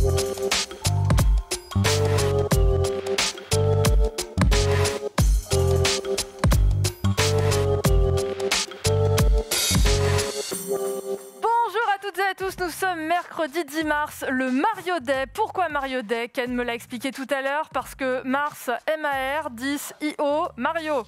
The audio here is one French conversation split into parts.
Nous sommes mercredi 10 mars, le Mario Day. Pourquoi Mario Day? Ken me l'a expliqué tout à l'heure, parce que Mars, M-A-R, 10, I-O, Mario.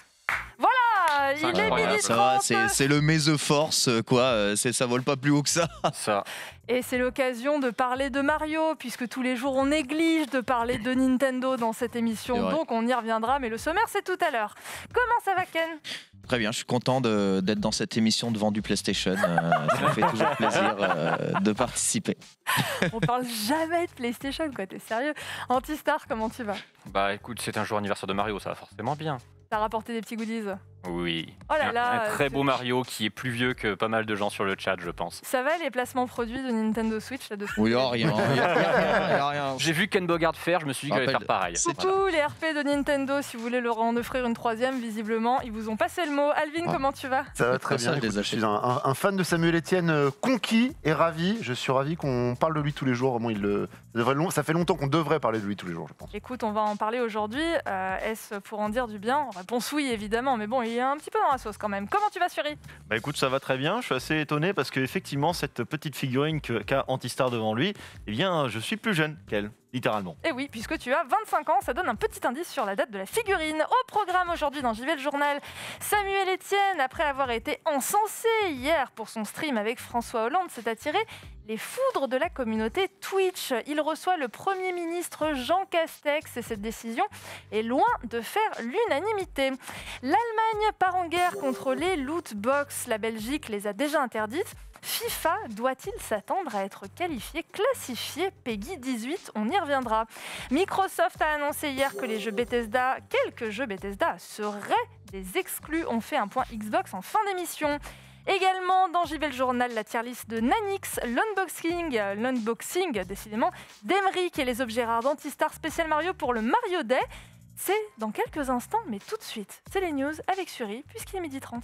Voilà, il est midi 30. C'est le May the Force, quoi. Ça vole pas plus haut que ça. Et c'est l'occasion de parler de Mario, puisque tous les jours on néglige de parler de Nintendo dans cette émission. Donc on y reviendra, mais le sommaire c'est tout à l'heure. Comment ça va, Ken ? Très bien, je suis content d'être dans cette émission devant du PlayStation. Ça me fait toujours plaisir de participer. On parle jamais de PlayStation, quoi, t'es sérieux? Antistar, comment tu vas? Bah écoute, c'est un jour anniversaire de Mario, ça va forcément bien. T'as rapporté des petits goodies? Oui. Oh là là, un très beau Mario qui est plus vieux que pas mal de gens sur le chat, je pense. Ça va les placements produits de Nintendo Switch là-dessus? Oui, rien. J'ai vu Ken Bogard faire, je me suis dit qu'il allait faire pareil. Coucou les RP de Nintendo, si vous voulez leur en offrir une troisième, visiblement, ils vous ont passé le mot. Alvin, comment tu vas? Ça va très bien. Je suis un fan de Samuel Etienne conquis et ravi. Je suis ravi qu'on parle de lui tous les jours. Vraiment, ça fait longtemps qu'on devrait parler de lui tous les jours, je pense. Écoute, on va en parler aujourd'hui. Est-ce pour en dire du bien? Réponse oui, évidemment, mais bon, il est un petit peu dans la sauce quand même. Comment tu vas, Suri? Bah écoute, ça va très bien. Je suis assez étonné parce qu'effectivement, cette petite figurine qu'a Antistar devant lui, eh bien, je suis plus jeune qu'elle. Littéralement. Et oui, puisque tu as 25 ans, ça donne un petit indice sur la date de la figurine. Au programme aujourd'hui dans JV le Journal, Samuel Etienne, après avoir été encensé hier pour son stream avec François Hollande, s'est attiré les foudres de la communauté Twitch. Il reçoit le Premier ministre Jean Castex et cette décision est loin de faire l'unanimité. L'Allemagne part en guerre contre les loot box. La Belgique les a déjà interdites. FIFA doit-il s'attendre à être classifié PEGI 18? On y reviendra. Microsoft a annoncé hier que les jeux Bethesda, quelques jeux Bethesda seraient des exclus. On fait un point Xbox en fin d'émission. Également dans JV le Journal, la tier list de Nanix, l'unboxing décidément d'Emeric et les objets rares d'Antistar spécial Mario pour le Mario Day. C'est dans quelques instants, mais tout de suite, c'est les news avec Suri, puisqu'il est 12h30.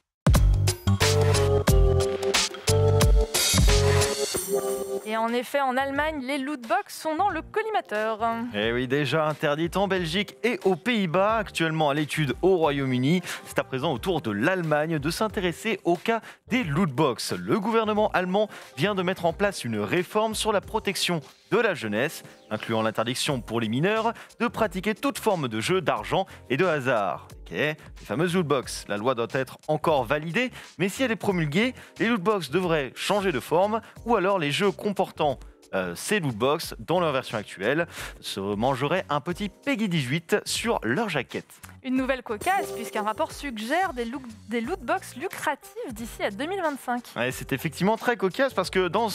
Et en effet, en Allemagne, les lootbox sont dans le collimateur. Et oui, déjà interdite en Belgique et aux Pays-Bas, actuellement à l'étude au Royaume-Uni. C'est à présent au tour de l'Allemagne de s'intéresser au cas des lootbox. Le gouvernement allemand vient de mettre en place une réforme sur la protection de la jeunesse, incluant l'interdiction pour les mineurs de pratiquer toute forme de jeu d'argent et de hasard. Les fameuses lootbox. La loi doit être encore validée, mais si elle est promulguée, les lootbox devraient changer de forme, ou alors les jeux comportant ces lootbox, dans leur version actuelle, se mangeraient un petit PEGI 18 sur leur jaquette. Une nouvelle cocasse, puisqu'un rapport suggère des lootbox lucratives d'ici à 2025. Ouais, c'est effectivement très cocasse parce que dans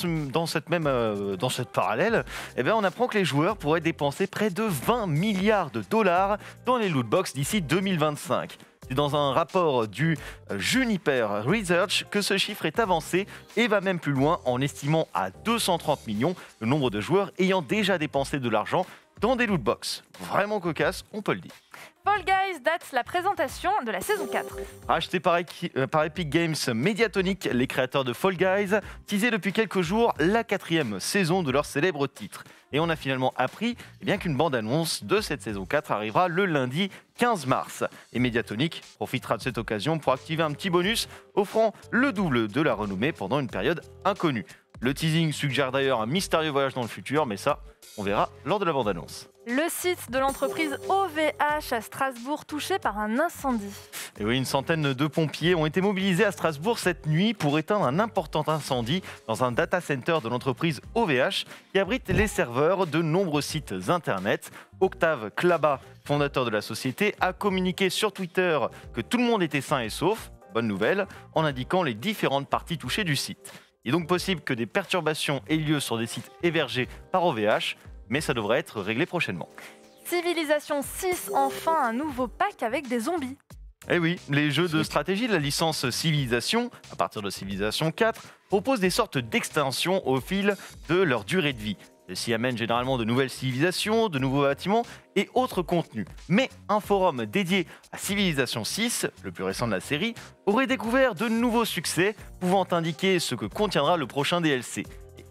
cette parallèle, on apprend que les joueurs pourraient dépenser près de 20 milliards de dollars dans les lootbox d'ici 2025. C'est dans un rapport du Juniper Research que ce chiffre est avancé et va même plus loin en estimant à 230 millions le nombre de joueurs ayant déjà dépensé de l'argent dans des lootbox. Vraiment cocasse, on peut le dire. Fall Guys date la présentation de la saison 4. Racheté par Epic Games Mediatonic, les créateurs de Fall Guys teasaient depuis quelques jours la 4e saison de leur célèbre titre. Et on a finalement appris qu'une bande-annonce de cette saison 4 arrivera le lundi 15 mars. Et Mediatonic profitera de cette occasion pour activer un petit bonus offrant le double de la renommée pendant une période inconnue. Le teasing suggère d'ailleurs un mystérieux voyage dans le futur, mais ça, on verra lors de la bande-annonce. Le site de l'entreprise OVH à Strasbourg touché par un incendie. Et oui, une centaine de pompiers ont été mobilisés à Strasbourg cette nuit pour éteindre un important incendie dans un data center de l'entreprise OVH qui abrite les serveurs de nombreux sites internet. Octave Klaba, fondateur de la société, a communiqué sur Twitter que tout le monde était sain et sauf, bonne nouvelle, en indiquant les différentes parties touchées du site. Il est donc possible que des perturbations aient lieu sur des sites hébergés par OVH, mais ça devrait être réglé prochainement. Civilization 6, enfin un nouveau pack avec des zombies. Eh oui, les jeux de stratégie de la licence Civilization, à partir de Civilization 4, proposent des sortes d'extensions au fil de leur durée de vie. Ceci amène généralement de nouvelles civilisations, de nouveaux bâtiments et autres contenus. Mais un forum dédié à Civilization 6, le plus récent de la série, aurait découvert de nouveaux succès, pouvant indiquer ce que contiendra le prochain DLC. Et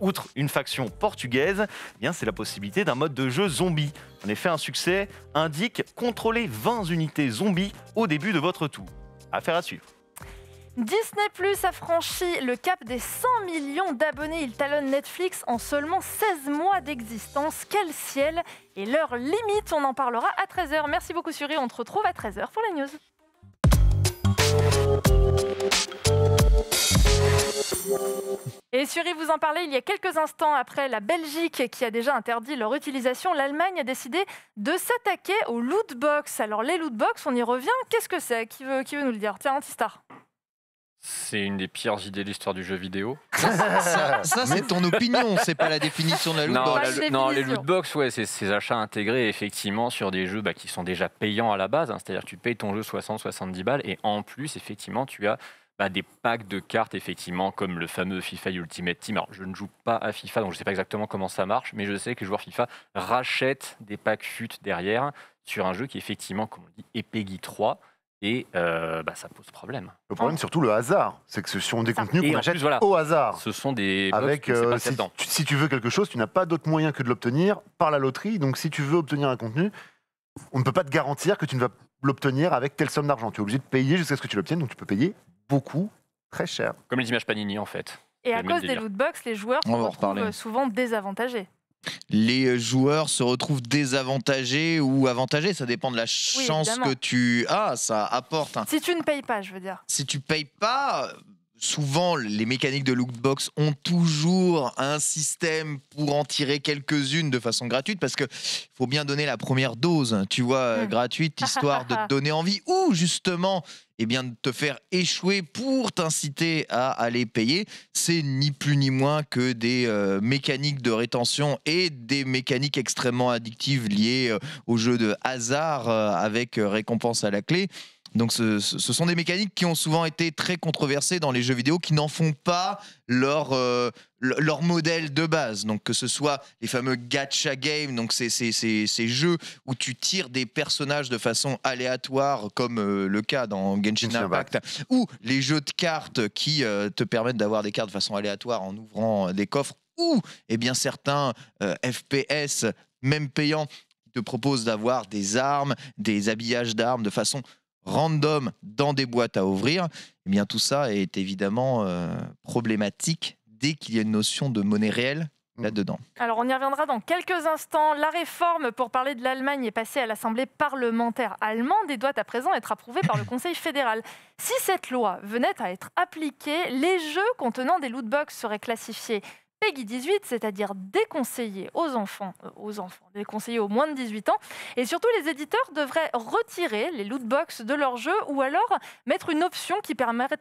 outre une faction portugaise, eh bien, c'est la possibilité d'un mode de jeu zombie. En effet, un succès indique contrôler 20 unités zombies au début de votre tour. Affaire à suivre. Disney Plus a franchi le cap des 100 millions d'abonnés. Il talonne Netflix en seulement 16 mois d'existence. Quel ciel et leur limite, on en parlera à 13h. Merci beaucoup Suri, on te retrouve à 13h pour la news. Et Suri vous en parlait il y a quelques instants. Après la Belgique qui a déjà interdit leur utilisation, l'Allemagne a décidé de s'attaquer aux lootbox. Alors les lootbox, on y revient. Qu'est-ce que c'est ? Qui veut nous le dire ? Tiens, Antistar. C'est une des pires idées de l'histoire du jeu vidéo. Ça c'est ton opinion, c'est pas la définition de la lootbox. Non, les lootbox, ouais, c'est ces achats intégrés effectivement sur des jeux qui sont déjà payants à la base. C'est-à-dire que tu payes ton jeu 60-70 balles et en plus, effectivement, tu as des packs de cartes, effectivement, comme le fameux FIFA Ultimate Team. Alors, je ne joue pas à FIFA, donc je ne sais pas exactement comment ça marche, mais je sais que les joueurs FIFA rachètent des packs FUT derrière sur un jeu qui, effectivement, comme on dit, est PEGI 3. Et ça pose problème. Le problème, surtout le hasard. C'est que ce sont des contenus qu'on achète au hasard. Ce sont des avec si tu veux quelque chose, tu n'as pas d'autre moyen que de l'obtenir par la loterie. Donc si tu veux obtenir un contenu, on ne peut pas te garantir que tu ne vas l'obtenir avec telle somme d'argent. Tu es obligé de payer jusqu'à ce que tu l'obtiennes. Donc tu peux payer beaucoup, très cher. Comme les images Panini, en fait. Et à cause des lootbox, les joueurs se retrouvent souvent désavantagés. Les joueurs se retrouvent désavantagés ou avantagés, ça dépend de la chance que tu as, ça apporte. Si tu ne payes pas, je veux dire. Si tu payes pas, souvent les mécaniques de lootbox ont toujours un système pour en tirer quelques-unes de façon gratuite, parce que faut bien donner la première dose, tu vois, gratuite, histoire de te donner envie, ou justement de te faire échouer pour t'inciter à aller payer. C'est ni plus ni moins que des mécaniques de rétention et des mécaniques extrêmement addictives liées au jeu de hasard avec récompense à la clé. Donc ce sont des mécaniques qui ont souvent été très controversées dans les jeux vidéo, qui n'en font pas leur modèle de base. Donc que ce soit les fameux gacha games, donc ces jeux où tu tires des personnages de façon aléatoire, comme le cas dans Genshin Impact, ou les jeux de cartes qui te permettent d'avoir des cartes de façon aléatoire en ouvrant des coffres, ou certains FPS, même payants, qui te proposent d'avoir des armes, des habillages d'armes de façon random dans des boîtes à ouvrir. Tout ça est évidemment problématique dès qu'il y a une notion de monnaie réelle là-dedans. Alors on y reviendra dans quelques instants. La réforme, pour parler de l'Allemagne, est passée à l'Assemblée parlementaire allemande et doit à présent être approuvée par le Conseil fédéral. Si cette loi venait à être appliquée, les jeux contenant des lootbox seraient classifiés PEGI 18, c'est-à-dire déconseillé aux enfants, déconseillé aux moins de 18 ans. Et surtout, les éditeurs devraient retirer les lootbox de leurs jeux ou alors mettre une option qui permettrait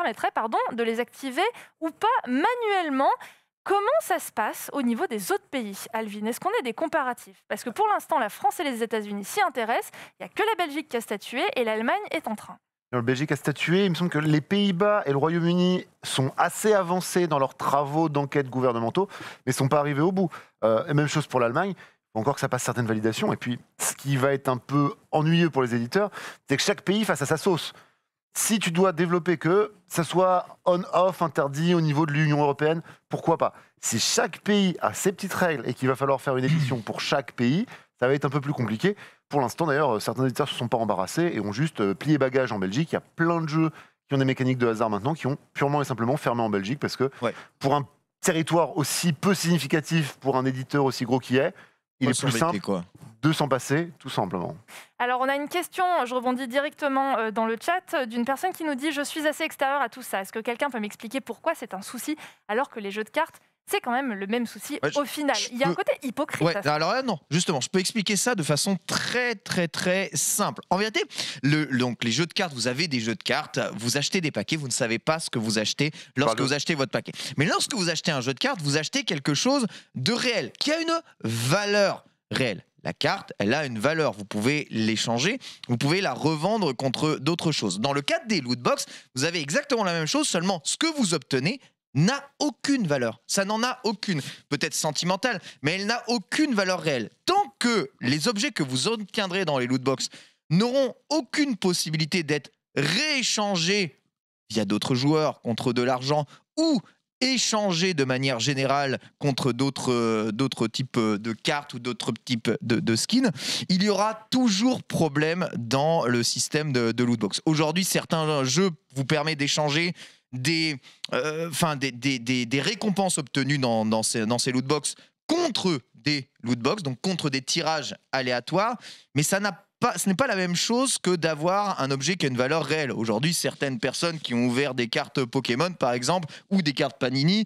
de les activer ou pas manuellement. Comment ça se passe au niveau des autres pays, Alvin ? Est-ce qu'on a des comparatifs ? Parce que pour l'instant, la France et les États-Unis s'y intéressent. Il n'y a que la Belgique qui a statué et l'Allemagne est en train. La Belgique a statué. Il me semble que les Pays-Bas et le Royaume-Uni sont assez avancés dans leurs travaux d'enquête gouvernementaux, mais ne sont pas arrivés au bout. Et même chose pour l'Allemagne. Il faut encore que ça passe certaines validations. Et puis, ce qui va être un peu ennuyeux pour les éditeurs, c'est que chaque pays fasse à sa sauce. Si tu dois développer que ça soit on-off interdit au niveau de l'Union européenne, pourquoi pas ? Si chaque pays a ses petites règles et qu'il va falloir faire une édition pour chaque pays, ça va être un peu plus compliqué. Pour l'instant, d'ailleurs, certains éditeurs ne se sont pas embarrassés et ont juste plié bagage en Belgique. Il y a plein de jeux qui ont des mécaniques de hasard maintenant qui ont purement et simplement fermé en Belgique parce que pour un territoire aussi peu significatif, pour un éditeur aussi gros qu'il est, il est plus simple de s'en passer, tout simplement. Alors, on a une question, je rebondis directement dans le chat, d'une personne qui nous dit « Je suis assez extérieur à tout ça. Est-ce que quelqu'un peut m'expliquer pourquoi c'est un souci alors que les jeux de cartes c'est quand même le même souci au final. Il y a un côté hypocrite. Alors là, non, justement, je peux expliquer ça de façon très, très, très simple. En vérité, donc les jeux de cartes, vous avez des jeux de cartes, vous achetez des paquets, vous ne savez pas ce que vous achetez lorsque vous achetez votre paquet. Mais lorsque vous achetez un jeu de cartes, vous achetez quelque chose de réel, qui a une valeur réelle. La carte, elle a une valeur. Vous pouvez l'échanger, vous pouvez la revendre contre d'autres choses. Dans le cadre des lootbox, vous avez exactement la même chose, seulement ce que vous obtenez n'a aucune valeur. Ça n'en a aucune. Peut-être sentimentale, mais elle n'a aucune valeur réelle. Tant que les objets que vous obtiendrez dans les lootbox n'auront aucune possibilité d'être rééchangés via d'autres joueurs contre de l'argent ou échanger de manière générale contre d'autres types de cartes ou d'autres types de skins, il y aura toujours problème dans le système de lootbox. Aujourd'hui, certains jeux vous permettent d'échanger des récompenses obtenues dans ces lootbox contre des lootbox, donc contre des tirages aléatoires, mais ce n'est pas la même chose que d'avoir un objet qui a une valeur réelle. Aujourd'hui, certaines personnes qui ont ouvert des cartes Pokémon, par exemple, ou des cartes Panini,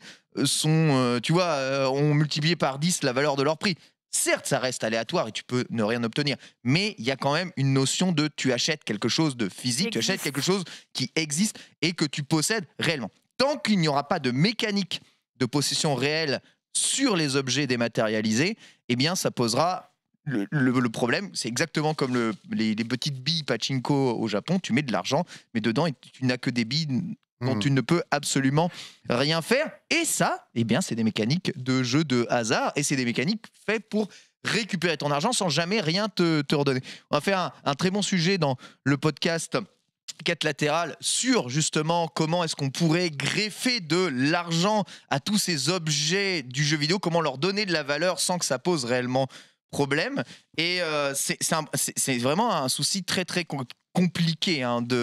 ont multiplié par 10 la valeur de leur prix. Certes, ça reste aléatoire et tu peux ne rien obtenir, mais il y a quand même une notion de tu achètes quelque chose de physique, tu achètes quelque chose qui existe et que tu possèdes réellement. Tant qu'il n'y aura pas de mécanique de possession réelle sur les objets dématérialisés, eh bien, ça posera le problème. C'est exactement comme les petites billes pachinko au Japon. Tu mets de l'argent, mais dedans, tu n'as que des billes dont tu ne peux absolument rien faire. Et ça, eh bien, c'est des mécaniques de jeu de hasard et c'est des mécaniques faites pour récupérer ton argent sans jamais rien te redonner. On va faire un très bon sujet dans le podcast Quête latérale sur justement comment est-ce qu'on pourrait greffer de l'argent à tous ces objets du jeu vidéo, comment leur donner de la valeur sans que ça pose réellement problème. Et c'est vraiment un souci très très compliqué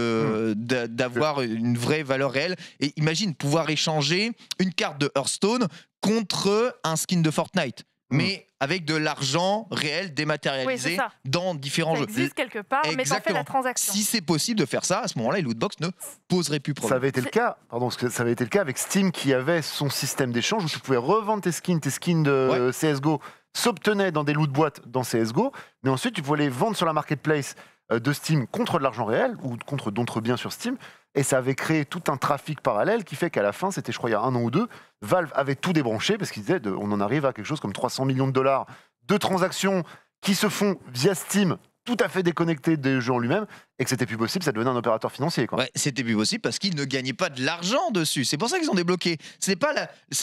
d'avoir une vraie valeur réelle. Et imagine pouvoir échanger une carte de Hearthstone contre un skin de Fortnite, mais avec de l'argent réel dématérialisé dans différents jeux. Ça existe quelque part, mais t'en fais la transaction. Si c'est possible de faire ça, à ce moment-là, les lootbox ne poseraient plus problème. Ça avait été le cas, ça avait été le cas avec Steam qui avait son système d'échange où tu pouvais revendre tes skins de CSGO s'obtenaient dans des loot boîtes dans CSGO, mais ensuite tu pouvais les vendre sur la marketplace de Steam contre de l'argent réel ou contre d'autres biens sur Steam. Et ça avait créé tout un trafic parallèle qui fait qu'à la fin, c'était je crois il y a 1 an ou 2, Valve avait tout débranché parce qu'ils disaient on en arrive à quelque chose comme 300 millions de dollars de transactions qui se font via Steam, tout à fait déconnecté des jeux en lui-même, et que c'était plus possible, ça devenait un opérateur financier. Ouais, c'était plus possible parce qu'ils ne gagnaient pas de l'argent dessus. C'est pour ça qu'ils ont débloqué. C'est pas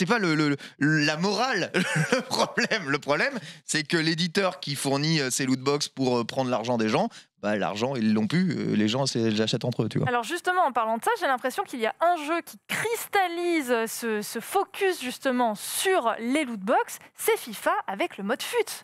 la morale le problème. Le problème, c'est que l'éditeur qui fournit ces lootbox pour prendre l'argent des gens, l'argent, ils l'ont plus. Les gens l'achètent entre eux, tu vois. Alors justement, en parlant de ça, j'ai l'impression qu'il y a un jeu qui cristallise ce focus justement sur les lootbox, c'est FIFA avec le mode FUT.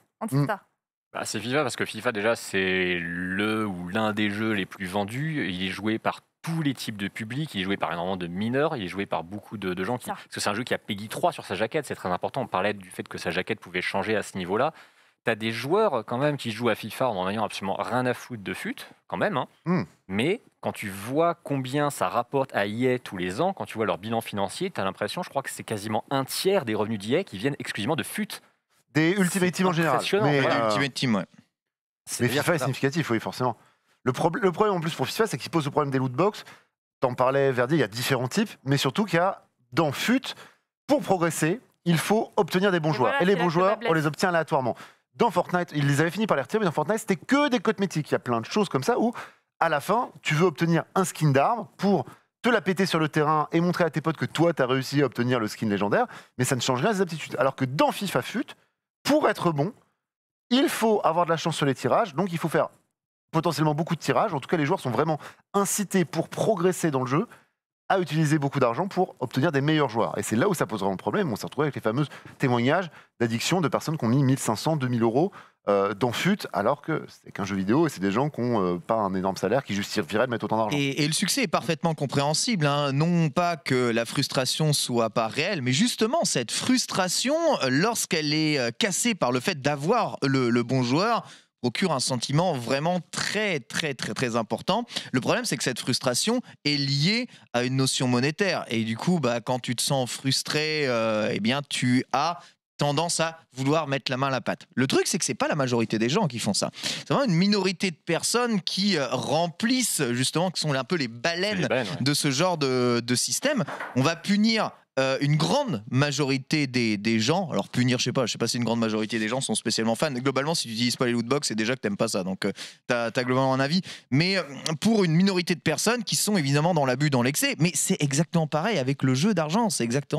C'est FIFA parce que FIFA déjà c'est l'un des jeux les plus vendus. Il est joué par tous les types de publics, il est joué par énormément de mineurs, il est joué par beaucoup de gens parce que c'est un jeu qui a Peggy 3 sur sa jaquette, c'est très important. On parlait du fait que sa jaquette pouvait changer à ce niveau-là. T'as des joueurs quand même qui jouent à FIFA en ayant absolument rien à foutre de FUT, quand même. Mais quand tu vois combien ça rapporte à EA tous les ans, quand tu vois leur bilan financier, t'as l'impression, je crois que c'est quasiment 1/3 des revenus d'EA qui viennent exclusivement de FUT. Des Ultimate Team en général. Mais Ultimate Team, Mais FIFA est significatif, oui, forcément. Le problème en plus pour FIFA, c'est qu'il pose le problème des lootbox. T'en parlais, Verdi, il y a différents types, mais surtout qu'il y a, dans FUT, pour progresser, il faut obtenir des bons joueurs. Et les bons joueurs, on les obtient aléatoirement. Dans Fortnite, ils les avaient fini par les retirer, mais dans Fortnite, c'était que des cosmétiques. Il y a plein de choses comme ça où, à la fin, tu veux obtenir un skin d'arme pour te la péter sur le terrain et montrer à tes potes que toi, tu as réussi à obtenir le skin légendaire, mais ça ne change rien à tes aptitudes. Alors que dans FIFA FUT, pour être bon, il faut avoir de la chance sur les tirages, donc il faut faire potentiellement beaucoup de tirages. En tout cas, les joueurs sont vraiment incités pour progresser dans le jeu à utiliser beaucoup d'argent pour obtenir des meilleurs joueurs. Et c'est là où ça pose vraiment problème. On s'est retrouvé avec les fameux témoignages d'addiction de personnes qui ont mis 1500, 2000 euros dans FUT, alors que c'est qu'un jeu vidéo et c'est des gens qui n'ont pas un énorme salaire qui justifieraient de mettre autant d'argent. Et le succès est parfaitement compréhensible. Non pas que la frustration soit pas réelle, mais justement, cette frustration, lorsqu'elle est cassée par le fait d'avoir le bon joueur, procure un sentiment vraiment très, très, très, très important. Le problème, c'est que cette frustration est liée à une notion monétaire. Et du coup, quand tu te sens frustré, eh bien, tu as tendance à vouloir mettre la main à la pâte. Le truc, c'est que c'est pas la majorité des gens qui font ça. C'est vraiment une minorité de personnes qui remplissent, justement, qui sont un peu les baleines de ce genre de système. On va punir une grande majorité des gens, alors punir, je sais pas si une grande majorité des gens sont spécialement fans. Globalement, si tu n'utilises pas les lootbox, c'est déjà que t'aimes pas ça, donc t'as globalement un avis. Mais pour une minorité de personnes qui sont évidemment dans l'abus, dans l'excès, mais c'est exactement pareil avec le jeu d'argent.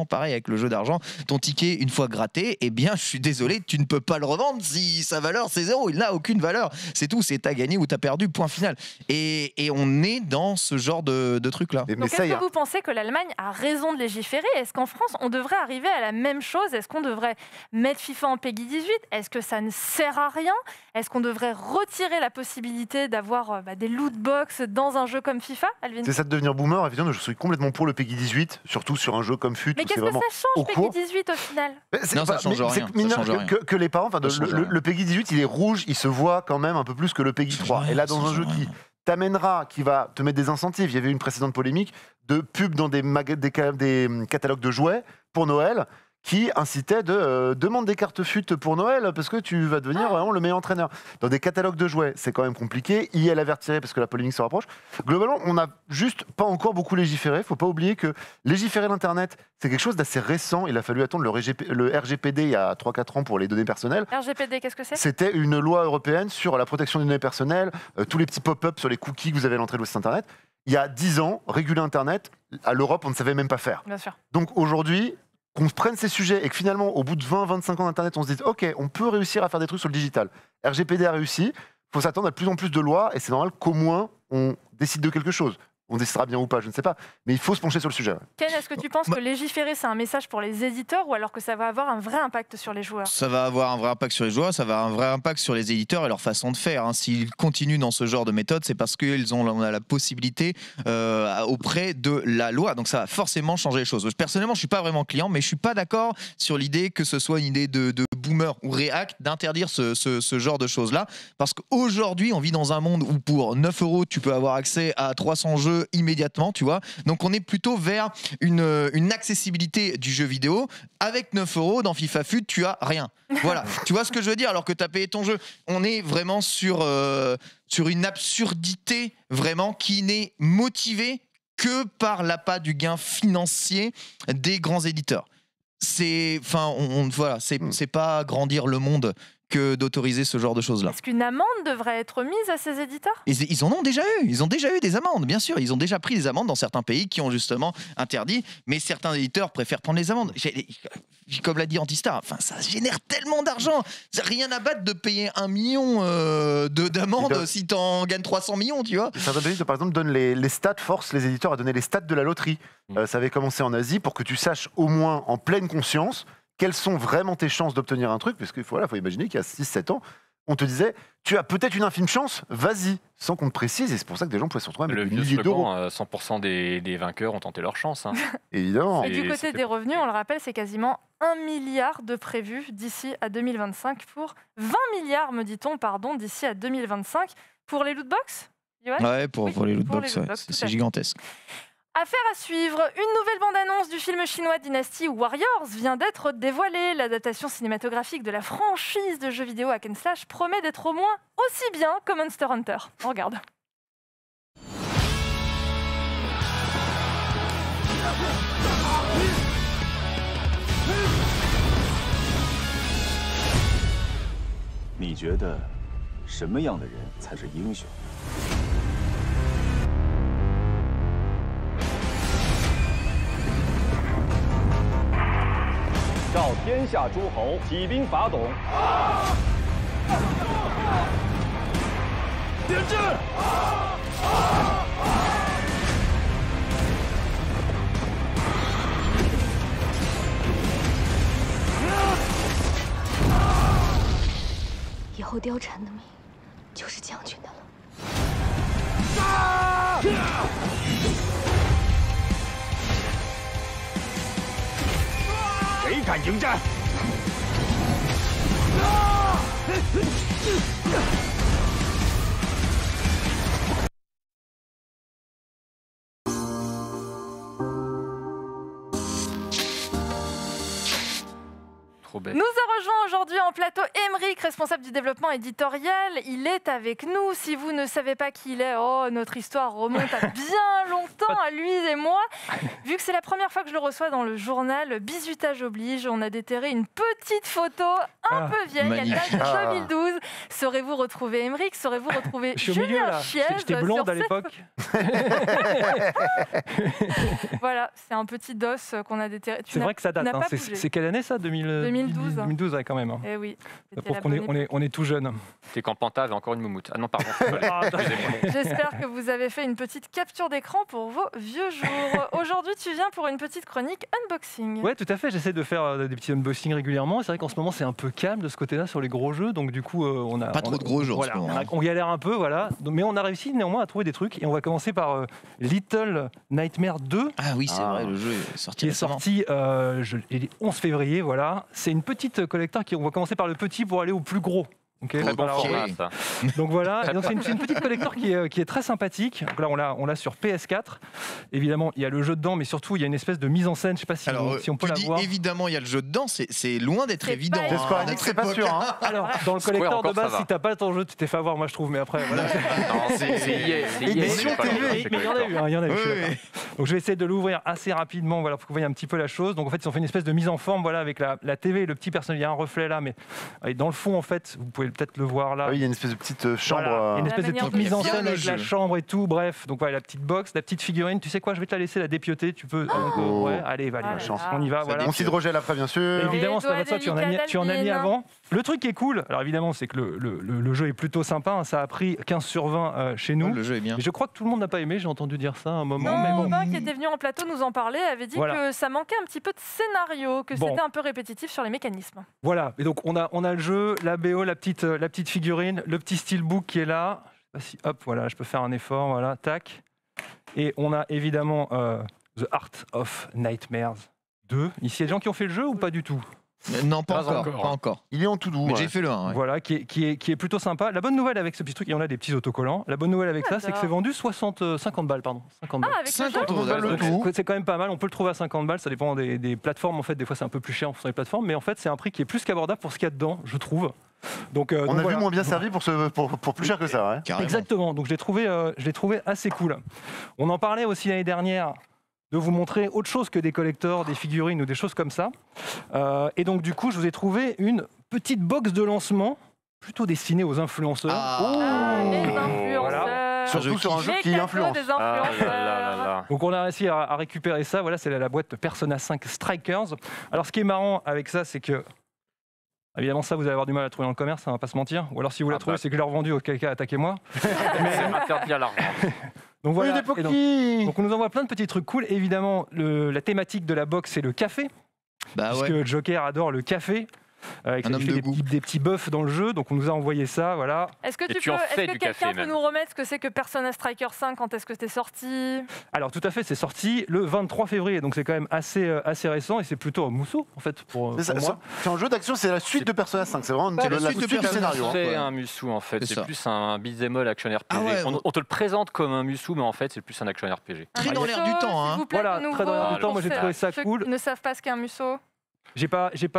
Ton ticket, une fois gratté, eh bien, je suis désolé, tu ne peux pas le revendre si sa valeur c'est 0. Il n'a aucune valeur. C'est tout, c'est t'as gagné ou t'as perdu, point final. Et on est dans ce genre de truc-là. Donc, est-ce que vous pensez que l'Allemagne a raison de légiférer ? est-ce qu'en France, on devrait arriver à la même chose? Est-ce qu'on devrait mettre FIFA en PEGI 18? Est-ce que ça ne sert à rien? Est-ce qu'on devrait retirer la possibilité d'avoir des loot box dans un jeu comme FIFA, Alvin? C'est ça de devenir boomer, évidemment, je suis complètement pour le PEGI 18, surtout sur un jeu comme FUT. Mais qu'est-ce que ça change, PEGI 18 au final? Non, ça change rien. Que les parents, le PEGI 18, il est rouge, il se voit quand même un peu plus que le PEGI 3. Et là, dans un jeu qui t'amènera, qui va te mettre des incentives, il y avait une précédente polémique de pub dans des catalogues de jouets pour Noël, qui incitait de demande des cartes FUT pour Noël parce que tu vas devenir vraiment le meilleur entraîneur. Dans des catalogues de jouets, c'est quand même compliqué. EA avait retiré parce que la polémique se rapproche. Globalement, on n'a juste pas encore beaucoup légiféré. Il ne faut pas oublier que légiférer l'Internet, c'est quelque chose d'assez récent. Il a fallu attendre le RGPD il y a 3-4 ans pour les données personnelles. RGPD, qu'est-ce que c'est? C'était une loi européenne sur la protection des données personnelles, tous les petits pop-up sur les cookies que vous avez à l'entrée de votre site Internet. Il y a 10 ans, réguler Internet, à l'Europe, on ne savait même pas faire. Bien sûr. Donc aujourd'hui, qu'on prenne ces sujets et que finalement, au bout de 20-25 ans d'Internet, on se dise « Ok, on peut réussir à faire des trucs sur le digital. RGPD a réussi, il faut s'attendre à de plus en plus de lois et c'est normal qu'au moins, on décide de quelque chose. » On décidera bien ou pas, je ne sais pas. Mais il faut se pencher sur le sujet. Ken, est-ce que tu penses que légiférer, c'est un message pour les éditeurs ou alors que ça va avoir un vrai impact sur les joueurs? Ça va avoir un vrai impact sur les joueurs, ça va avoir un vrai impact sur les éditeurs et leur façon de faire. S'ils continuent dans ce genre de méthode, c'est parce qu'on a la possibilité auprès de la loi. Donc ça va forcément changer les choses. Personnellement, je ne suis pas vraiment client, mais je ne suis pas d'accord sur l'idée que ce soit une idée de boomer ou réac d'interdire ce genre de choses-là. Parce qu'aujourd'hui, on vit dans un monde où pour 9 €, tu peux avoir accès à 300 jeux immédiatement, tu vois. Donc on est plutôt vers une accessibilité du jeu vidéo. Avec 9 € dans FIFA FUT, tu as rien. Voilà, tu vois ce que je veux dire, alors que tu as payé ton jeu. On est vraiment sur une absurdité vraiment qui n'est motivée que par l'appât du gain financier des grands éditeurs. Voilà, c'est pas agrandir le monde que d'autoriser ce genre de choses-là. Est-ce qu'une amende devrait être mise à ces éditeurs? Ils en ont déjà eu. Ils ont déjà eu des amendes, bien sûr. Ils ont déjà pris des amendes dans certains pays qui ont justement interdit. Mais certains éditeurs préfèrent prendre les amendes. Comme l'a dit Antistar, ça génère tellement d'argent. Rien à battre de payer 1 million d'amendes si tu en gagnes 300 millions, tu vois. Certains pays, par exemple, donnent les stats, forcent les éditeurs à donner les stats de la loterie. Ça avait commencé en Asie pour que tu saches au moins en pleine conscience quelles sont vraiment tes chances d'obtenir un truc, parce qu'il faut imaginer qu'il y a 6-7 ans, on te disait, tu as peut-être une infime chance, vas-y, sans qu'on te précise, et c'est pour ça que des gens pouvaient se retrouver avec des milliers d'euros. 100% des vainqueurs ont tenté leur chance. Évidemment. Et du côté des revenus, on le rappelle, c'est quasiment 1 milliard de prévus d'ici à 2025 pour 20 milliards, me dit-on, d'ici à 2025 pour les lootbox. Ouais, pour les lootbox, c'est gigantesque. Affaire à suivre, une nouvelle bande-annonce du film chinois Dynasty Warriors vient d'être dévoilée. L'adaptation cinématographique de la franchise de jeux vidéo Hack and Slash promet d'être au moins aussi bien que Monster Hunter. On regarde. Tu 觉得什么样的人才是英雄？ 召天下诸侯起兵伐董。点阵！ 以后貂蝉的命就是将军的了。 谁敢迎战？ Nous a rejoint aujourd'hui en plateau Aymeric, responsable du développement éditorial. Il est avec nous. Si vous ne savez pas qui il est, notre histoire remonte à bien longtemps, à lui et moi. Vu que c'est la première fois que je le reçois dans le journal, bizutage oblige, on a déterré une petite photo un peu vieille, elle date de 2012. Saurez-vous retrouver Émeric? Saurez-vous retrouver Je suis au milieu Julien là. Chiez J'étais blonde à l'époque. Voilà, c'est un petit dos qu'on a déterré. C'est vrai que ça date. n'as Hein. pas C'est bougé. c'est quelle année ça? 2012. 2012, ouais, quand même. Hein. Eh oui. c'était Pour la qu'on bonne époque. on est tout jeune. C'était quand Panta avait encore une moumoute. Ah non, pardon. Ah, attends. Excusez-moi. J'espère que vous avez fait une petite capture d'écran pour vos vieux jours. Aujourd'hui, tu viens pour une petite chronique unboxing. Ouais, tout à fait. J'essaie de faire des petits unboxings régulièrement. C'est vrai qu'en ce moment, c'est un peu calme de ce côté-là sur les gros jeux. Donc, du coup, on a. Pas trop de gros jeux en Voilà, ce moment, hein. on galère un peu, voilà. Mais on a réussi néanmoins à trouver des trucs. Et on va commencer par Little Nightmare 2. Ah oui, c'est vrai, le jeu est sorti Qui est récemment. sorti le 11 février, voilà. C'est une petite collector on va commencer par le petit pour aller au plus gros. Ok, Très bon alors, format, ça. donc voilà, et donc c'est une petite collector qui est très sympathique. Donc là, on l'a sur PS4. Évidemment, il y a le jeu dedans, mais surtout, il y a une espèce de mise en scène. Je ne sais pas si, Alors, si on peut tu la dis voir. évidemment, il y a le jeu dedans, c'est loin d'être C'est évident. pas C'est hein, Square à Enix, notre c'est pas époque. sûr. Hein. Alors, dans le Square, collector de encore, ça base, va. si t'as pas ton jeu, tu t'es fait avoir, moi je trouve, mais après, voilà. Non, c'est EA. C'est EA, Édition c'est pas TV. le- Mais il y en a eu, hein, il y en a eu. je suis Oui, d'accord. oui. Donc je vais essayer de l'ouvrir assez rapidement, voilà, pour que vous voyez un petit peu la chose. Donc en fait, ils ont fait une espèce de mise en forme, voilà, avec la TV, le petit personnage. Il y a un reflet là, mais dans le fond, en fait, vous pouvez peut-être le voir là. Ah oui, il y a une espèce de petite chambre. Voilà, il y a une La espèce de manière petite dont mise en il y a scène le avec la jeu. chambre et tout. Bref, donc voilà, la petite box, la petite figurine. Tu sais quoi, je vais te la laisser la dépioter. Tu peux. ouais, allez, Ah là la chance. là. On y va, Ça voilà. Mon hydrogel après, bien sûr. Évidemment, Et c'est pas doigts votre faute, tu en as mis délicats avant. Le truc qui est cool, alors évidemment, c'est que le jeu est plutôt sympa. Hein, ça a pris 15 sur 20 chez nous. Le jeu est bien. Mais je crois que tout le monde n'a pas aimé, j'ai entendu dire ça à un moment. Non, mais bon. Aubin, qui était venu en plateau nous en parler, avait dit Voilà. que ça manquait un petit peu de scénario, que Bon. c'était un peu répétitif sur les mécanismes. Voilà, et donc on a le jeu, la BO, la petite figurine, le petit steelbook qui est là. Je sais pas si, hop, voilà, je peux faire un effort, voilà, tac. Et on a évidemment The Art of Nightmares 2. Ici, il y a des gens qui ont fait le jeu ou pas du tout? Non, pas Pas encore. encore. Pas encore. Il est en tout doux. Mais ouais. j'ai fait le 1. Ouais. Voilà, qui est plutôt sympa. La bonne nouvelle avec ce petit truc, et on a des petits autocollants. La bonne nouvelle avec ça, c'est que J'adore. c'est vendu 50 balles, pardon. 50 balles. Ah, avec le jeu 50 euros. le donc, tout. C'est quand même pas mal, on peut le trouver à 50 balles, ça dépend des plateformes en fait, des fois c'est un peu plus cher sur les plateformes, mais en fait c'est un prix qui est plus qu'abordable pour ce qu'il y a dedans, je trouve. Donc, On donc a voilà. vu moins bien servi pour plus cher que ça. Ouais. Carrément. Exactement, donc je l'ai trouvé assez cool. On en parlait aussi l'année dernière, de vous montrer autre chose que des collectors, des figurines ou des choses comme ça. Et donc du coup, je vous ai trouvé une petite box de lancement, plutôt destinée aux influenceurs. Ah, les influenceurs. Voilà. Surtout sur un jeu Les qui cadeaux influence. des Ah là influenceurs. là là là. Donc on a réussi à récupérer ça, voilà, c'est la boîte Persona 5 Strikers. Alors ce qui est marrant avec ça, c'est que, évidemment ça vous allez avoir du mal à trouver dans le commerce, on va pas se mentir. Ou alors si vous la Ah trouvez, bah. c'est que je l'ai revendu, auquel cas attaquez-moi. C'est interdit à l'argent. Donc voilà. Oui, des Et donc, Pokémon. donc on nous envoie plein de petits trucs cool. Évidemment, la thématique de la box, c'est le café. Bah Puisque ouais. Joker adore le café. Un Il homme fait de des goût. des petits buffs dans le jeu, donc on nous a envoyé ça, voilà. Est-ce que, Et tu en est-ce fais que du quelqu'un café, peut même. nous remettre ce que c'est que Persona Striker 5, quand est-ce que c'était sorti? Alors tout à fait, c'est sorti le 23 février, donc c'est quand même assez récent et c'est plutôt un mousseau en fait pour Mais ça- moi. C'est un jeu d'action, c'est la suite de Persona 5. C'est vraiment Bah, la la suite suite de du Persona scénario. hein. C'est ouais. un Musou en fait, C'est c'est ça. plus un beat'em all action RPG. Ah ouais, on te le présente comme un Musou, mais en fait c'est plus un action RPG. Très dans l'air du Musso, temps, s'il hein. vous plaît, Voilà, de nouveau, très dans l'air du temps, moi, j'ai pour trouvé ça ceux cool. qui ne savent pas ce qu'est un musso. J'ai pas ouais.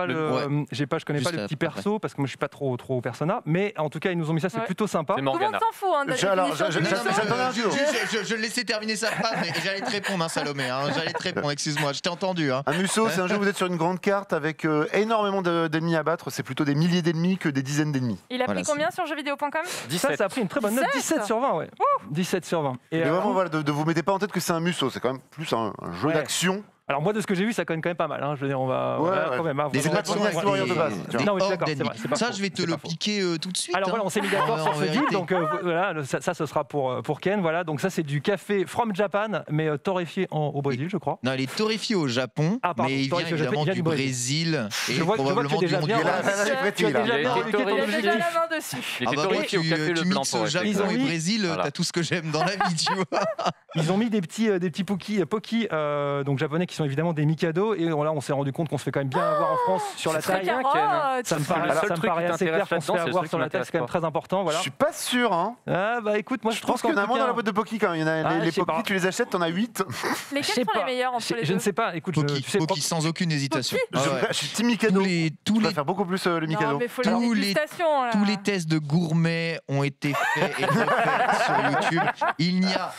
je connais pas Juste le petit après. perso parce que moi je suis pas trop Persona, mais en tout cas ils nous ont mis ça, c'est Ouais. plutôt sympa. C'est Tout le monde Morgana. s'en fout. Hein, de la Alors, définition je- du je- musso. j'attendais un duo. Je laissais terminer sa phrase, mais j'allais te répondre, hein, Salomé. Hein, j'allais te répondre, excuse-moi, je t'ai entendu. Hein. Un Musso, c'est un jeu où vous êtes sur une grande carte avec énormément d'ennemis à battre. C'est plutôt des milliers d'ennemis que des dizaines d'ennemis. Il a Voilà, pris combien sur jeuxvideo.com? 17. Ça a pris une très bonne note, 17 sur 20, ouais. 17 sur 20. Et Mais alors, vraiment, voilà, de vous mettez pas en tête que c'est un Musso. C'est quand même plus un jeu Ouais. d'action. alors moi de ce que j'ai vu, ça cogne quand même pas mal. Hein. Je veux dire, on va Ouais, voilà, ouais. quand même. Hein, Des vraiment, actions vraiment, avec Warrior de base, tu vois. Non, mais je suis hordes d'accord, c'est d'ennemis. vrai, c'est pas Ça, faux, je vais te c'est le pas faux. piquer tout de suite. Alors hein. voilà, on s'est mis d'accord sur En ce vérité. deal, donc voilà, ça ce sera pour Ken, voilà. Donc ça c'est du café from Japan, mais torréfié au Brésil, je crois. Non, il est torréfié au Japon, Ah, pardon, mais il vient torréfié au Japon, évidemment il vient du du Brésil et Je vois que tu es probablement du déjà bien. Il y a Honduras. la- la- la- Tu as là. déjà Il a bien été indiqué ton torréfié. Il a déjà objectif. la main dessus. Il Ah était bah ouais, torréfié au café tu le blanc mixes pour être Japon Ils ont et mis- Brésil, Voilà. t'as tout ce que j'aime dans la vie, tu vois. Ils ont mis des petits Poki donc japonais qui sont évidemment des Mikado et là on s'est rendu compte qu'on se fait quand même bien avoir en France sur la C'est très taille. bien, Ken. Ça me C'est paraît, le seul ça me truc paraît qui assez clair t'intéresse qu'on se fait là-dedans, c'est le avoir truc sur qui la taille, c'est quand même m'intéresse très important, voilà. Je suis pas sûr. Hein. Ah bah écoute, moi je Je pense trouve qu'il y en a qu'en tout moins dans la cas- boîte de Poki quand même. Il y en a Ah, les je sais Poki, pas. tu les achètes, t'en as 8. Je Lesquels sais sont pas. les meilleurs entre les Je ne deux? sais pas, écoute, Poki, tu sais, Poki sans aucune hésitation. Poki Ah ouais. Je suis Team Mikado. Tous Je les, tous les, préfère beaucoup plus le Mikado. Non, mais faut la Tous les- dégustation, là. tous les tests de gourmets ont été faits et refaits sur YouTube. Il n'y a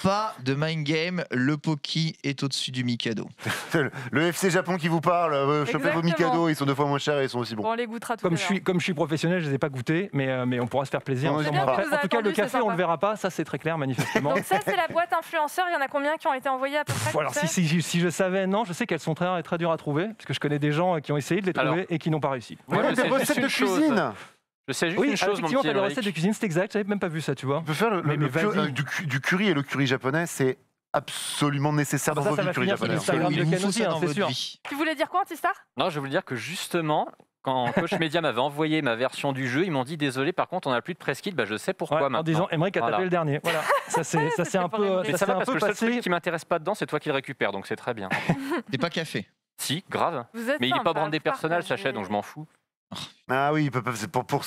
Pas de mind game, le Poki est au-dessus du Mikado. Le FC Japon qui vous parle, chopez vos Mikado, ils sont 2 fois moins chers et ils sont aussi bons. Bon, on les goûtera tout Comme à l'heure. je suis professionnel, je ne les ai pas goûtés, mais on pourra se faire plaisir. Non, ensemble. c'est bien Après, que vous en tout cas, le attendu, c'est café, on sympa. le verra pas, ça c'est très clair, manifestement. Donc ça, c'est la boîte influenceur. Il y en a combien qui ont été envoyés à peu près? Alors, tu sais si je savais, non, je sais qu'elles sont très rares et très dures à trouver, parce que je connais des gens qui ont essayé de les trouver Alors, et qui n'ont pas réussi. Moi, Ouais, je des sais juste recettes une de chose. cuisine. Je sais juste Oui, une chose, mon effectivement, petit t'as des Émeric. recettes de cuisine, c'est exact, j'avais même pas vu ça, tu vois. Tu peux faire Mais vas-y. du curry, et le curry japonais, c'est absolument nécessaire Ah bah dans ça vos vies, va le curry finir sur japonais. Instagram Il de vous Ken faut aussi, ça hein, dans c'est votre sûr. vie. Tu voulais dire quoi, Antistar? Non, je voulais dire que justement, quand Coach Media m'avait envoyé ma version du jeu, ils m'ont dit désolé, par contre, on n'a plus de press kit. Bah, je sais pourquoi Ouais, maintenant. en disant Emmerich a Voilà. tapé le dernier. Voilà, ça c'est C'était un pour peu, MD. Mais ça ça s'est va un parce que peu le seul passé. truc qui m'intéresse pas dedans, c'est toi qui le récupères, donc c'est très bien. C'est pas café. Si, grave. Vous êtes Mais il n'est sympa, pas brandé vous personnel, partagez. sachet, donc je m'en fous. Ah oui, c'est pour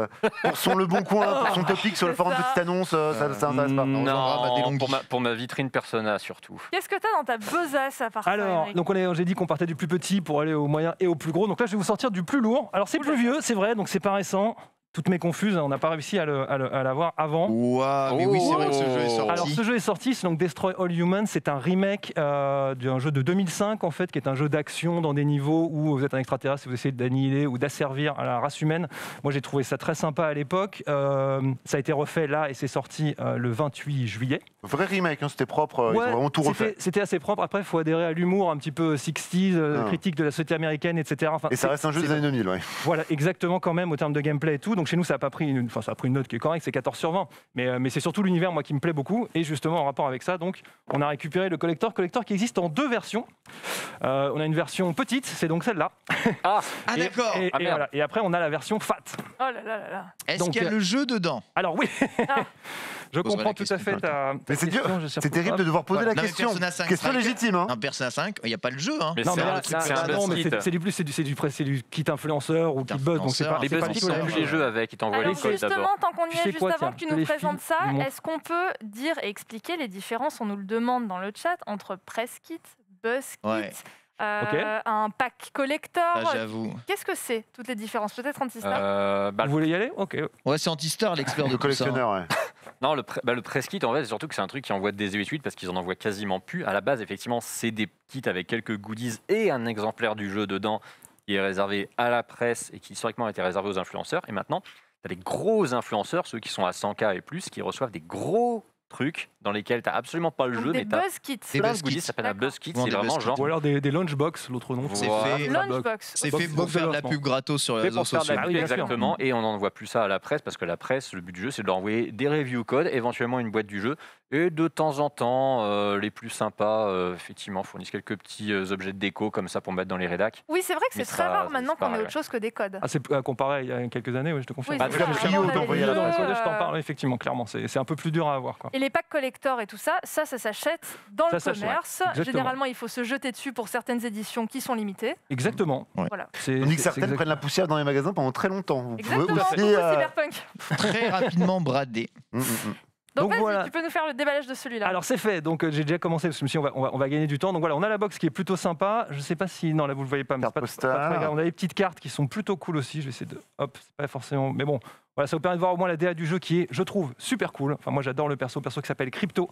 son Le Bon Coin, pour son topic sur le C'est forum ça. Petite Annonce, ça intéresse pas. on envoie des Non, longues. pour ma vitrine persona surtout. Qu'est-ce que t'as dans ta besace à part ça, Alors, Émeric? donc j'ai dit qu'on partait du plus petit pour aller au moyen et au plus gros. Donc là, je vais vous sortir du plus lourd. Alors c'est plus vieux, c'est vrai, donc c'est pas récent. Toutes mes confuses, on n'a pas réussi à l'avoir avant. Waouh, mais oui, c'est vrai que ce jeu est sorti. Alors ce jeu est sorti, c'est donc Destroy All Humans, c'est un remake d'un jeu de 2005 en fait, qui est un jeu d'action dans des niveaux où vous êtes un extraterrestre et vous essayez d'annihiler ou d'asservir à la race humaine. Moi j'ai trouvé ça très sympa à l'époque. Ça a été refait là et c'est sorti le 28 juillet. Vrai remake, hein, c'était propre, ils ont Ouais, vraiment tout refait. C'était assez propre. Après, il faut adhérer à l'humour un petit peu 60s, Ah. critique de la société américaine, etc. Enfin, Et ça reste un jeu des années 2000, ouais. Voilà, exactement quand même, au terme de gameplay et tout. Donc chez nous, ça a pris une note qui est correcte, c'est 14 sur 20. Mais c'est surtout l'univers, moi, qui me plaît beaucoup. Et justement, en rapport avec ça, donc, on a récupéré le collector qui existe en 2 versions. On a une version petite, c'est donc celle-là. Ah, Ah d'accord. Et, Ah, merde. voilà. Et après, on a la version fat. Oh là là là là. Est-ce donc, qu'il y a le jeu dedans? Alors oui, Ah. je poserai comprends la tout à question fait plus tard. ta Mais c'est dur, question, je suis c'est terrible de devoir poser Voilà. la Non, mais question. Persona 5 Question Strike, légitime, hein. Un Persona 5, il n'y a pas le jeu. Hein. Mais Non, c'est mais un là, truc, c'est un non, mais buzz kit. c'est du kit influenceur ou kit buzz, donc c'est pas, Les c'est pas buzz du kits tout sont la même plus les chose. jeux avec, ils t'envoient Alors les codes justement, d'abord. tant qu'on y Tu sais est, juste quoi, avant tiens, que tu je te nous les présentes file, ça, dis-moi. est-ce qu'on peut dire et expliquer les différences, on nous le demande dans le chat, entre press kit, buzz kit, Ouais. Ok. un pack collector? Ah, j'avoue. Qu'est-ce que c'est, toutes les différences? Peut-être Antistar? Bah, Vous voulez y aller? Ok. Ouais, c'est Antistar l'expert de Le tout ça. collectionneur, ouais. non, le press kit, en fait, c'est surtout que c'est un truc qui envoie des 8 parce qu'ils en envoient quasiment plus. À la base, effectivement, c'est des kits avec quelques goodies et un exemplaire du jeu dedans qui est réservé à la presse et qui historiquement a été réservé aux influenceurs. Et maintenant, tu as des gros influenceurs, ceux qui sont à 100K et plus, qui reçoivent des gros trucs dans lesquels tu n'as absolument pas le Donc jeu, des mais tu as buzz kits. Des plein buzz de goodies, kits. ça s'appelle un D'accord. buzz kit. Souvent C'est des vraiment buzz kits. genre Ou alors des lunchbox, l'autre nom. C'est Voilà. fait, Lunchbox. c'est Box fait pour de faire de la développement. pub gratos sur les fait réseaux pour faire de sociaux. la Ah oui, pub, bien sûr. exactement, et on n'envoie plus ça à la presse parce que la presse, le but du jeu, c'est de leur envoyer des review codes, éventuellement une boîte du jeu, et de temps en temps, les plus sympas, effectivement, fournissent quelques petits objets de déco comme ça pour mettre dans les rédacs. Oui, c'est vrai que Mais c'est très ça, rare c'est maintenant qu'on ait pareil, autre chose que des codes. Ah, c'est comparé il y a quelques années, oui, je te confirme. Oui, Bah, c'est déjà, ça. le Avant, Clio, on avait d'envoyer le la jeu, presse, je t'en parle, effectivement, clairement. C'est un peu plus dur à avoir, quoi. Et les packs collector et tout ça, ça s'achète dans le Ça s'achète, commerce. exactement. Généralement, il faut se jeter dessus pour certaines éditions qui sont limitées. Exactement. Voilà. C'est- On dit que c'est certaines exact- prennent la poussière dans les magasins pendant très longtemps. Vous pouvez Exactement, aussi, beaucoup cyberpunk. Très rapidement bradé. Donc, Donc vas-y, voilà. tu peux nous faire le déballage de celui-là. Alors c'est fait, donc j'ai déjà commencé parce que je me suis dit, on va gagner du temps. Donc voilà, on a la box qui est plutôt sympa. Je sais pas si non là vous le voyez pas, mais Carte c'est pas postale. très grave. On a les petites cartes qui sont plutôt cool aussi. Je vais essayer de hop, c'est pas forcément, mais bon. Voilà, ça vous permet de voir au moins la DA du jeu qui est, je trouve, super cool. Enfin, moi, j'adore le perso qui s'appelle Crypto,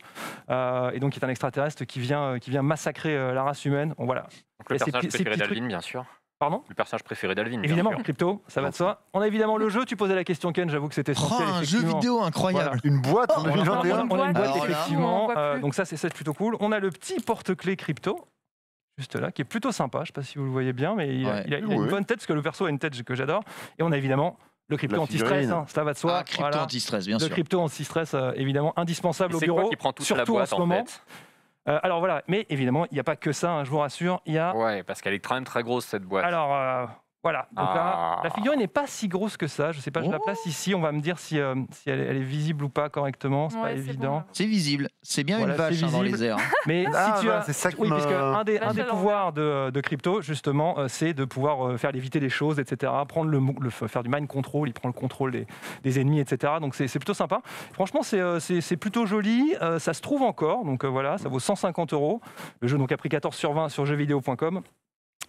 et donc qui est un extraterrestre qui vient massacrer la race humaine. Bon, voilà. Donc le Et ces personnage petits- ces préféré petits d'Alvin, bien sûr. Pardon ? Le personnage préféré d'Alvin, bien Évidemment, sûr. Crypto, ça va de soi. On a évidemment le jeu. Tu posais la question, Ken. J'avoue que c'était Oh, essentiel. un jeu effectivement. vidéo incroyable. Une boîte en Oh, On a 2021. une boîte, Alors là, effectivement. on voit plus. Donc ça, c'est plutôt cool. On a le petit porte-clés Crypto, juste là, qui est plutôt sympa. Je ne sais pas si vous le voyez bien, mais il a, Ouais. il a une Ouais. bonne tête, parce que le perso a une tête que j'adore. Et on a évidemment le Crypto La anti-stress. figurine. Hein, ça va de soi. Ah, crypto Voilà. anti-stress, bien Le sûr. Crypto anti-stress, évidemment, indispensable au C'est bureau. quoi qui prend toute la surtout boîte en ce en moment. fait Alors voilà, mais évidemment, il n'y a pas que ça, hein, je vous rassure. Il y a Ouais, parce qu'elle est quand même très grosse cette boîte. alors, voilà. Donc là, Ah. la figurine n'est pas si grosse que ça. Je ne sais pas, je la place ici. On va me dire si elle est visible ou pas correctement. C'est Ouais, pas c'est évident. bon. C'est visible. C'est bien Voilà, une vache c'est dans visible. les airs. Mais Ah, si tu voilà, as. c'est ça qui Oui, me- puisque un des Vache à pouvoirs de Crypto, justement, c'est de pouvoir faire léviter des choses, etc. Prendre faire du mind control. Il prend le contrôle des ennemis, etc. Donc c'est plutôt sympa. Franchement, c'est plutôt joli. Ça se trouve encore. Donc voilà, ça vaut 150 €. Le jeu donc, a pris 14 sur 20 sur jeuxvideo.com.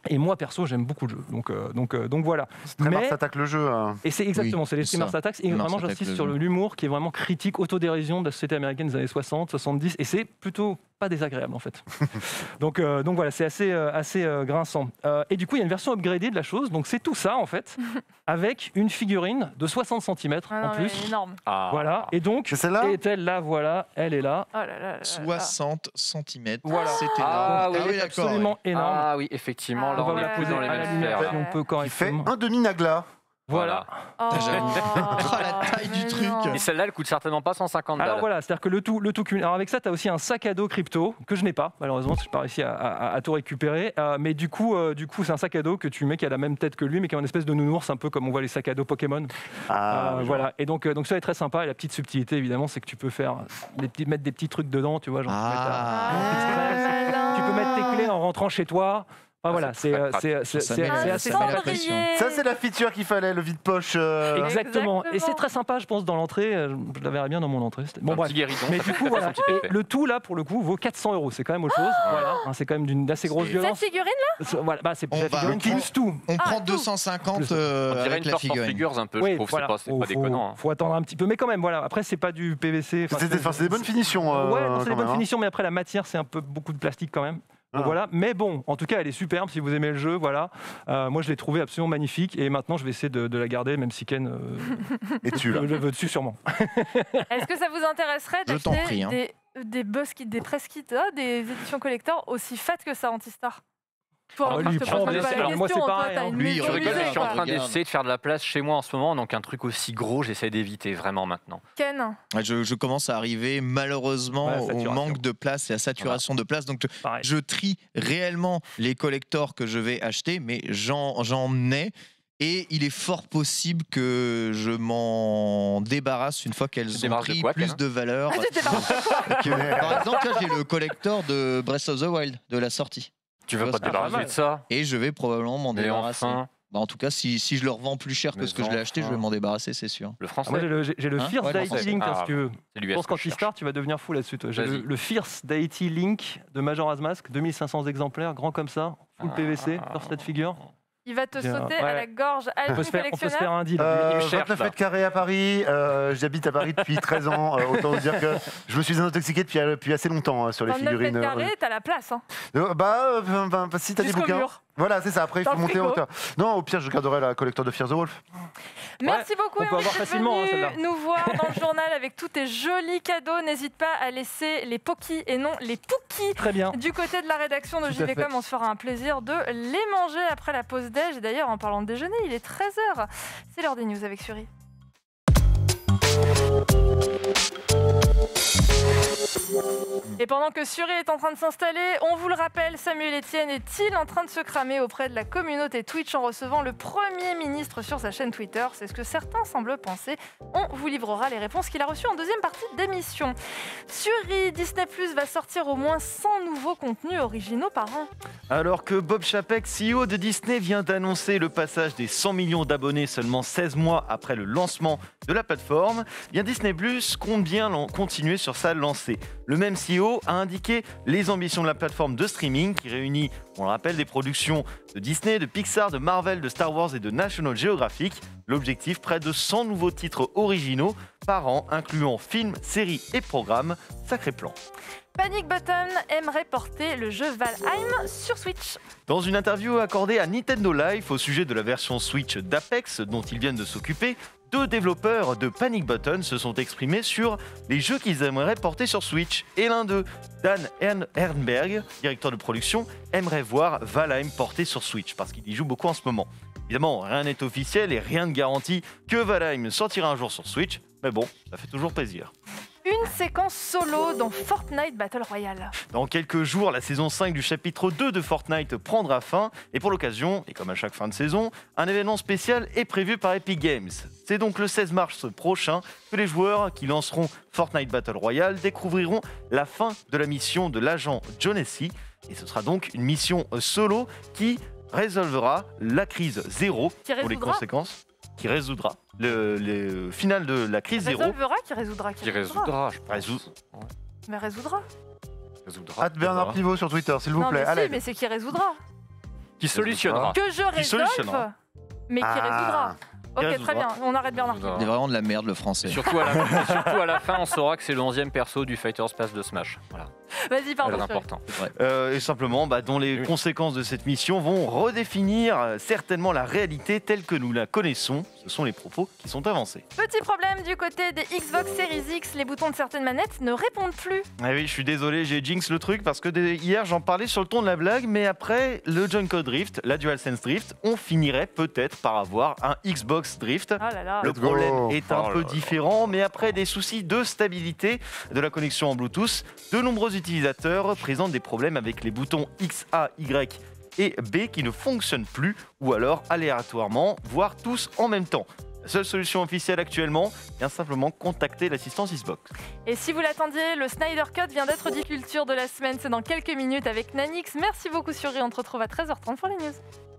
Et moi, perso, j'aime beaucoup le jeu. Donc voilà. C'est très Mars Attack le jeu. Et c'est exactement, Oui, c'est l'esprit c'est Mars ça. Attacks. Et Mars vraiment, Attack, j'insiste le sur jeu. l'humour qui est vraiment critique, autodérision de la société américaine des années 60, 70. Et c'est plutôt pas désagréable, en fait. donc voilà, c'est assez grinçant. Et du coup, il y a une version upgradée de la chose. Donc c'est tout ça, en fait, avec une figurine de 60 cm en plus. Énorme. Ah. Voilà. Et donc, C'est celle-là est-elle là? Voilà, elle est là. Oh là là là là. 60 cm. Voilà. C'était Ah là. oui, d'accord. Absolument énorme. Ah oui, effectivement, Ah, là On va on vous est la plus poser dans les à la mêmes lumière sphères. si on peut Il fait correctement. un demi-nagla. Voilà. Oh, La taille du mais truc. non. Et celle-là, elle coûte certainement pas 150 balles. Alors voilà, c'est-à-dire que le tout cumulé. Alors avec ça, tu as aussi un sac à dos crypto que je n'ai pas, malheureusement, parce que je n'ai pas réussi à tout récupérer. Mais du coup, c'est un sac à dos que tu mets qui a la même tête que lui, mais qui est une espèce de nounours, un peu comme on voit les sacs à dos Pokémon. Voilà. Et donc ça est très sympa. Et la petite subtilité, évidemment, c'est que tu peux mettre des petits trucs dedans, tu vois, genre tu peux mettre tes clés en rentrant chez toi. Enfin, voilà, c'est assez pratique. Ça, c'est la feature qu'il fallait, le vide-poche. Exactement. Et c'est Exactement. très sympa, je pense, dans l'entrée. Je la verrais bien dans mon entrée. Bon, Un bref. petit guéridon. Mais du coup, voilà. Son petit Et le tout, là, pour le coup, vaut 400 €. C'est quand même autre chose. Voilà. Hein, c'est quand même d'une assez grosse C'est- Cette violence. figurine-là Voilà, bah, c'est On la va- figurine plus tout. On prend tout. 250 On dirait avec une la Force of figurine. Figures un peu, Oui, je trouve. voilà. C'est pas déconnant. hein. Faut attendre un petit peu. Mais quand même, voilà. Après, c'est pas du PVC. Enfin, C'est des bonnes finitions. Ouais, non, c'est des quand bonnes même, finitions, mais après, la matière, c'est un peu beaucoup de plastique quand même. Donc Ah. voilà, mais bon, en tout cas, elle est superbe si vous aimez le jeu. Voilà, moi je l'ai trouvée absolument magnifique et maintenant je vais essayer de la garder, même si Ken Et tu là. le veut dessus sûrement. Est-ce que ça vous intéresserait Je t'en prie, d'acheter hein. des buzz kits, des press kits, des éditions collector aussi fat que ça, Antistar? Pour Ah, je lui, te prends, pose bien pas sûr. la Alors, moi, question, c'est toi, pareil, t'as hein. une Lui, maison Je rigole, mais je suis en quoi. train Regarde. d'essayer de faire de la place chez moi en ce moment, donc un truc aussi gros, j'essaie d'éviter vraiment maintenant. Ken, Je commence à arriver malheureusement Ouais, au saturation. manque de place et à saturation de place. Donc Pareil. je trie réellement les collectors que je vais acheter, mais j'en ai. Et il est fort possible que je m'en débarrasse une fois qu'elles ont débarrasses de pris quoi, plus Ken de valeur. Ah, tu t'es pas- Par exemple, là, j'ai le collector de Breath of the Wild, de la sortie. Tu veux Ouais, pas c'est te débarrasser pas de ça? Et je vais probablement m'en Et débarrasser. enfin, Bah, en tout cas, si je le revends plus cher que Mais ce que je l'ai acheté, je vais enfin. m'en débarrasser, c'est sûr. le Ah, français, moi j'ai le Hein Fierce Ouais, Deity français. Link, Ah, si tu veux. c'est Je l'US. pense qu'en Star, tu vas devenir fou là-dessus. Toi. J'ai Vas-y. le Fierce Deity Link de Majora's Mask, 2500 exemplaires, grand comme ça, full PVC, first state figure. Il va te Bien, sauter ouais. à la gorge. On peut Alvin se faire un collectionneur. deal. Il me cherche, 29 là. mètres carrés à Paris. J'habite à Paris depuis 13 ans. Autant vous dire que je me suis intoxiqué depuis assez longtemps sur les 29 figurines. mètres carrés, t'as la place. Hein. Si t'as des Jusqu'au bouquins. mur. Voilà, c'est ça. Après, il Dans faut le monter en frigo. hauteur. Non, au pire, je garderai la collector de Fear the Wolf. Merci beaucoup, on peut Emily, avoir d'être facilement, hein, venu celle-là. nous voir dans le journal avec tous tes jolis cadeaux. N'hésite pas à laisser les Poki et non les Pouki Très bien. du côté de la rédaction de Tout à fait. JVcom. On se fera un plaisir de les manger après la pause déj. Et d'ailleurs, en parlant de déjeuner, il est 13h. C'est l'heure des news avec Suri. Et pendant que Suri est en train de s'installer, on vous le rappelle, Samuel Etienne est-il en train de se cramer auprès de la communauté Twitch en recevant le Premier ministre sur sa chaîne Twitter? C'est ce que certains semblent penser. On vous livrera les réponses qu'il a reçues en deuxième partie d'émission. Suri, Disney Plus va sortir au moins 100 nouveaux contenus originaux par an. Alors que Bob Chapek, CEO de Disney, vient d'annoncer le passage des 100 millions d'abonnés seulement 16 mois après le lancement de la plateforme, bien Disney Plus compte bien continuer sur sa lancée. Le même CEO a indiqué les ambitions de la plateforme de streaming qui réunit, on le rappelle, des productions de Disney, de Pixar, de Marvel, de Star Wars et de National Geographic. L'objectif, près de 100 nouveaux titres originaux par an, incluant films, séries et programmes. Sacré plan. Panic Button aimerait porter le jeu Valheim sur Switch. Dans une interview accordée à Nintendo Life au sujet de la version Switch d'Apex dont ils viennent de s'occuper, 2 développeurs de Panic Button se sont exprimés sur les jeux qu'ils aimeraient porter sur Switch. Et l'un d'eux, Dan Ehrenberg, directeur de production, aimerait voir Valheim porté sur Switch parce qu'il y joue beaucoup en ce moment. Évidemment, rien n'est officiel et rien ne garantit que Valheim sortira un jour sur Switch, mais bon, ça fait toujours plaisir. Une séquence solo dans Fortnite Battle Royale. Dans quelques jours, la saison 5 du chapitre 2 de Fortnite prendra fin. Et pour l'occasion, et comme à chaque fin de saison, un événement spécial est prévu par Epic Games. C'est donc le 16 mars prochain que les joueurs qui lanceront Fortnite Battle Royale découvriront la fin de la mission de l'agent Jonesy. Et ce sera donc une mission solo qui résolvera la crise zéro Qui pour les résoudra. conséquences. Qui résoudra le final de la crise zéro. Résolvera, qui résoudra. Qui résoudra, je pense. Mais résoudra. Résoudra. Bernard Pivot sur Twitter, s'il vous non, plaît. mais À si, l'aide. mais c'est qui résoudra. Qui solutionnera. que je résolve, solutionnera. mais qui résoudra. Ok, résoudra. très bien, on arrête Bernard. Résoudra. C'est vraiment de la merde le français. Surtout à la fin, on saura que c'est le 11e perso du Fighters Pass de Smash. Voilà, Vas-y, pardon. très Cyril. important. Et simplement, dont les Oui. conséquences de cette mission vont redéfinir certainement la réalité telle que nous la connaissons. Ce sont les propos qui sont avancés. Petit problème du côté des Xbox Series X, les boutons de certaines manettes ne répondent plus. Ah oui, je suis désolé, j'ai jinx le truc parce que hier j'en parlais sur le ton de la blague, mais après le Joy-Con Drift, la DualSense Drift, on finirait peut-être par avoir un Xbox Drift. Oh là là. Le Let's go. problème est un Oh peu là là. différent, mais après des soucis de stabilité de la connexion en Bluetooth, de nombreux utilisateurs présentent des problèmes avec les boutons X, A, Y et B qui ne fonctionnent plus, ou alors aléatoirement, voire tous en même temps. La seule solution officielle actuellement, bien simplement contacter l'assistance Xbox. Et si vous l'attendiez, le Snyder Cut vient d'être dit culture de la semaine. C'est dans quelques minutes avec Nanix. Merci beaucoup Suri. On te retrouve à 13h30 pour les news.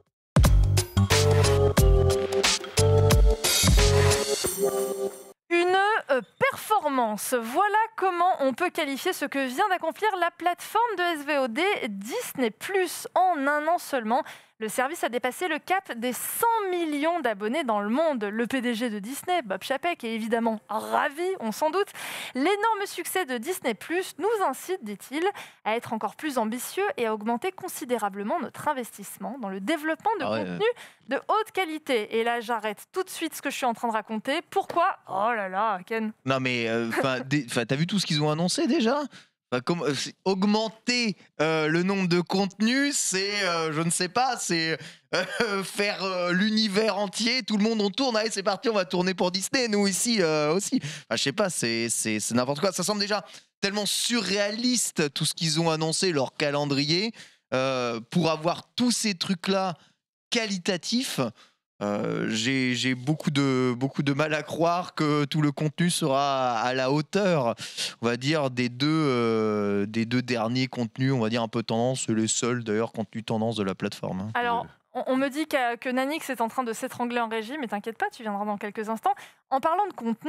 Une performance. Voilà comment on peut qualifier ce que vient d'accomplir la plateforme de SVOD Disney+. En un an seulement, le service a dépassé le cap des 100 millions d'abonnés dans le monde. Le PDG de Disney, Bob Chapek, est évidemment ravi, on s'en doute. L'énorme succès de Disney+, nous incite, dit-il, à être encore plus ambitieux et à augmenter considérablement notre investissement dans le développement de contenus de haute qualité. Et là, j'arrête tout de suite ce que je suis en train de raconter. Pourquoi ? Oh là là, Ken. Non mais t'as vu tout ce qu'ils ont annoncé déjà? Augmenter le nombre de contenus, c'est je ne sais pas, c'est faire l'univers entier, tout le monde on tourne, allez c'est parti, on va tourner pour Disney, nous ici aussi. Je sais pas, c'est n'importe quoi. Ça semble déjà tellement surréaliste tout ce qu'ils ont annoncé, leur calendrier, pour avoir tous ces trucs là qualitatifs. J'ai beaucoup de mal à croire que tout le contenu sera à la hauteur, on va dire, des deux derniers contenus, on va dire un peu tendance, les seuls d'ailleurs contenus tendance de la plateforme. Hein. Alors, on me dit que Nanix est en train de s'étrangler en régie, mais t'inquiète pas, tu viendras dans quelques instants. En parlant de contenu,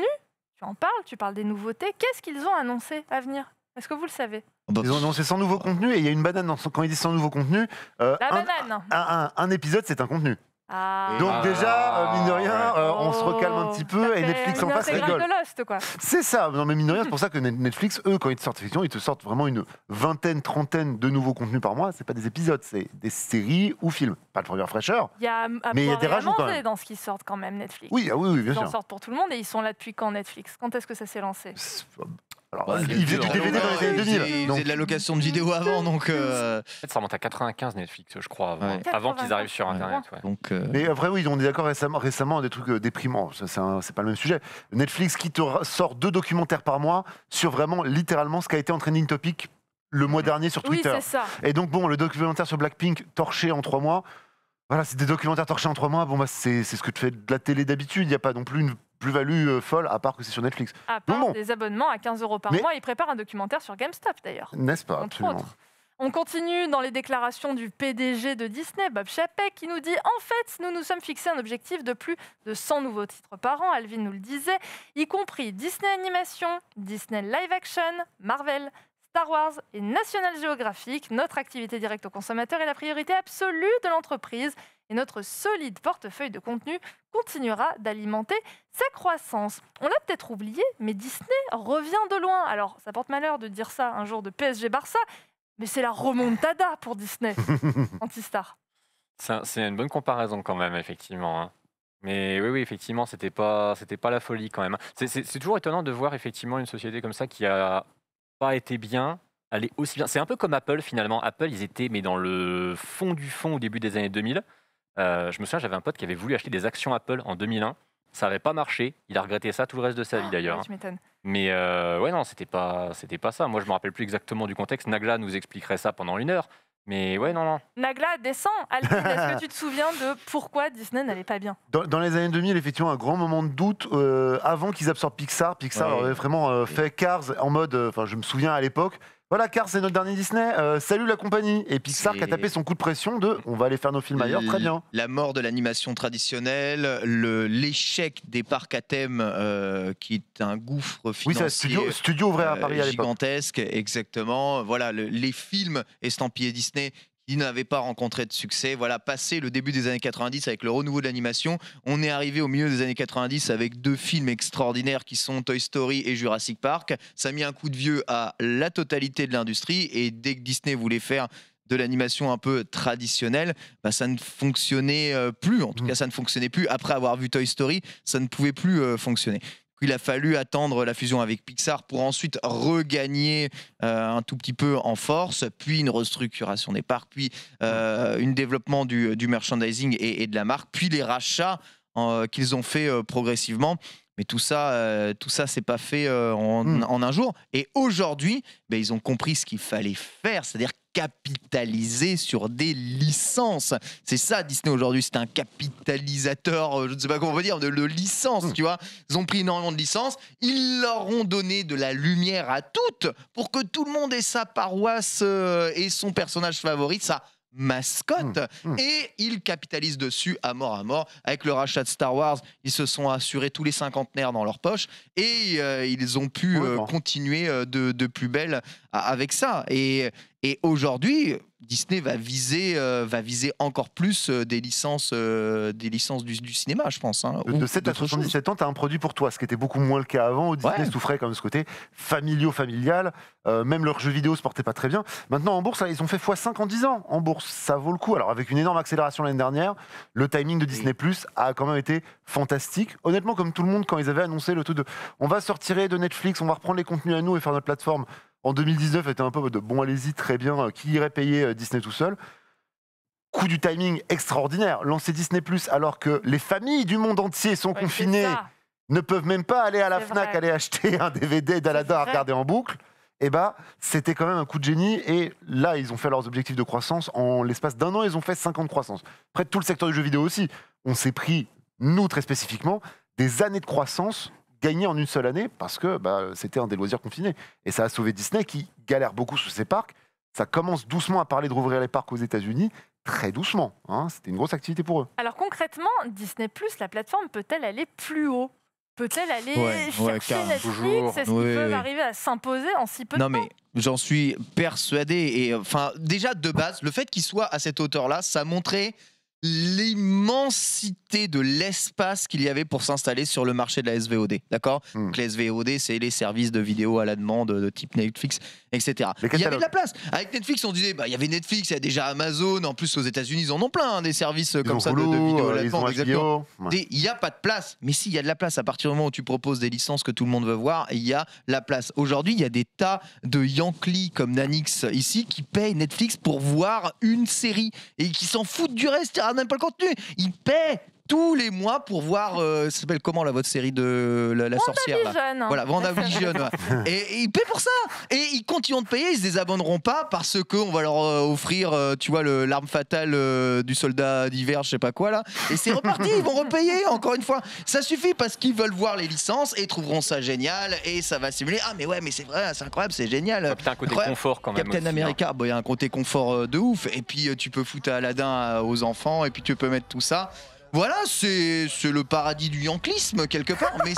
tu parles des nouveautés. Qu'est-ce qu'ils ont annoncé à venir ? Est-ce que vous le savez ? Ils ont annoncé 100 nouveaux contenus et il y a une banane quand ils disent 100 nouveaux contenus. La banane. Un épisode, c'est un contenu. Ah. Donc déjà, mine de rien, on se recalme un petit peu Ça et fait Netflix en une face intégrale rigole. de Lost, quoi. C'est ça, non mais mine de rien, c'est pour ça que Netflix, eux, quand ils te sortent fiction, ils te sortent vraiment une vingtaine, trentaine de nouveaux contenus par mois. C'est pas des épisodes, c'est des séries ou films. Pas de première fraîcheur. Il y a à Mais il y a boire des et à rajouts, quand manger même. dans ce qui sortent quand même, Netflix. Oui, bien Ils en sûr. sortent pour tout le monde et ils sont là depuis quand, Netflix ? Quand est-ce que ça s'est lancé ? Alors, Ouais, ils faisaient du DVD dans les années 2000. Ils donc- faisaient de la location de vidéos avant, donc. En fait, ça remonte à 95 Netflix, je crois, avant qu'ils arrivent sur Internet. Ouais. donc Mais après, oui, on est d'accord récemment des trucs déprimants. Ça, c'est pas le même sujet. Netflix qui te sort 2 documentaires par mois sur vraiment, littéralement, ce qui a été en trending topic le mois dernier sur Oui, Twitter. c'est ça. Et donc, bon, le documentaire sur Blackpink, torché en 3 mois. Voilà, c'est des documentaires torchés en 3 mois. Bon, c'est ce que tu fais de la télé d'habitude. Il n'y a pas non plus une plus-value folle, à part que c'est sur Netflix. À part bon. des abonnements à 15 € par Mais- mois, ils préparent un documentaire sur GameStop d'ailleurs. N'est-ce pas? Entre Absolument. autres. On continue dans les déclarations du PDG de Disney, Bob Chapek, qui nous dit « En fait, nous nous sommes fixés un objectif de plus de 100 nouveaux titres par an, Alvin nous le disait, y compris Disney Animation, Disney Live Action, Marvel, Star Wars et National Geographic. Notre activité directe au consommateur est la priorité absolue de l'entreprise et notre solide portefeuille de contenu continuera d'alimenter sa croissance. » On l'a peut-être oublié, mais Disney revient de loin. Alors, ça porte malheur de dire ça un jour de PSG-Barça, mais c'est la remontada pour Disney, Antistar. C'est une bonne comparaison quand même, effectivement. Hein. Mais oui, effectivement, c'était pas la folie quand même. C'est toujours étonnant de voir effectivement une société comme ça qui a pas été bien, aller aussi bien. C'est un peu comme Apple finalement. Apple, ils étaient mais dans le fond du fond au début des années 2000. Je me souviens, j'avais un pote qui avait voulu acheter des actions Apple en 2001. Ça n'avait pas marché. Il a regretté ça tout le reste de sa vie d'ailleurs. Ouais, tu m'étonnes. Mais ouais, non, c'était pas ça. Moi, je me rappelle plus exactement du contexte. Nagla nous expliquerait ça pendant 1 heure. Mais ouais, non. Nagla descend. Alvin, est-ce que tu te souviens de pourquoi Disney n'allait pas bien ? Dans les années 2000, effectivement, un grand moment de doute avant qu'ils absorbent Pixar. Pixar Ouais. avait vraiment fait Cars en mode. Enfin, je me souviens à l'époque. Voilà, Cars, c'est notre dernier Disney. Salut la compagnie. Et Pixar qui a tapé son coup de pression de on va aller faire nos films ailleurs. Très bien. La mort de l'animation traditionnelle, l'échec des parcs à thème, qui est un gouffre Oui, c'est financier. studio ouvert à Paris à l'époque. Gigantesque, exactement. Voilà, les films estampillés Disney qui n'avait pas rencontré de succès. Voilà, passé le début des années 90 avec le renouveau de l'animation, on est arrivé au milieu des années 90 avec 2 films extraordinaires qui sont Toy Story et Jurassic Park. Ça a mis un coup de vieux à la totalité de l'industrie et dès que Disney voulait faire de l'animation un peu traditionnelle, bah, ça ne fonctionnait plus. En tout cas, ça ne fonctionnait plus. Après avoir vu Toy Story, ça ne pouvait plus fonctionner. Il a fallu attendre la fusion avec Pixar pour ensuite regagner un tout petit peu en force, puis une restructuration des parcs, puis un développement du merchandising et de la marque, puis les rachats qu'ils ont fait progressivement. Mais tout ça, c'est pas fait en un jour. Et aujourd'hui, ben, ils ont compris ce qu'il fallait faire, c'est-à-dire capitaliser sur des licences. C'est ça Disney aujourd'hui, c'est un capitalisateur, je ne sais pas comment on peut dire, de licences, tu vois. Ils ont pris énormément de licences, ils leur ont donné de la lumière à toutes pour que tout le monde ait sa paroisse et son personnage favori, sa mascotte, et ils capitalisent dessus à mort. Avec le rachat de Star Wars, ils se sont assurés tous les cinquantenaires dans leur poche et ils ont pu continuer de plus belle avec ça. Et aujourd'hui, Disney va viser encore plus des licences du cinéma, je pense. Hein, de 7 à 77 ans, tu as un produit pour toi, ce qui était beaucoup moins le cas avant, où Disney souffrait comme ce côté familial. Même leurs jeux vidéo se portaient pas très bien. Maintenant, en bourse, là, ils ont fait x5 en 10 ans. En bourse, ça vaut le coup. Alors, avec une énorme accélération l'année dernière, le timing de Disney Plus a quand même été fantastique. Honnêtement, comme tout le monde, quand ils avaient annoncé le truc de on va se retirer de Netflix, on va reprendre les contenus à nous et faire notre plateforme. En 2019, était un peu de bon, allez-y, très bien, qui irait payer Disney tout seul? Coup du timing extraordinaire. Lancer Disney Plus alors que les familles du monde entier sont confinées, ne peuvent même pas aller à la Fnac, aller acheter un DVD d'Aladin à regarder en boucle. Eh ben, c'était quand même un coup de génie. Et là, ils ont fait leurs objectifs de croissance. En l'espace d'un an, ils ont fait 50 de croissance. Après, tout le secteur du jeu vidéo aussi. On s'est pris, nous très spécifiquement, des années de croissance gagné en une seule année parce que c'était un des loisirs confinés. Et ça a sauvé Disney qui galère beaucoup sous ses parcs. Ça commence doucement à parler de rouvrir les parcs aux États-Unis, très doucement. Hein. C'était une grosse activité pour eux. Alors concrètement, Disney+, la plateforme, peut-elle aller plus haut? Peut-elle aller chercher Netflix? Est-ce qu'ils peuvent arriver à s'imposer en si peu de temps? Non, mais j'en suis persuadé. Et enfin, déjà, de base, le fait qu'ils soient à cette hauteur-là, ça montrait l'immensité de l'espace qu'il y avait pour s'installer sur le marché de la SVOD, d'accord? Donc les SVOD, c'est les services de vidéo à la demande de type Netflix, etc. Il y avait de la place. Avec Netflix, on disait, il y avait Netflix, il y a déjà Amazon, en plus aux États-Unis, ils en ont plein, des services comme ça de vidéo à la demande, exactement. Il n'y a pas de place, mais si, il y a de la place. À partir du moment où tu proposes des licences que tout le monde veut voir, il y a la place. Aujourd'hui, il y a des tas de Yankees comme Nanix ici qui payent Netflix pour voir une série et qui s'en foutent du reste, même pas le contenu. Ils paient tous les mois pour voir, ça s'appelle comment là, votre série de la sorcière là. Voilà, WandaVision. Et ils paient pour ça. Et ils continueront de payer, ils se désabonneront pas parce qu'on va leur offrir, tu vois, l'arme fatale du soldat d'hiver, je sais pas quoi là. Et c'est reparti, ils vont repayer encore une fois. Ça suffit parce qu'ils veulent voir les licences et ils trouveront ça génial et ça va simuler. Ah mais ouais, mais c'est vrai, c'est incroyable, c'est génial. T'as un côté confort quand même. Captain America, il y a un côté confort de ouf. Et puis tu peux foutre Aladdin aux enfants et puis tu peux mettre tout ça. Voilà, c'est le paradis du yanklisme quelque part, mais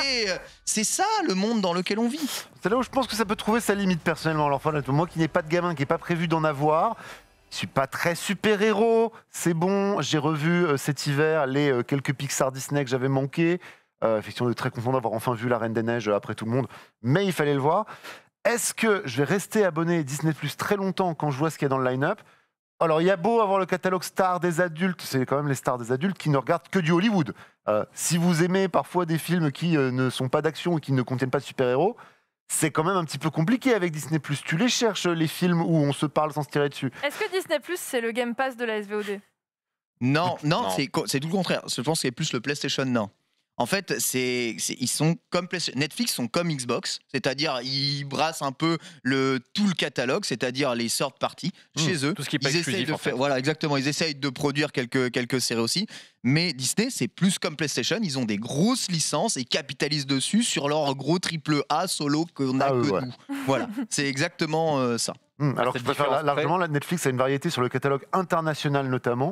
c'est ça le monde dans lequel on vit. C'est là où je pense que ça peut trouver sa limite personnellement. Alors, moi qui n'ai pas de gamin, qui n'ai pas prévu d'en avoir, je suis pas très super-héros, c'est bon. J'ai revu cet hiver les quelques Pixar Disney que j'avais manqué. Effectivement, très content d'avoir enfin vu La Reine des Neiges après tout le monde, mais il fallait le voir. Est-ce que je vais rester abonné Disney Plus très longtemps quand je vois ce qu'il y a dans le line-up? Alors, il y a beau avoir le catalogue star des adultes, c'est quand même les stars des adultes qui ne regardent que du Hollywood. Si vous aimez parfois des films qui ne sont pas d'action ou qui ne contiennent pas de super-héros, c'est quand même un petit peu compliqué avec Disney+. Tu les cherches, les films où on se parle sans se tirer dessus. Est-ce que Disney+, c'est le Game Pass de la SVOD? Non, c'est tout le contraire. Je pense que c'est plus le PlayStation Now. En fait, ils sont comme Netflix sont comme Xbox, c'est-à-dire ils brassent un peu tout le catalogue, c'est-à-dire les third parties chez eux. Tout ce qui est pas exclusif, en fait. Voilà, exactement. Ils essayent de produire quelques séries aussi. Mais Disney, c'est plus comme PlayStation. Ils ont des grosses licences et capitalisent dessus sur leur gros triple A solo qu'on a que nous. Voilà, c'est exactement ça. Alors que je préfère largement, Netflix a une variété sur le catalogue international notamment.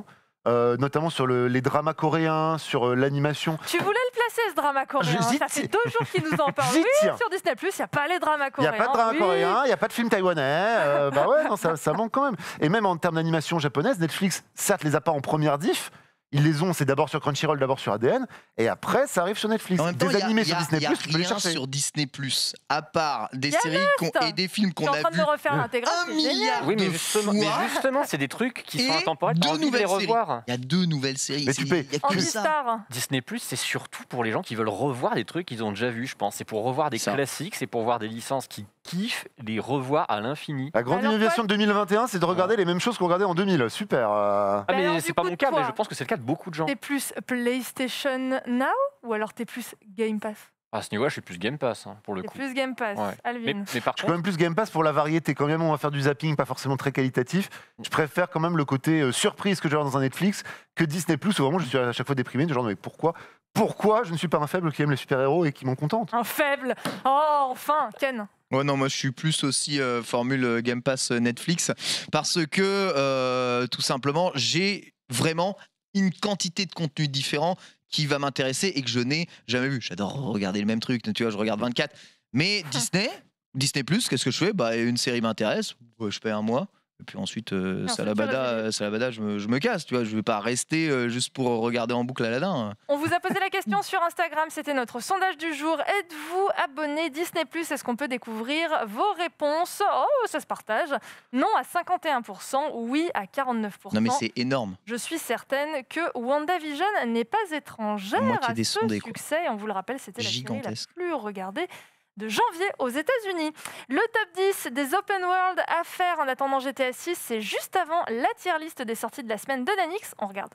notamment sur les dramas coréens, sur l'animation. Tu voulais le placer, ce drama coréen. Ça fait 2 jours qu'il nous en parle. Oui, sur Disney+, il n'y a pas les dramas Il n'y coréens. a pas de drama coréen, il n'y a pas de film taïwanais. Bah ouais, non, ça manque quand même. Et même en termes d'animation japonaise, Netflix, certes, les a pas en première diff. Ils les ont, c'est d'abord sur Crunchyroll, d'abord sur ADN, et après, ça arrive sur Netflix. En même temps, des animés sur Disney+, il y a tu peux les rien chercher. sur Disney+, à part des Il y a séries et des films Je suis qu'on en a train de vus me refaire l'intégrale. 1 milliard Oui, mais de justement, c'est des trucs qui sont et intemporels. T'as 2 envie de les nouvelles séries. revoir. Il y a 2 nouvelles séries. Mais tu Il payes. y a que ça. Anti-Star. Disney+, c'est surtout pour les gens qui veulent revoir des trucs qu'ils ont déjà vus, je pense. C'est pour revoir des Ça. classiques, c'est pour voir des licences qui kiffent, les revoir à l'infini. La grande Alors, innovation de 2021, c'est de regarder les mêmes choses qu'on regardait en 2000. Super. Ah, Mais alors, mais du c'est pas coup, mon cas, toi- mais je pense que c'est le cas de beaucoup de gens. T'es plus PlayStation Now ou alors t'es plus Game Pass? À ce niveau-là, je suis plus Game Pass, pour le T'es coup. plus Game Pass, Ouais. Alvin. Mais par Je suis quand contre, même plus Game Pass pour la variété. Quand même, on va faire du zapping, pas forcément très qualitatif. Je préfère quand même le côté surprise que je vais avoir dans un Netflix que Disney+, où vraiment je suis à chaque fois déprimé. Genre, mais pourquoi je ne suis pas un faible qui aime les super-héros et qui m'en contente? Un faible. Oh, enfin, Ken. Ouais, non, moi je suis plus aussi formule Game Pass Netflix parce que tout simplement j'ai vraiment une quantité de contenu différent qui va m'intéresser et que je n'ai jamais vu. J'adore regarder le même truc, tu vois, je regarde 24. Mais Disney+, qu'est-ce que je fais? Bah, une série m'intéresse, je paye un mois. Et puis ensuite, Salabada, je me casse, tu vois. Je vais pas rester juste pour regarder en boucle Aladdin. On vous a posé la question sur Instagram, c'était notre sondage du jour. Êtes-vous abonné Disney+? Est-ce qu'on peut découvrir vos réponses? Oh, ça se partage. Non à 51%, oui à 49%. Non mais c'est énorme. Je suis certaine que WandaVision n'est pas étrangère Moitié à des ce sondés, quoi. succès. On vous le rappelle, c'était la série la Gigantesque. plus regardée de janvier aux États-Unis. Le top 10 des open world à faire en attendant GTA 6, c'est juste avant la tier list des sorties de la semaine de Nanix. On regarde.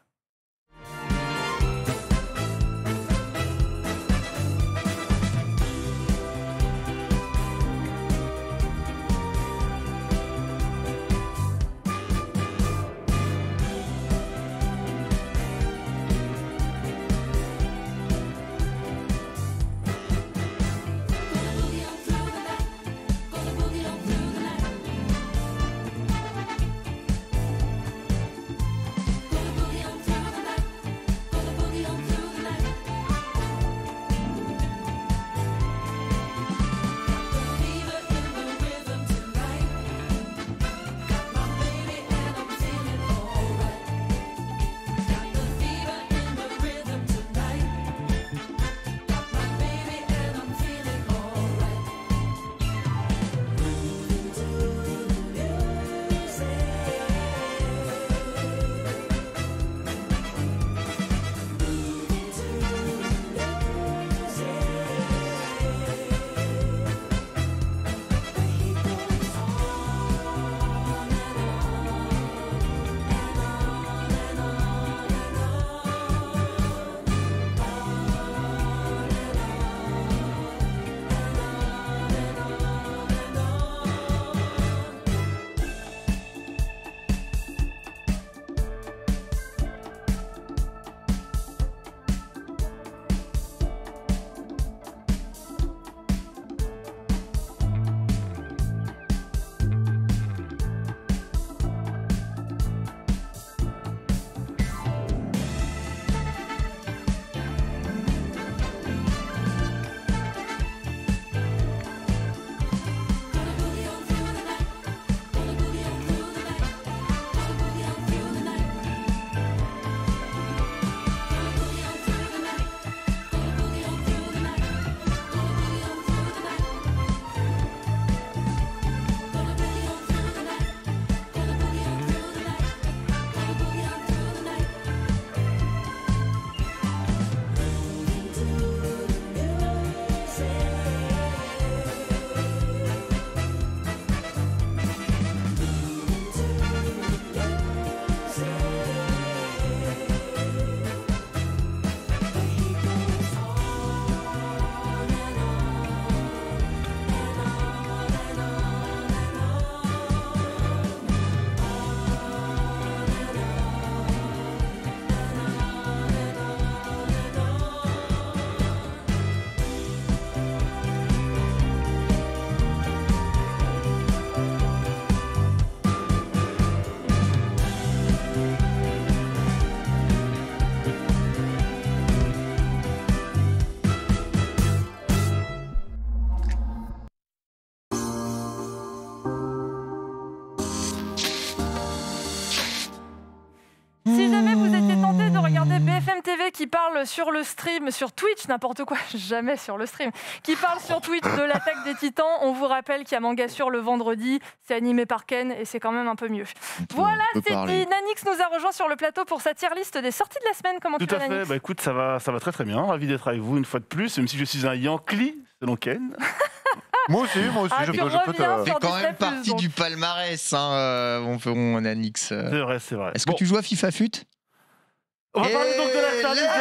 sur le stream, sur Twitch, n'importe quoi, jamais sur le stream, qui parle sur Twitch de l'attaque des Titans. On vous rappelle qu'il y a Mangasure le vendredi, c'est animé par Ken et c'est quand même un peu mieux. Voilà, c'est dit. Nanix nous a rejoint sur le plateau pour sa tier list des sorties de la semaine. Comment tu vas, Nanix ? Tout à fait, écoute, ça va très très bien. Ravi d'être avec vous une fois de plus, même si je suis un Yankee, selon Ken. Moi aussi, Ah, je tu peux reviens fait sur quand Disney+, même partie du palmarès, on feront un Anix. C'est vrai, c'est vrai. Est-ce que tu joues à FIFA Fut ? On va parler donc de la tier list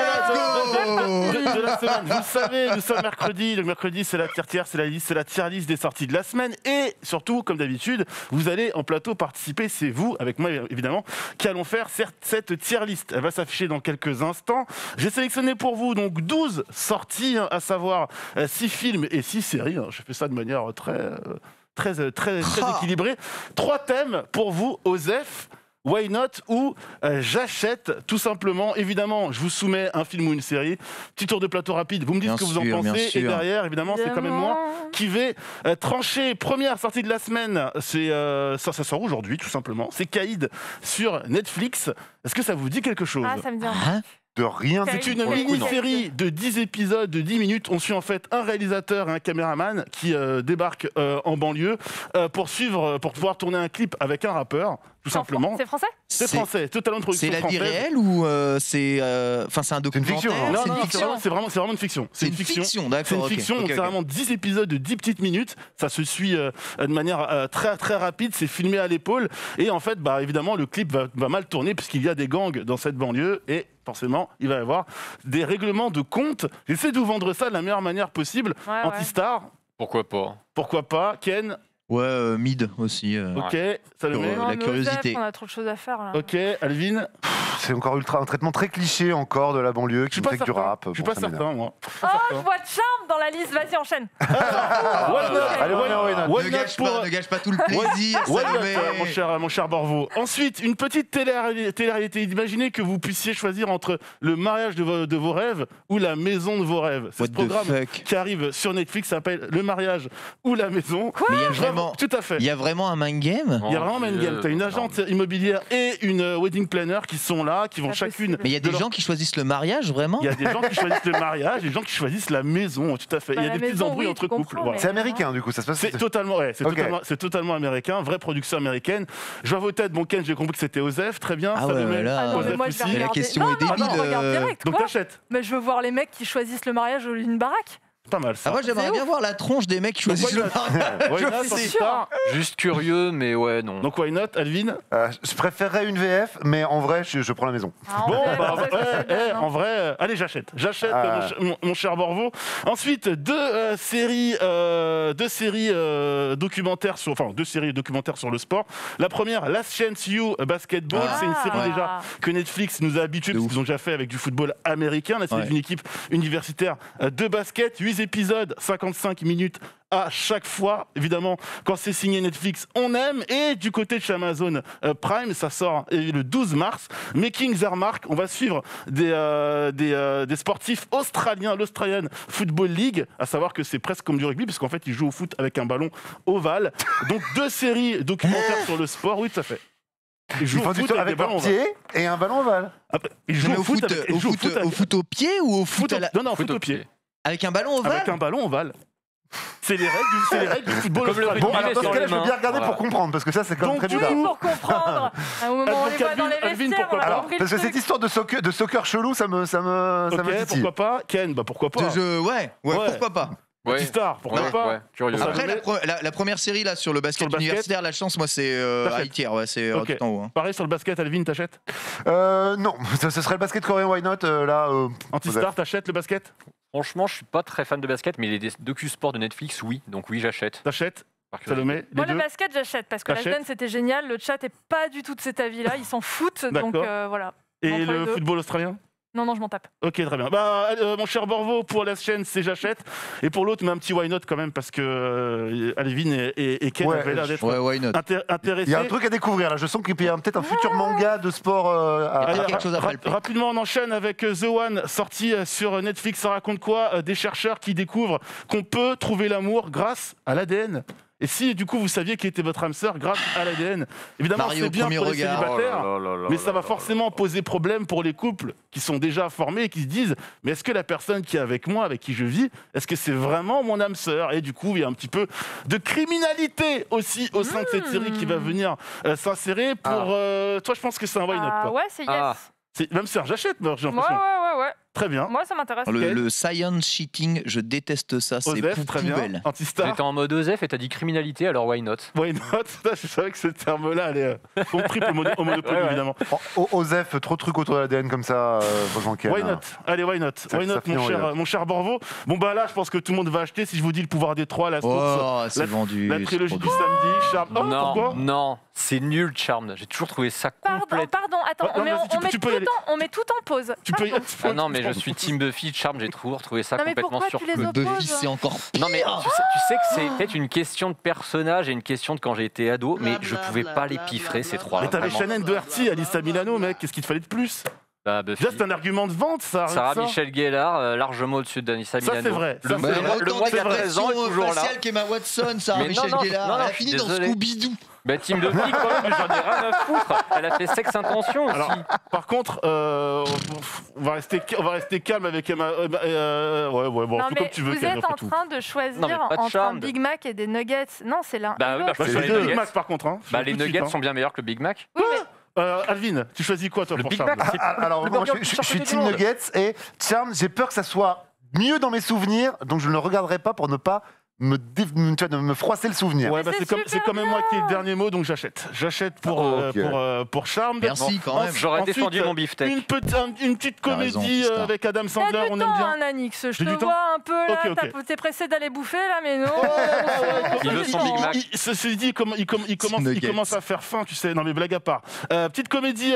de la semaine. Vous le savez, nous sommes mercredi. Le mercredi, c'est la tier, c'est la tier list des sorties de la semaine. Et surtout, comme d'habitude, vous allez en plateau participer. C'est vous, avec moi évidemment, qui allons faire cette tier list. Elle va s'afficher dans quelques instants. J'ai sélectionné pour vous donc 12 sorties, à savoir 6 films et 6 séries. Je fais ça de manière très équilibrée. 3 thèmes pour vous, Osef. Why not ou j'achète tout simplement. Évidemment, je vous soumets un film ou une série. Petit tour de plateau rapide. Vous me dites ce que vous en pensez. Et derrière, évidemment, c'est quand même moi qui vais trancher. Première sortie de la semaine, ça sort aujourd'hui, tout simplement. C'est Caïd sur Netflix. Est-ce que ça vous dit quelque chose ? Ah, ça me dit un de rien. C'est une mini-série de 10 épisodes de 10 minutes. On suit en fait un réalisateur et un caméraman qui débarquent en banlieue pour pouvoir tourner un clip avec un rappeur, tout simplement. C'est français ? C'est français, totalement de production française. C'est la vie française. réelle ou c'est un documentaire ? C'est vraiment une fiction. C'est une fiction, d'accord. C'est une fiction, donc c'est vraiment 10 épisodes de 10 petites minutes. Ça se suit de manière très, très rapide. C'est filmé à l'épaule. Et en fait, évidemment, le clip va mal tourner puisqu'il y a des gangs dans cette banlieue. Et forcément, il va y avoir des règlements de compte. J'essaie de vous vendre ça de la meilleure manière possible. Anti-Star. Pourquoi pas ? Pourquoi pas, Ken ? Ouais, mid aussi. Ok, ça le met. La curiosité. On a trop de choses à faire là. Ok, Alvin. C'est encore un traitement très cliché encore de la banlieue qui fait que du rap. Je suis pas certain, moi. Oh, je vois Charme dans la liste. Vas-y, enchaîne. Allez, ne gâche pas tout le plaisir. Mon cher Borvo. Ensuite, une petite télé-réalité. Imaginez que vous puissiez choisir entre le mariage de vos rêves ou la maison de vos rêves. C'est ce programme qui arrive sur Netflix, ça s'appelle Le mariage ou la maison. Mais il y a vraiment, tout à fait. Il y a vraiment un mind game. Il y a vraiment un mind game. Tu as une agente immobilière et une wedding planner qui sont là, qui vont chacune. Mais il y a des gens qui choisissent le mariage, vraiment. Il y a des gens qui choisissent le mariage, des gens qui choisissent la maison, tout à fait. Il y a des petits embrouilles entre couples. Voilà. C'est américain, du coup, ça se passe. C'est totalement américain, vraie production américaine. Je vois vos têtes, bon Ken, j'ai compris que c'était Osef, très bien. Ah ouais, là, la question est débile. Donc t'achètes. Mais je veux voir les mecs qui choisissent le mariage ou une baraque. Pas mal ça. Ah, moi j'aimerais bien voir la tronche des mecs qui choisissent le mariage. Juste curieux, mais ouais, non. Donc why not, Alvin ? Je préférerais une VF, mais en vrai, je prends la maison. En vrai, allez, j'achète. J'achète, mon cher Borvo. Ensuite, deux séries documentaires sur le sport. La première, Last Chance You Basketball. C'est une série déjà que Netflix nous a habitués, parce qu'ils ont déjà fait avec du football américain. Là, c'est une équipe universitaire de basket. 8 épisodes, 55 minutes à chaque fois. Évidemment, quand c'est signé Netflix, on aime. Et du côté de chez Amazon Prime, ça sort le 12 mars. Making Their Mark, on va suivre des sportifs australiens, l'Australian Football League, à savoir que c'est presque comme du rugby, puisqu'en fait, ils jouent au foot avec un ballon ovale. Donc, 2 séries documentaires sur le sport, oui, tout à fait. Ils jouent au foot avec un pied et un ballon ovale. Ils jouent au foot au pied ou au foot Non, foot au pied. Avec un ballon ovale ? Avec un ballon ovale. C'est les règles du football australien. Bon, alors dans ce cas-là, je veux bien regarder pour comprendre, parce que ça, c'est quand même très bizarre. Pour comprendre. À un moment, on les voit dans les vestiaires. Parce que cette histoire de soccer chelou, ça me titille. Pourquoi pas, Ken ? Pourquoi pas ? Ouais, pourquoi pas. Star, pourquoi pas. Curieux. Après, la première série là sur le basket universitaire, la chance, moi c'est high tier, c'est tout en haut. Pareil sur le basket, Alvin, t'achètes ? Non, ce serait le basket coréen, why not là. Anti-Star, t'achètes le basket ? Franchement, je suis pas très fan de basket, mais les docu-sports de Netflix, oui. Donc oui, j'achète. T'achètes ? Salomé, moi, le basket, j'achète, parce que la semaine, c'était génial. Le chat est pas du tout de cet avis-là. Ils s'en foutent, donc voilà. Et le football australien ? Non, je m'en tape. Ok, très bien. Mon cher Borvo, pour la chaîne, c'est j'achète. Et pour l'autre, mais un petit why not quand même, parce que Alvin et Ken avaient l'air d'être intéressés. Il y a un truc à découvrir là. Je sens qu'il y a peut-être un futur manga de sport quelque chose à palper. Rapidement, on enchaîne avec The One, sorti sur Netflix. Ça raconte quoi ? Des chercheurs qui découvrent qu'on peut trouver l'amour grâce à l'ADN. Et si du coup vous saviez qui était votre âme sœur grâce à l'ADN. Évidemment, Mario, c'est bien premier pour les regard. célibataires, mais ça va forcément poser problème pour les couples qui sont déjà formés et qui se disent mais est-ce que la personne qui est avec moi, avec qui je vis, est-ce que c'est vraiment mon âme sœur? Et du coup, il y a un petit peu de criminalité aussi au sein de cette série qui va venir s'insérer. Pour toi, je pense que c'est un why not. Ah Quoi. ouais, c'est yes. Même c'est un j'achète, j'ai Ouais, l'impression. ouais. Très bien. Moi, ça m'intéresse. Le science cheating, je déteste ça, c'est Osef, très bien. poubelle. Antistar. J'étais en mode Osef et t'as dit criminalité, alors why not? Why not? Je savais que ce terme-là allait compris au Monopoly, évidemment. Osef, trop de trucs autour de l'ADN comme ça, franchement, Ken. Why not? Allez, why not? Ça Why not, finit en why not. mon cher Borvo? Bon, bah là, je pense que tout le monde va acheter. Si je vous dis le pouvoir des trois, la source, Oh, c'est vendu. la c'est trilogie trop du bien. samedi, Charles. Oh, Non, pourquoi? non, c'est nul, Charmed. J'ai toujours trouvé ça complètement. Pardon, attends, Ouais, non, vas-y, tu peux y aller. on met tout en pause. Tu peux y Pardon. Ah non, mais je suis Team Buffy, Charmed, j'ai toujours trouvé ça Non, mais complètement pourquoi tu les surcoté. opposes? Buffy, c'est encore pire. Non mais tu sais que c'est peut-être une question de personnage et une question de quand j'ai été ado, mais je pouvais pas les piffrer ces trois. Mais t'avais Shannon Doherty, Alyssa Milano, mec. Qu'est-ce qu'il te fallait de plus? Bah, Buffy. Déjà, c'est un argument de vente, ça. Sarah ça. Michelle Gellar, largement au-dessus d'Anissa Ça, Milano. c'est vrai. Le, Ça, le- c'est vrai. le mois C'est vrai. d'adolescent est toujours là. faciale qu'Emma Watson, Sarah Mais non, Michelle non, Gellar. non, Elle a je suis fini dans désolé. Scooby-Doo. Bah, Team Buffy quand même, mais j'en ai rien à foutre. Elle a fait Sex Intention aussi. Alors, par contre, on va rester calme avec Emma. Ouais, bon, Non, fais mais comme tu veux, vous Ken, êtes en après tout. train de choisir Non, mais pas de entre un Charmed. Big Mac et des nuggets. Non, c'est l'un. Bah et oui, l'autre. bah, Bah, je c'est les deux nuggets. Big Mac, par contre. Hein. Bah, les Tout de suite, nuggets hein. sont bien meilleurs que le Big Mac. Oui, mais Alvin, tu choisis quoi, toi, Le pour Big Charmed Mac, c'est Alors, le moi, burger je plus suis charcuté Team du monde. Nuggets et Charmed, j'ai peur que ça soit mieux dans mes souvenirs, donc je ne le regarderai pas pour ne pas me froisser le souvenir. Ouais, bah, c'est c'est super quand même moi qui ai le bien. dernier mot, donc j'achète. J'achète pour, Ok. pour Charmed. Merci quand même. J'aurais Ensuite, défendu mon beefsteak. Une petite T'as raison, comédie Star. avec Adam t'as Sandler, du on temps, aime bien. hein, Nanix. Je J'ai te du temps. vois un peu là. Ok. T'es pressé d'aller bouffer là, mais non. Il veut son Big Mac. Ceci dit, il Nuggets. commence à faire faim, tu sais. Non mais blague à part. Petite comédie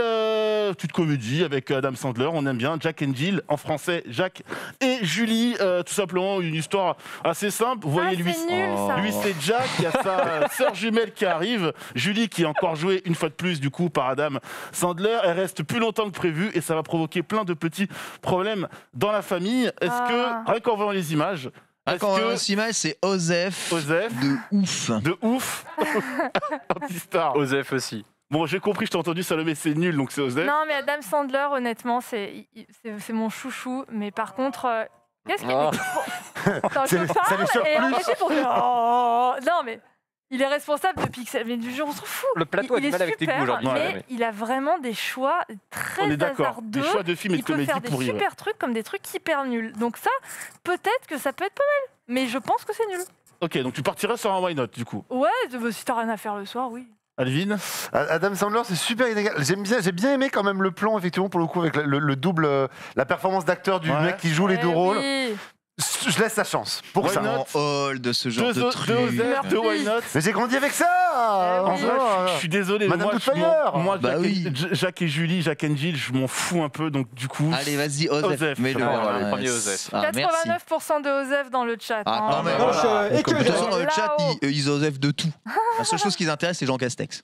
avec Adam Sandler, on aime bien. Jack and Jill, en français, Jacques et Julie. Tout simplement une histoire assez simple. Vous voyez, lui, c'est nul, ça. lui c'est Jack, il y a sa sœur jumelle qui arrive. Julie qui est encore jouée une fois de plus du coup par Adam Sandler. Elle reste plus longtemps que prévu et ça va provoquer plein de petits problèmes dans la famille. Est-ce que, rien qu'en voyant les images, est-ce Quand que Osima, c'est Osef Osef, de ouf. de ouf, anti-star. Osef aussi. Bon, j'ai compris, je t'ai entendu, Salomé, c'est nul, donc c'est Osef. Non, mais Adam Sandler, honnêtement, c'est mon chouchou. Mais par contre, qu'est-ce qu'il Oh. Attends, Ça je lui parle choque et plus. arrêtez pour Oh, non, mais il est responsable de Pixel. Mais du jour, on s'en fout. Le plateau a il du est mal avec tes super, goûts aujourd'hui. mais Ouais. il a vraiment des choix très On est d'accord. hasardeux. Des choix de films et Il de peut comédie faire des pourris. ouais. super trucs comme des trucs hyper nuls. Donc ça, peut-être que ça peut être pas mal. Mais je pense que c'est nul. Ok, donc tu partirais sur un why not, du coup. Ouais, si t'as rien à faire le soir, oui. Alvin. Adam Sandler, c'est super inégal. J'ai bien aimé quand même le plan, effectivement, pour le coup, avec le double, la performance d'acteur du Ouais. mec qui joue les deux rôles. Oui. Je laisse sa chance pour Why ça. not En hall de ce genre de truc. Deux Osef, deux why not. Mais j'ai grandi avec ça. Eh En oui. vrai, je suis désolé. Madame moi, Doubtfire. moi Bah Jacques et Julie, Jacques and Jill, je m'en fous un peu, donc du coup. Allez, vas-y, Osef. Osef. Mets-le. Ah, voilà. le premier Osef. Ah, merci. 89% de Osef dans le chat. Ah, hein. quand même. Voilà. Voilà. Et que De toute façon, dans le chat, là-haut. ils Osef de tout. La seule chose qui les intéresse, c'est Jean Castex.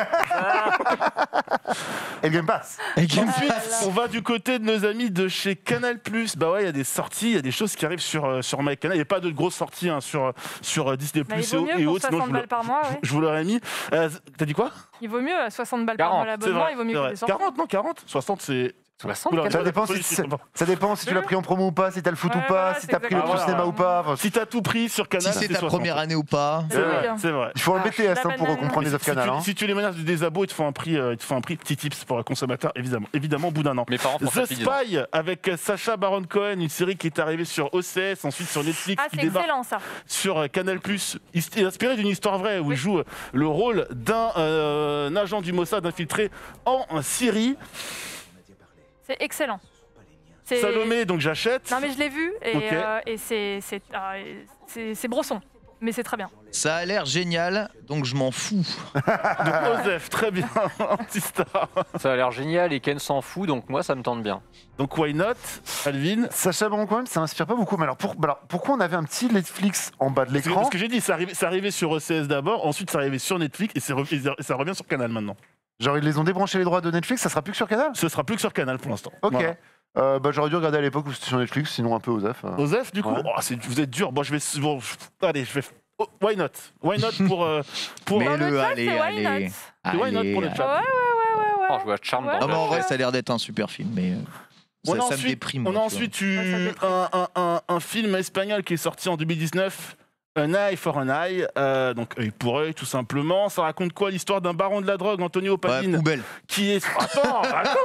Et le Game Pass. Ensuite, on va du côté de nos amis de chez Canal+. Bah ouais, il y a des sorties, il y a des choses qui arrivent sur MyCanal. Il n'y a pas de grosses sorties hein, sur Disney+, Bah, il vaut mieux et pour autres. Sinon, 60 balles par mois. Ouais. je vous l'aurais mis. T'as dit quoi? Il vaut mieux à 60 balles par 40, mois C'est l'abonnement, vrai, il vaut mieux c'est que vrai. des sorties. 40, non, 40. 60, c'est... 60 Oula, Ça dépend, ça dépend si tu l'as pris en promo ou pas, si t'as le foot ou pas, si t'as pris le exactement tout ça. cinéma ou pas. Enfin, Si t'as tout pris sur Canal, Si c'est ta 60. première année ou pas. C'est vrai, Oui. c'est vrai. il faut un BTS la hein, pour banane. comprendre les autres canals. hein. Si tu les menaces de désabo, ils te font un prix, petit tips pour un consommateur, évidemment, au bout d'un an. Mes parents font ça The depuis 10 ans. Spy avec Sacha Baron Cohen, une série qui est arrivée sur OCS, ensuite sur Netflix, Ah, qui c'est débarque excellent ça. sur Canal+. Il est inspiré d'une histoire vraie où Oui. il joue le rôle d'un agent du Mossad infiltré en Syrie. C'est excellent. Salomé, donc j'achète. Non, mais je l'ai vu et, Ok. et c'est brosson. Mais c'est très bien. Ça a l'air génial, donc je m'en fous. Donc Osef, très bien, anti-star. Ça a l'air génial et Ken s'en fout, donc moi ça me tente bien. Donc why not, Alvin? Sacha Baron Cohen, ça m'inspire pas beaucoup. Mais alors, pourquoi on avait un petit Netflix en bas de l'écran Parce que j'ai dit, c'est arrivé sur OCS d'abord, ensuite c'est arrivé sur Netflix et ça revient sur Canal maintenant. Genre, ils les ont débranché les droits de Netflix, ça sera plus que sur Canal. Ce sera plus que sur Canal pour l'instant. Ok. Voilà. J'aurais dû regarder à l'époque où c'était sur Netflix, sinon un peu Osef. Osef, du coup, Ouais. vous êtes dur. Bon, allez, je vais Why not? Why not pour Dans le Mets-le, chat, allez, c'est Why allez. Not. C'est Why Not pour le chat. Ouais. Oh, je vois Charme Ouais. dans Non, mais en le vrai, chat. ça a l'air d'être un super film, mais ça me déprime. On a moi, tu ensuite Ouais, ça eu déprime. un film espagnol qui est sorti en 2019. An eye for an eye, donc œil pour œil tout simplement. Ça raconte quoi? L'histoire d'un baron de la drogue, Antonio vois. Ouais, Padin, poubelle. qui est... Attends,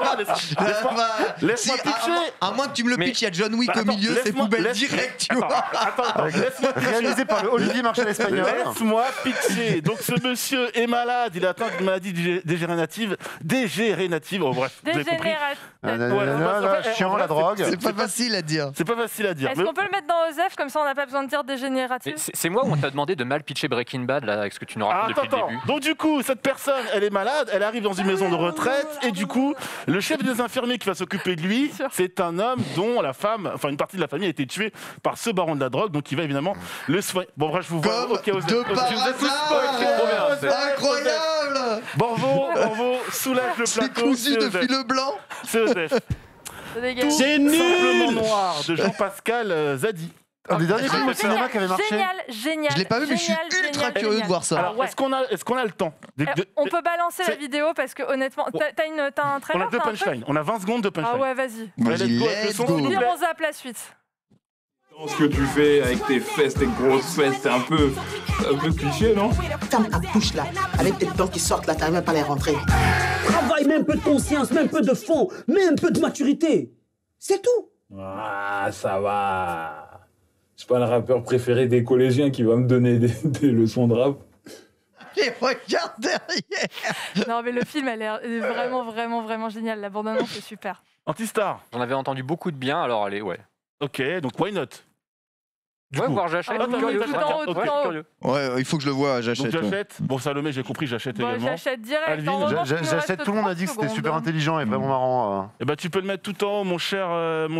laisse-moi pitcher. À moins que tu me le Mais- pitches, il y a John Wick Bah, au milieu, c'est laisse-moi- poubelle laisse- direct, tu Attends, vois. attends, laisse-moi Réalisé par le Olivier Marchal espagnol. Laisse-moi pitcher. Donc ce monsieur est malade, il est atteint d'une maladie dégénérative. Oh bref, vous avez compris. Dégénératif. Chiant, la drogue. C'est pas facile à dire. C'est pas facile à dire. Est-ce Mais- qu'on peut le mettre dans Osef, comme ça on n'a pas besoin de dire dégénératif? C'est moi où on t'a demandé de mal pitcher Breaking Bad, là, avec ce que tu nous racontes depuis le début. Donc du coup, cette personne, elle est malade, elle arrive dans une maison de retraite, et du coup, le chef des infirmiers qui va s'occuper de lui, Sûr. c'est un homme dont la femme, enfin une partie de la famille a été tuée par ce baron de la drogue, donc il va évidemment le soigner. Bon bref, je vous vois. Comme Ok, Osef. de Ok, par je vous ai tous hasard. spoil, c'est trop bien. C'est incroyable. Bravo, soulage le C'est plateau. cousu de fil blanc. C'est Osef. Ça dégage. C'est Simplement Noir de Jean-Pascal Zadi. Un des derniers films au cinéma génial, qui avait marché. Génial. Je l'ai pas vu, mais je suis ultra curieux de voir ça. Alors, ouais. est-ce qu'on a le temps On peut balancer la c'est- vidéo parce que honnêtement, t'as un On trailer? a deux t'as un truc punchlines. On a 20 secondes de punchline. Ah ouais, vas-y. Vas-y, Let's go, avec le let's son, go. s'il vous Puis plaît. on zappe la suite. Ce que tu fais avec tes fesses, tes grosses fesses, c'est un peu cliché, non? Ferme ta bouche là, avec tes dents qui sortent là, t'arrives même pas à les rentrer. Travaille, mets un peu de conscience, mets un peu de fond, mets un peu de maturité. C'est tout. Ah, ça va. C'est pas le rappeur préféré des collégiens qui va me donner des leçons de rap. Et regarde derrière. Non mais le film a l'air vraiment génial. La bande-annonce est super. Antistar. J'en avais entendu beaucoup de bien, alors allez, ouais. Ok, donc why not? Du Ouais, coup, voir j'achète. Ah, curieux, tout ça en haut, m'intéresse. tout Ouais, en haut. curieux. Ouais, il faut que je le vois, donc j'achète. ouais. j'achète. Bon, Salomé, j'ai compris, j'achète Bon, également. j'achète direct. Alvin, En revanche, il nous J'achète, reste tout le monde a 30 dit que c'était super secondes. intelligent et vraiment marrant. Eh ben, tu peux le mettre tout en haut, mon cher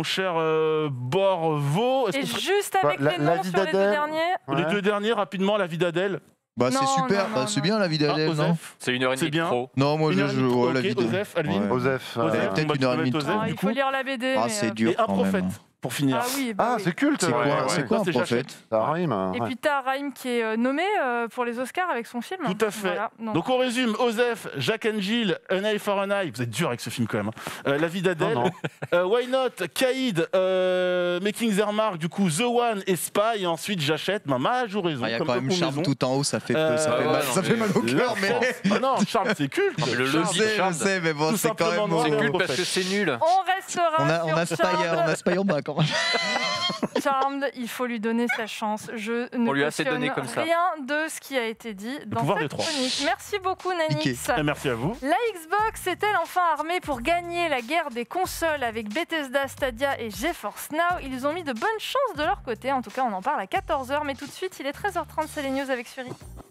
Borvo. Est-ce Et qu'on ferait- juste avec Bah, les la noms vie sur les deux d'Adèle. derniers. Les deux derniers, rapidement, la vie d'Adèle. Bah, c'est Non, super, non, bah, non, c'est non. bien la vie d'Adèle, non? Osef. C'est 1h30 C'est bien. trop. Non, moi Une je heure et demie, ouais, la ok, vie d'Adèle. Osef, Alvin. Ouais. Osef. Osef, peut-être on va une heure et demie de mettre trop. Osef, Ah, du il faut coup. lire la BD. Ah, mais, c'est euh, dur Et un quand même. prophète, pour finir. Ah oui, bah Ah, oui. c'est culte. C'est quoi, Ouais, c'est ouais. quoi Ça, un c'est prophète? Ça rime. Et Ouais. puis t'as Raïm qui est nommé pour les Oscars avec son film. Tout à fait. Voilà, donc- Donc on résume, Osef, Jack and Jill, An Eye for an Eye, vous êtes dur avec ce film quand même, hein. La vie d'Adèle, Non, Why Not, Kaïd, Making Their Mark, du coup The One et Spy, et ensuite j'achète, maman a toujours raison. Ah, il y a comme quand même beaucoup Charme raison. tout en haut, ça fait Euh, peu, ça fait ouais, mal, non, ça mais fait mal au cœur, mais. Ah non, Charme c'est culte. Non, mais le Je lobby de sais, Charme, je sais, mais bon, Tout c'est quand simplement même. noir. c'est Ouais, culte ouais. parce que c'est nul. On restera On a sur Spy en bas quand même. Charmed, il faut lui donner sa chance. Je ne On lui a assez cautionne donné comme ça. rien de ce qui a été dit dans pouvoir cette des trois. chronique. Merci beaucoup Nanix. Niqué. Et merci à vous. La Xbox est-elle enfin armée pour gagner la guerre des consoles avec Bethesda, Stadia et GeForce Now? Ils ont mis de bonnes chances de leur côté. En tout cas, on en parle à 14h. Mais tout de suite, il est 13h30, c'est les news avec Fury.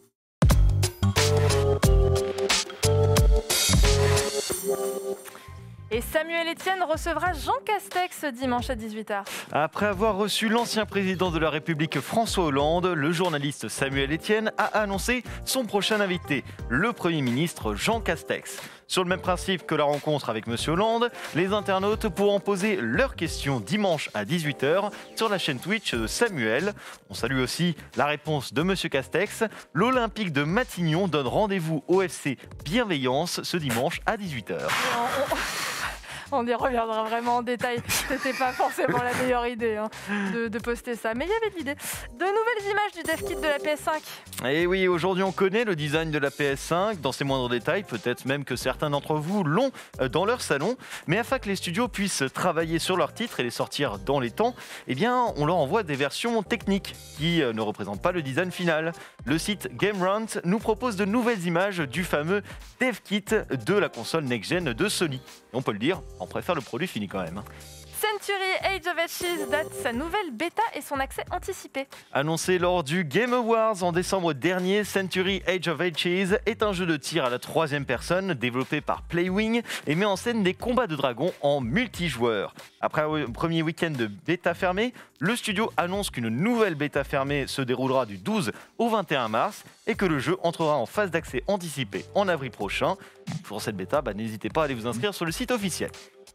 Et Samuel Etienne recevra Jean Castex ce dimanche à 18h. Après avoir reçu l'ancien président de la République François Hollande, le journaliste Samuel Etienne a annoncé son prochain invité, le Premier ministre Jean Castex. Sur le même principe que la rencontre avec M. Hollande, les internautes pourront poser leurs questions dimanche à 18h sur la chaîne Twitch de Samuel. On salue aussi la réponse de M. Castex. L'Olympique de Matignon donne rendez-vous au FC Bienveillance ce dimanche à 18h. On y reviendra vraiment en détail. C'était pas forcément la meilleure idée hein, de poster ça. Mais il y avait de l'idée. De nouvelles images du dev kit de la PS5. Et oui, aujourd'hui on connaît le design de la PS5 dans ses moindres détails, peut-être même que certains d'entre vous l'ont dans leur salon. Mais afin que les studios puissent travailler sur leurs titres et les sortir dans les temps, eh bien on leur envoie des versions techniques qui ne représentent pas le design final. Le site GameRant nous propose de nouvelles images du fameux dev kit de la console next-gen de Sony. Et on peut le dire, on préfère le produit fini quand même. Century Age of Ashes date sa nouvelle bêta et son accès anticipé. Annoncé lors du Game Awards en décembre dernier, Century Age of Ages est un jeu de tir à la troisième personne développé par Playwing et met en scène des combats de dragons en multijoueur. Après un premier week-end de bêta fermée, le studio annonce qu'une nouvelle bêta fermée se déroulera du 12 au 21 mars et que le jeu entrera en phase d'accès anticipé en avril prochain. Pour cette bêta, n'hésitez pas à aller vous inscrire sur le site officiel.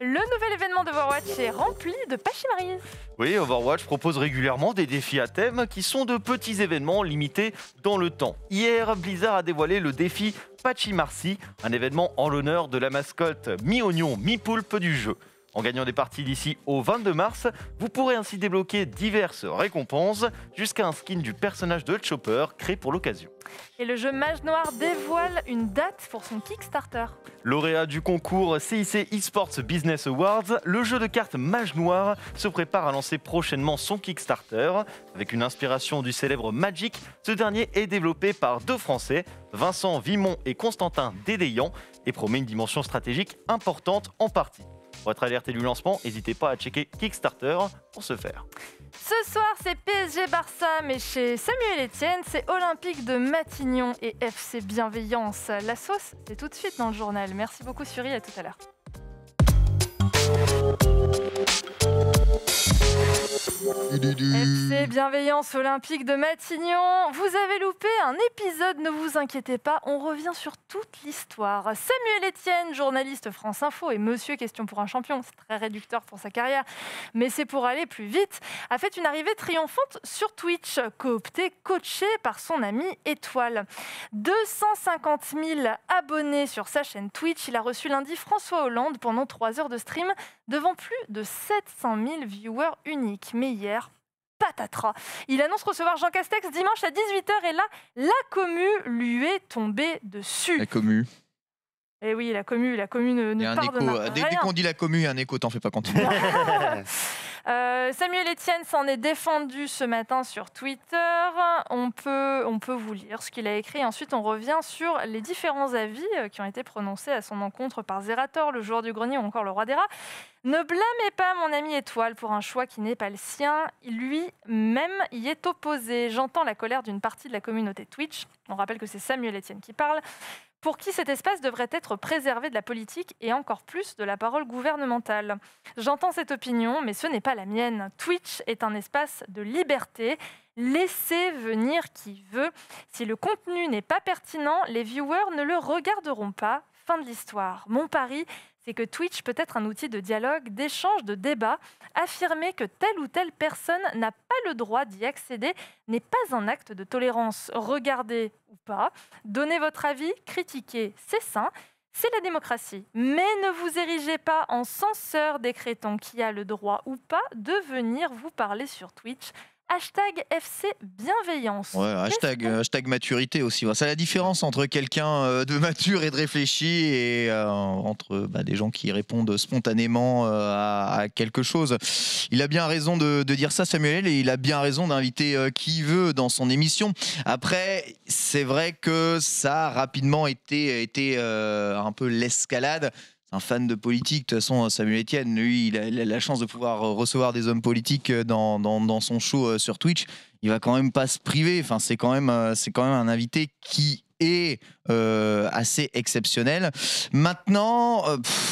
Le nouvel événement d'Overwatch est rempli de pachimaries. Oui, Overwatch propose régulièrement des défis à thème qui sont de petits événements limités dans le temps. Hier, Blizzard a dévoilé le défi Pachimarcy, un événement en l'honneur de la mascotte mi-oignon, mi-poulpe du jeu. En gagnant des parties d'ici au 22 mars, vous pourrez ainsi débloquer diverses récompenses, jusqu'à un skin du personnage de Chopper créé pour l'occasion. Et le jeu Mage Noir dévoile une date pour son Kickstarter. Lauréat du concours CIC Esports Business Awards, le jeu de cartes Mage Noir se prépare à lancer prochainement son Kickstarter. Avec une inspiration du célèbre Magic, ce dernier est développé par 2 Français, Vincent Vimon et Constantin Dédéian, et promet une dimension stratégique importante en partie. Pour être alerté du lancement, n'hésitez pas à checker Kickstarter pour ce faire. Ce soir, c'est PSG Barça, mais chez Samuel Etienne, c'est Olympique de Matignon et FC Bienveillance. La sauce, c'est tout de suite dans le journal. Merci beaucoup Suri, à tout à l'heure. FC Bienveillance Olympique de Matignon, vous avez loupé un épisode, ne vous inquiétez pas, on revient sur toute l'histoire. Samuel Etienne, journaliste France Info et monsieur Question pour un champion, c'est très réducteur pour sa carrière, mais c'est pour aller plus vite, a fait une arrivée triomphante sur Twitch, coopté, coaché par son ami Étoile. 250 000 abonnés sur sa chaîne Twitch, il a reçu lundi François Hollande pendant 3 heures de stream devant plus de 700 000 viewers uniques. Mais hier, patatras. Il annonce recevoir Jean Castex dimanche à 18h et là, la commu lui est tombée dessus. La commu. Eh oui, la commu ne pardonne rien. Dès qu'on dit la commu, il y a un écho, t'en fais pas continuer. Samuel Etienne s'en est défendu ce matin sur Twitter. On peut vous lire ce qu'il a écrit. Ensuite, on revient sur les différents avis qui ont été prononcés à son encontre par Zerator, le joueur du grenier ou encore le roi des rats. Ne blâmez pas mon ami Étoile pour un choix qui n'est pas le sien. Lui-même y est opposé. J'entends la colère d'une partie de la communauté Twitch. On rappelle que c'est Samuel Etienne qui parle. Pour qui cet espace devrait être préservé de la politique et encore plus de la parole gouvernementale. J'entends cette opinion, mais ce n'est pas la mienne. Twitch est un espace de liberté. Laissez venir qui veut. Si le contenu n'est pas pertinent, les viewers ne le regarderont pas. Fin de l'histoire. Mon pari, c'est que Twitch peut être un outil de dialogue, d'échange, de débat. Affirmer que telle ou telle personne n'a pas le droit d'y accéder n'est pas un acte de tolérance. Regardez ou pas, donnez votre avis, critiquez, c'est sain, c'est la démocratie. Mais ne vous érigez pas en censeur décrétant qui a le droit ou pas de venir vous parler sur Twitch. Hashtag FC Bienveillance. Ouais, hashtag maturité aussi. C'est la différence entre quelqu'un de mature et de réfléchi et entre des gens qui répondent spontanément à quelque chose. Il a bien raison de dire ça, Samuel, et il a bien raison d'inviter qui veut dans son émission. Après, c'est vrai que ça a rapidement été un peu l'escalade. Un fan de politique, de toute façon, Samuel Etienne, lui, il a la chance de pouvoir recevoir des hommes politiques dans son show sur Twitch. Il va quand même pas se priver. Enfin, c'est quand même un invité qui est assez exceptionnel. Maintenant,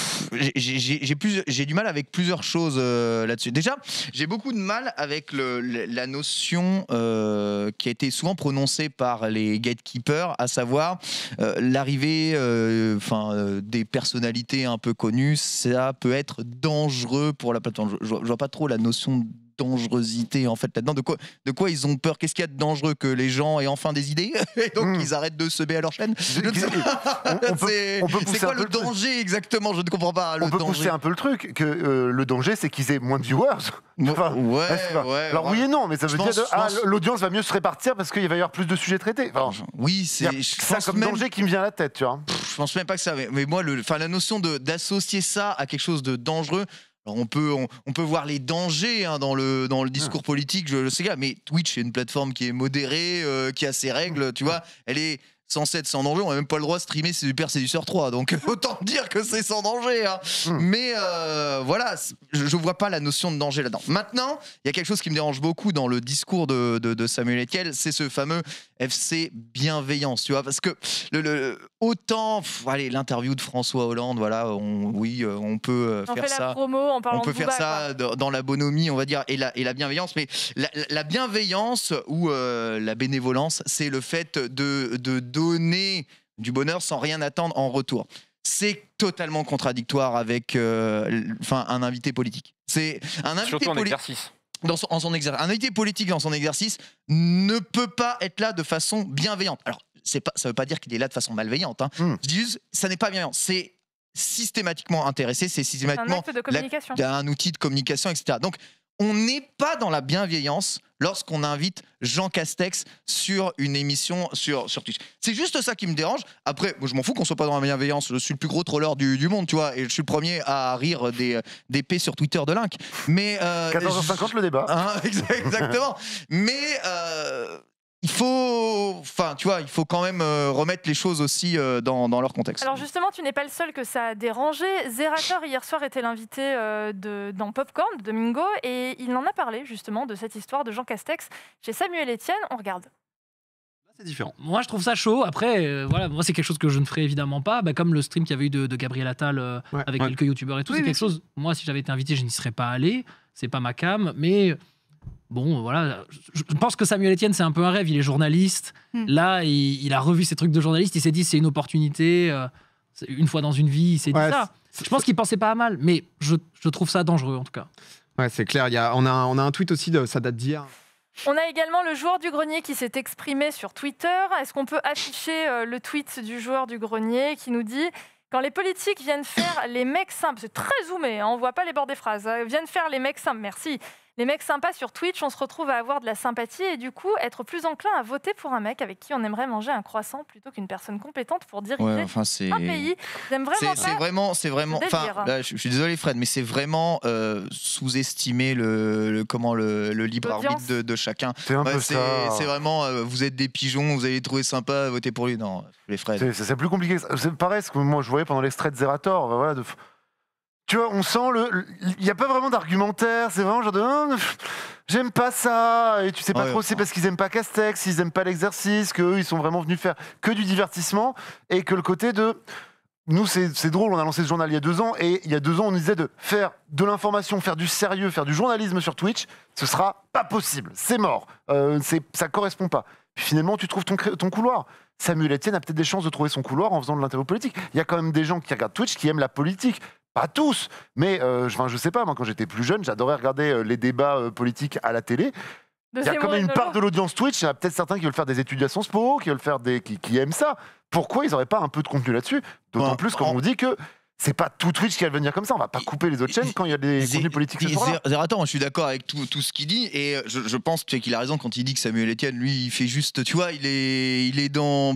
j'ai du mal avec plusieurs choses là-dessus. Déjà, j'ai beaucoup de mal avec la notion qui a été souvent prononcée par les gatekeepers, à savoir l'arrivée des personnalités un peu connues. Ça peut être dangereux pour la plateforme. Je vois pas trop la notion de dangerosité en fait là-dedans. De quoi ils ont peur? Qu'est-ce qu'il y a de dangereux? Que les gens aient enfin des idées et donc ils arrêtent de se à leur chaîne? C'est quoi le danger exactement? Je ne comprends pas. On peut pousser un peu le truc, que le danger c'est qu'ils aient moins de viewers. Enfin, alors oui et non, mais ça veut dire que l'audience va mieux se répartir parce qu'il va y avoir plus de sujets traités. Enfin, oui, c'est ça comme danger qui me vient à la tête, tu vois. Je pense même pas que ça. Mais moi, la notion d'associer ça à quelque chose de dangereux. Alors on peut voir les dangers dans le discours politique, je le sais, mais Twitch est une plateforme qui est modérée, qui a ses règles, tu vois, elle est censée être sans danger, on n'a même pas le droit de streamer Super Séducteur 3, donc autant dire que c'est sans danger. Hein. Mais voilà, je vois pas la notion de danger là-dedans. Maintenant, il y a quelque chose qui me dérange beaucoup dans le discours de Samuel Etienne, c'est ce fameux FC Bienveillance, tu vois, parce que autant, l'interview de François Hollande, voilà, on peut faire ça. On peut faire ça dans la bonhomie, on va dire, et la bienveillance, mais la bienveillance ou la bénévolence, c'est le fait de donner du bonheur sans rien attendre en retour. c'est totalement contradictoire avec un invité politique. C'est un invité Surtout en politique. exercice. Un invité politique dans son exercice ne peut pas être là de façon bienveillante. Alors, ça ne veut pas dire qu'il est là de façon malveillante. Hein. Je dis juste, ça n'est pas bienveillant. C'est systématiquement intéressé, c'est systématiquement un acte de communication. Un outil de communication, etc. Donc, on n'est pas dans la bienveillance lorsqu'on invite Jean Castex sur une émission sur Twitch. C'est juste ça qui me dérange. Après, moi, je m'en fous qu'on soit pas dans la bienveillance. Je suis le plus gros troller du monde, tu vois, et je suis le premier à rire des P sur Twitter de Link. Mais 14h50 le débat. Hein, exactement. Mais il faut quand même remettre les choses aussi dans leur contexte. Alors justement, tu n'es pas le seul que ça a dérangé. Zerator, hier soir, était l'invité dans Popcorn, de Domingo, et il en a parlé justement de cette histoire de Jean Castex chez Samuel Etienne. On regarde. C'est différent. Moi, je trouve ça chaud. Après, moi, c'est quelque chose que je ne ferai évidemment pas. Comme le stream qu'il y avait eu de Gabriel Attal avec quelques youtubeurs et tout. C'est quelque chose, moi, si j'avais été invité, je n'y serais pas allé. C'est pas ma cam, mais... Bon, voilà, je pense que Samuel Etienne, c'est un peu un rêve. Il est journaliste. Là, il a revu ses trucs de journaliste. Il s'est dit, c'est une opportunité. Une fois dans une vie, il s'est dit ça. Je pense qu'il pensait pas à mal, mais je trouve ça dangereux, en tout cas. Ouais, c'est clair. On a un tweet aussi, ça date d'hier. On a également le joueur du grenier qui s'est exprimé sur Twitter. Est-ce qu'on peut afficher le tweet du joueur du grenier qui nous dit... Quand les politiques viennent faire les mecs simples, c'est très zoomé, hein, on ne voit pas les bords des phrases, viennent faire les mecs simples, merci. Les mecs sympas sur Twitch, on se retrouve à avoir de la sympathie et du coup être plus enclin à voter pour un mec avec qui on aimerait manger un croissant plutôt qu'une personne compétente pour diriger un pays. J'aime vraiment c'est vraiment. Enfin, là, je suis désolé Fred, mais c'est vraiment sous-estimer le libre arbitre de chacun. C'est un peu ça. C'est vraiment, vous êtes des pigeons, vous allez trouver sympa, votez pour lui. Non, les Fred. C'est plus compliqué. C'est pareil, ce que moi je voyais pendant l'extrait de Zerator. Voilà, tu vois, on sent il n'y a pas vraiment d'argumentaire, c'est vraiment genre de j'aime pas ça, et tu sais pas trop, c'est parce qu'ils aiment pas Castex, ils aiment pas l'exercice, qu'eux ils sont vraiment venus faire que du divertissement, et que le côté de nous c'est drôle, on a lancé ce journal il y a 2 ans, et il y a 2 ans on nous disait de faire de l'information, faire du sérieux, faire du journalisme sur Twitch, ce sera pas possible, c'est mort, ça correspond pas. Puis finalement tu trouves ton couloir. Samuel Etienne a peut-être des chances de trouver son couloir en faisant de l'interview politique. Il y a quand même des gens qui regardent Twitch qui aiment la politique. Pas tous, mais je sais pas, moi quand j'étais plus jeune, j'adorais regarder les débats politiques à la télé. Il y a quand même une part de l'audience Twitch, il y en a peut-être certains qui veulent faire des études à Sciences Po, qui veulent faire qui aiment ça. Pourquoi ils n'auraient pas un peu de contenu là-dessus? D'autant plus quand on dit que c'est pas tout Twitch qui va venir comme ça, on va pas couper les autres chaînes quand il y a des contenus politiques. Zerator, moi je suis d'accord avec tout ce qu'il dit, et je pense qu'il a raison quand il dit que Samuel Etienne, lui, il fait juste, tu vois, il est dans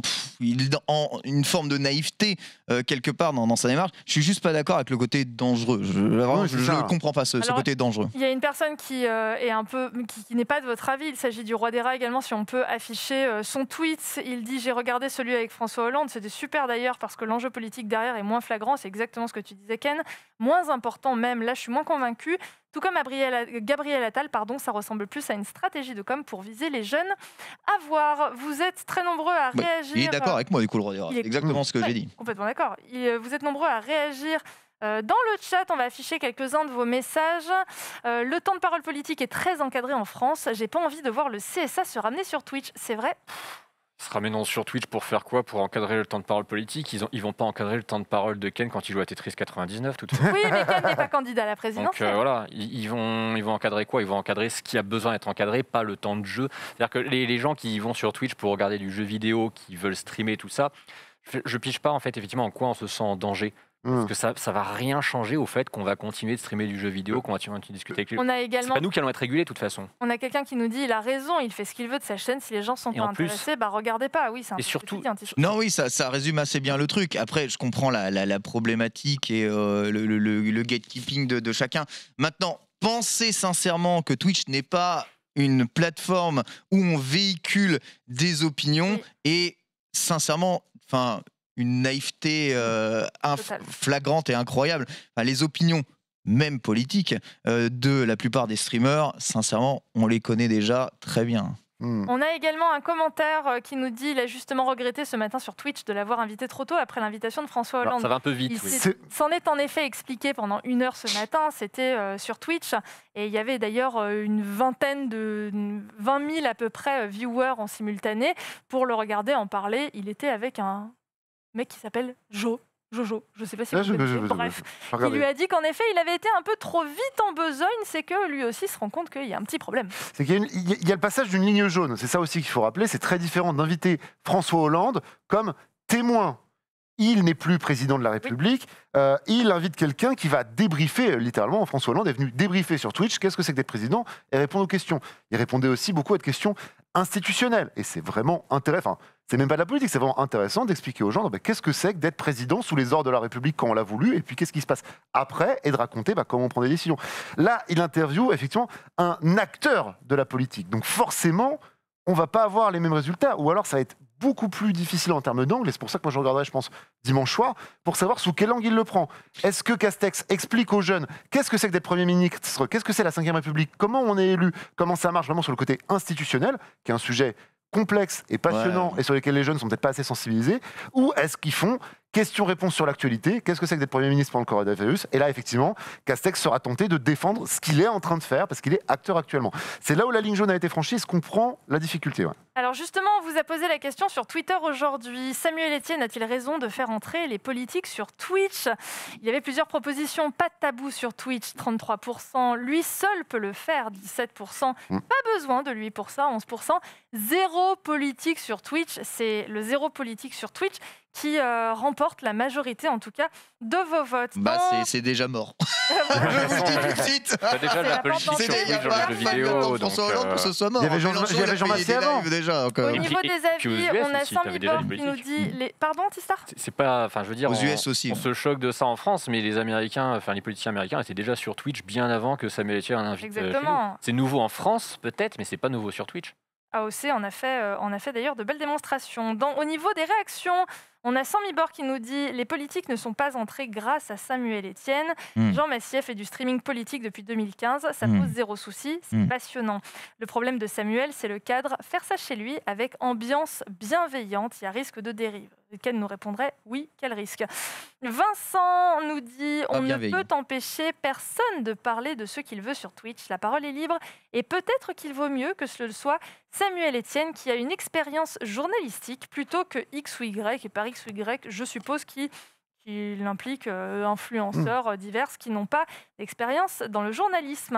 une forme de naïveté quelque part dans sa démarche. Je suis juste pas d'accord avec le côté dangereux. Je ne comprends pas ce côté dangereux. Il y a une personne qui est un peu, qui n'est pas de votre avis. Il s'agit du Roi des Rats également. Si on peut afficher son tweet, il dit: j'ai regardé celui avec François Hollande. C'était super d'ailleurs parce que l'enjeu politique derrière est moins flagrant. C'est exactement ce que tu disais, Ken. Moins important même. Là, je suis moins convaincue. Tout comme Gabriel Attal, ça ressemble plus à une stratégie de com pour viser les jeunes. À voir. Vous êtes très nombreux à réagir. Il est d'accord avec moi, du coup, le Roi des Rats. C'est exactement ce que j'ai dit. Complètement d'accord. Vous êtes nombreux à réagir. Dans le chat, on va afficher quelques-uns de vos messages. Le temps de parole politique est très encadré en France. J'ai pas envie de voir le CSA se ramener sur Twitch. C'est vrai. Se ramener sur Twitch pour faire quoi? Pour encadrer le temps de parole politique? Ils vont pas encadrer le temps de parole de Ken quand il joue à Tetris 99 tout de suite. Oui, mais Ken n'est pas candidat à la présidence. Donc voilà, ils vont encadrer quoi? Ils vont encadrer ce qui a besoin d'être encadré, pas le temps de jeu. C'est-à-dire que les gens qui vont sur Twitch pour regarder du jeu vidéo, qui veulent streamer tout ça, je pige pas en fait effectivement en quoi on se sent en danger. Parce que ça va rien changer au fait qu'on va continuer de streamer du jeu vidéo, qu'on va continuer de discuter avec lui. C'est pas nous qui allons être régulés de toute façon. On a quelqu'un qui nous dit: il a raison, il fait ce qu'il veut de sa chaîne. Si les gens sont pas intéressés, regardez pas. Oui, c'est un surtout. Non, oui, ça résume assez bien le truc. Après, je comprends la problématique et le gatekeeping de chacun. Maintenant, pensez sincèrement que Twitch n'est pas une plateforme où on véhicule des opinions et sincèrement, une naïveté flagrante et incroyable. Les opinions, même politiques, de la plupart des streamers, sincèrement, on les connaît déjà très bien. On a également un commentaire qui nous dit: il a justement regretté ce matin sur Twitch de l'avoir invité trop tôt après l'invitation de François Hollande. Ça va un peu vite. Il s'en est en effet expliqué pendant 1 heure ce matin. C'était sur Twitch. Et il y avait d'ailleurs 20 000 à peu près viewers en simultané pour le regarder en parler. Il était avec un mec qui s'appelle Joe. Jojo, je ne sais pas si Ah, vous connaissez, bref, Pas qui regardé. lui a dit qu'en effet, il avait été un peu trop vite en besogne, c'est que lui aussi se rend compte qu'il y a un petit problème. C'est qu'il y a il y a le passage d'une ligne jaune. C'est ça aussi qu'il faut rappeler. C'est très différent d'inviter François Hollande comme témoin. Il n'est plus président de la République. Il invite quelqu'un qui va débriefer, littéralement. François Hollande est venu débriefer sur Twitch qu'est-ce que c'est que d'être président et répondre aux questions. Il répondait aussi beaucoup à des questions institutionnelles. Et c'est vraiment intéressant. Enfin, c'est même pas de la politique, c'est vraiment intéressant d'expliquer aux gens qu'est-ce que c'est que d'être président sous les ordres de la République quand on l'a voulu, et puis qu'est-ce qui se passe après, et de raconter comment on prend des décisions. Là, il interviewe effectivement un acteur de la politique. Donc forcément, on va pas avoir les mêmes résultats, ou alors ça va être beaucoup plus difficile en termes d'angle, et c'est pour ça que moi je regarderai, je pense, dimanche soir, pour savoir sous quel angle il le prend. Est-ce que Castex explique aux jeunes qu'est-ce que c'est que d'être Premier ministre, qu'est-ce que c'est la Ve République, comment on est élu, comment ça marche vraiment sur le côté institutionnel, qui est un sujet complexe et passionnant, et sur lesquels les jeunes sont peut-être pas assez sensibilisés, ou est-ce qu'ils font question-réponse sur l'actualité, qu'est-ce que c'est que d'être Premier ministre pendant le coronavirus, et là effectivement, Castex sera tenté de défendre ce qu'il est en train de faire, parce qu'il est acteur actuellement. C'est là où la ligne jaune a été franchie, ce qu'on comprend la difficulté. Ouais. Alors justement, on vous a posé la question sur Twitter aujourd'hui. Samuel Etienne a-t-il raison de faire entrer les politiques sur Twitch ? Il y avait plusieurs propositions. Pas de tabou sur Twitch, 33%. Lui seul peut le faire, 17%. Pas besoin de lui pour ça, 11%. Zéro politique sur Twitch. C'est le zéro politique sur Twitch qui remporte la majorité, en tout cas, de vos votes. C'est déjà mort. Je vous le dis tout de suite. T'as déjà de la politique sur Twitch, dans les jeux vidéo. François Hollande pour que ce soit mort. Il y avait Jean Massier avant. Déjà, Au niveau des avis, on a Samy Borg qui nous dit... Pardon, Tistar ? C'est pas... Enfin, je veux dire, aux US aussi. On se choque de ça en France, mais les Américains, enfin les politiciens américains étaient déjà sur Twitch bien avant que Samuel Etienne en invite. Exactement. C'est nouveau en France, peut-être, mais c'est pas nouveau sur Twitch. AOC en a fait d'ailleurs de belles démonstrations. Au niveau des réactions, on a Samy Borg qui nous dit « Les politiques ne sont pas entrés grâce à Samuel Etienne. Jean Massier fait du streaming politique depuis 2015. Ça pose zéro souci. C'est passionnant. Le problème de Samuel, c'est le cadre. Faire ça chez lui avec ambiance bienveillante. Il y a risque de dérive. » Ken nous répondrait « Oui, quel risque ?» Vincent nous dit « On ne peut empêcher personne de parler de ce qu'il veut sur Twitch. La parole est libre et peut-être qu'il vaut mieux que ce soit Samuel Etienne qui a une expérience journalistique plutôt que X ou Y. Et par X ou Y, je suppose qu'il implique influenceurs divers qui n'ont pas d'expérience dans le journalisme.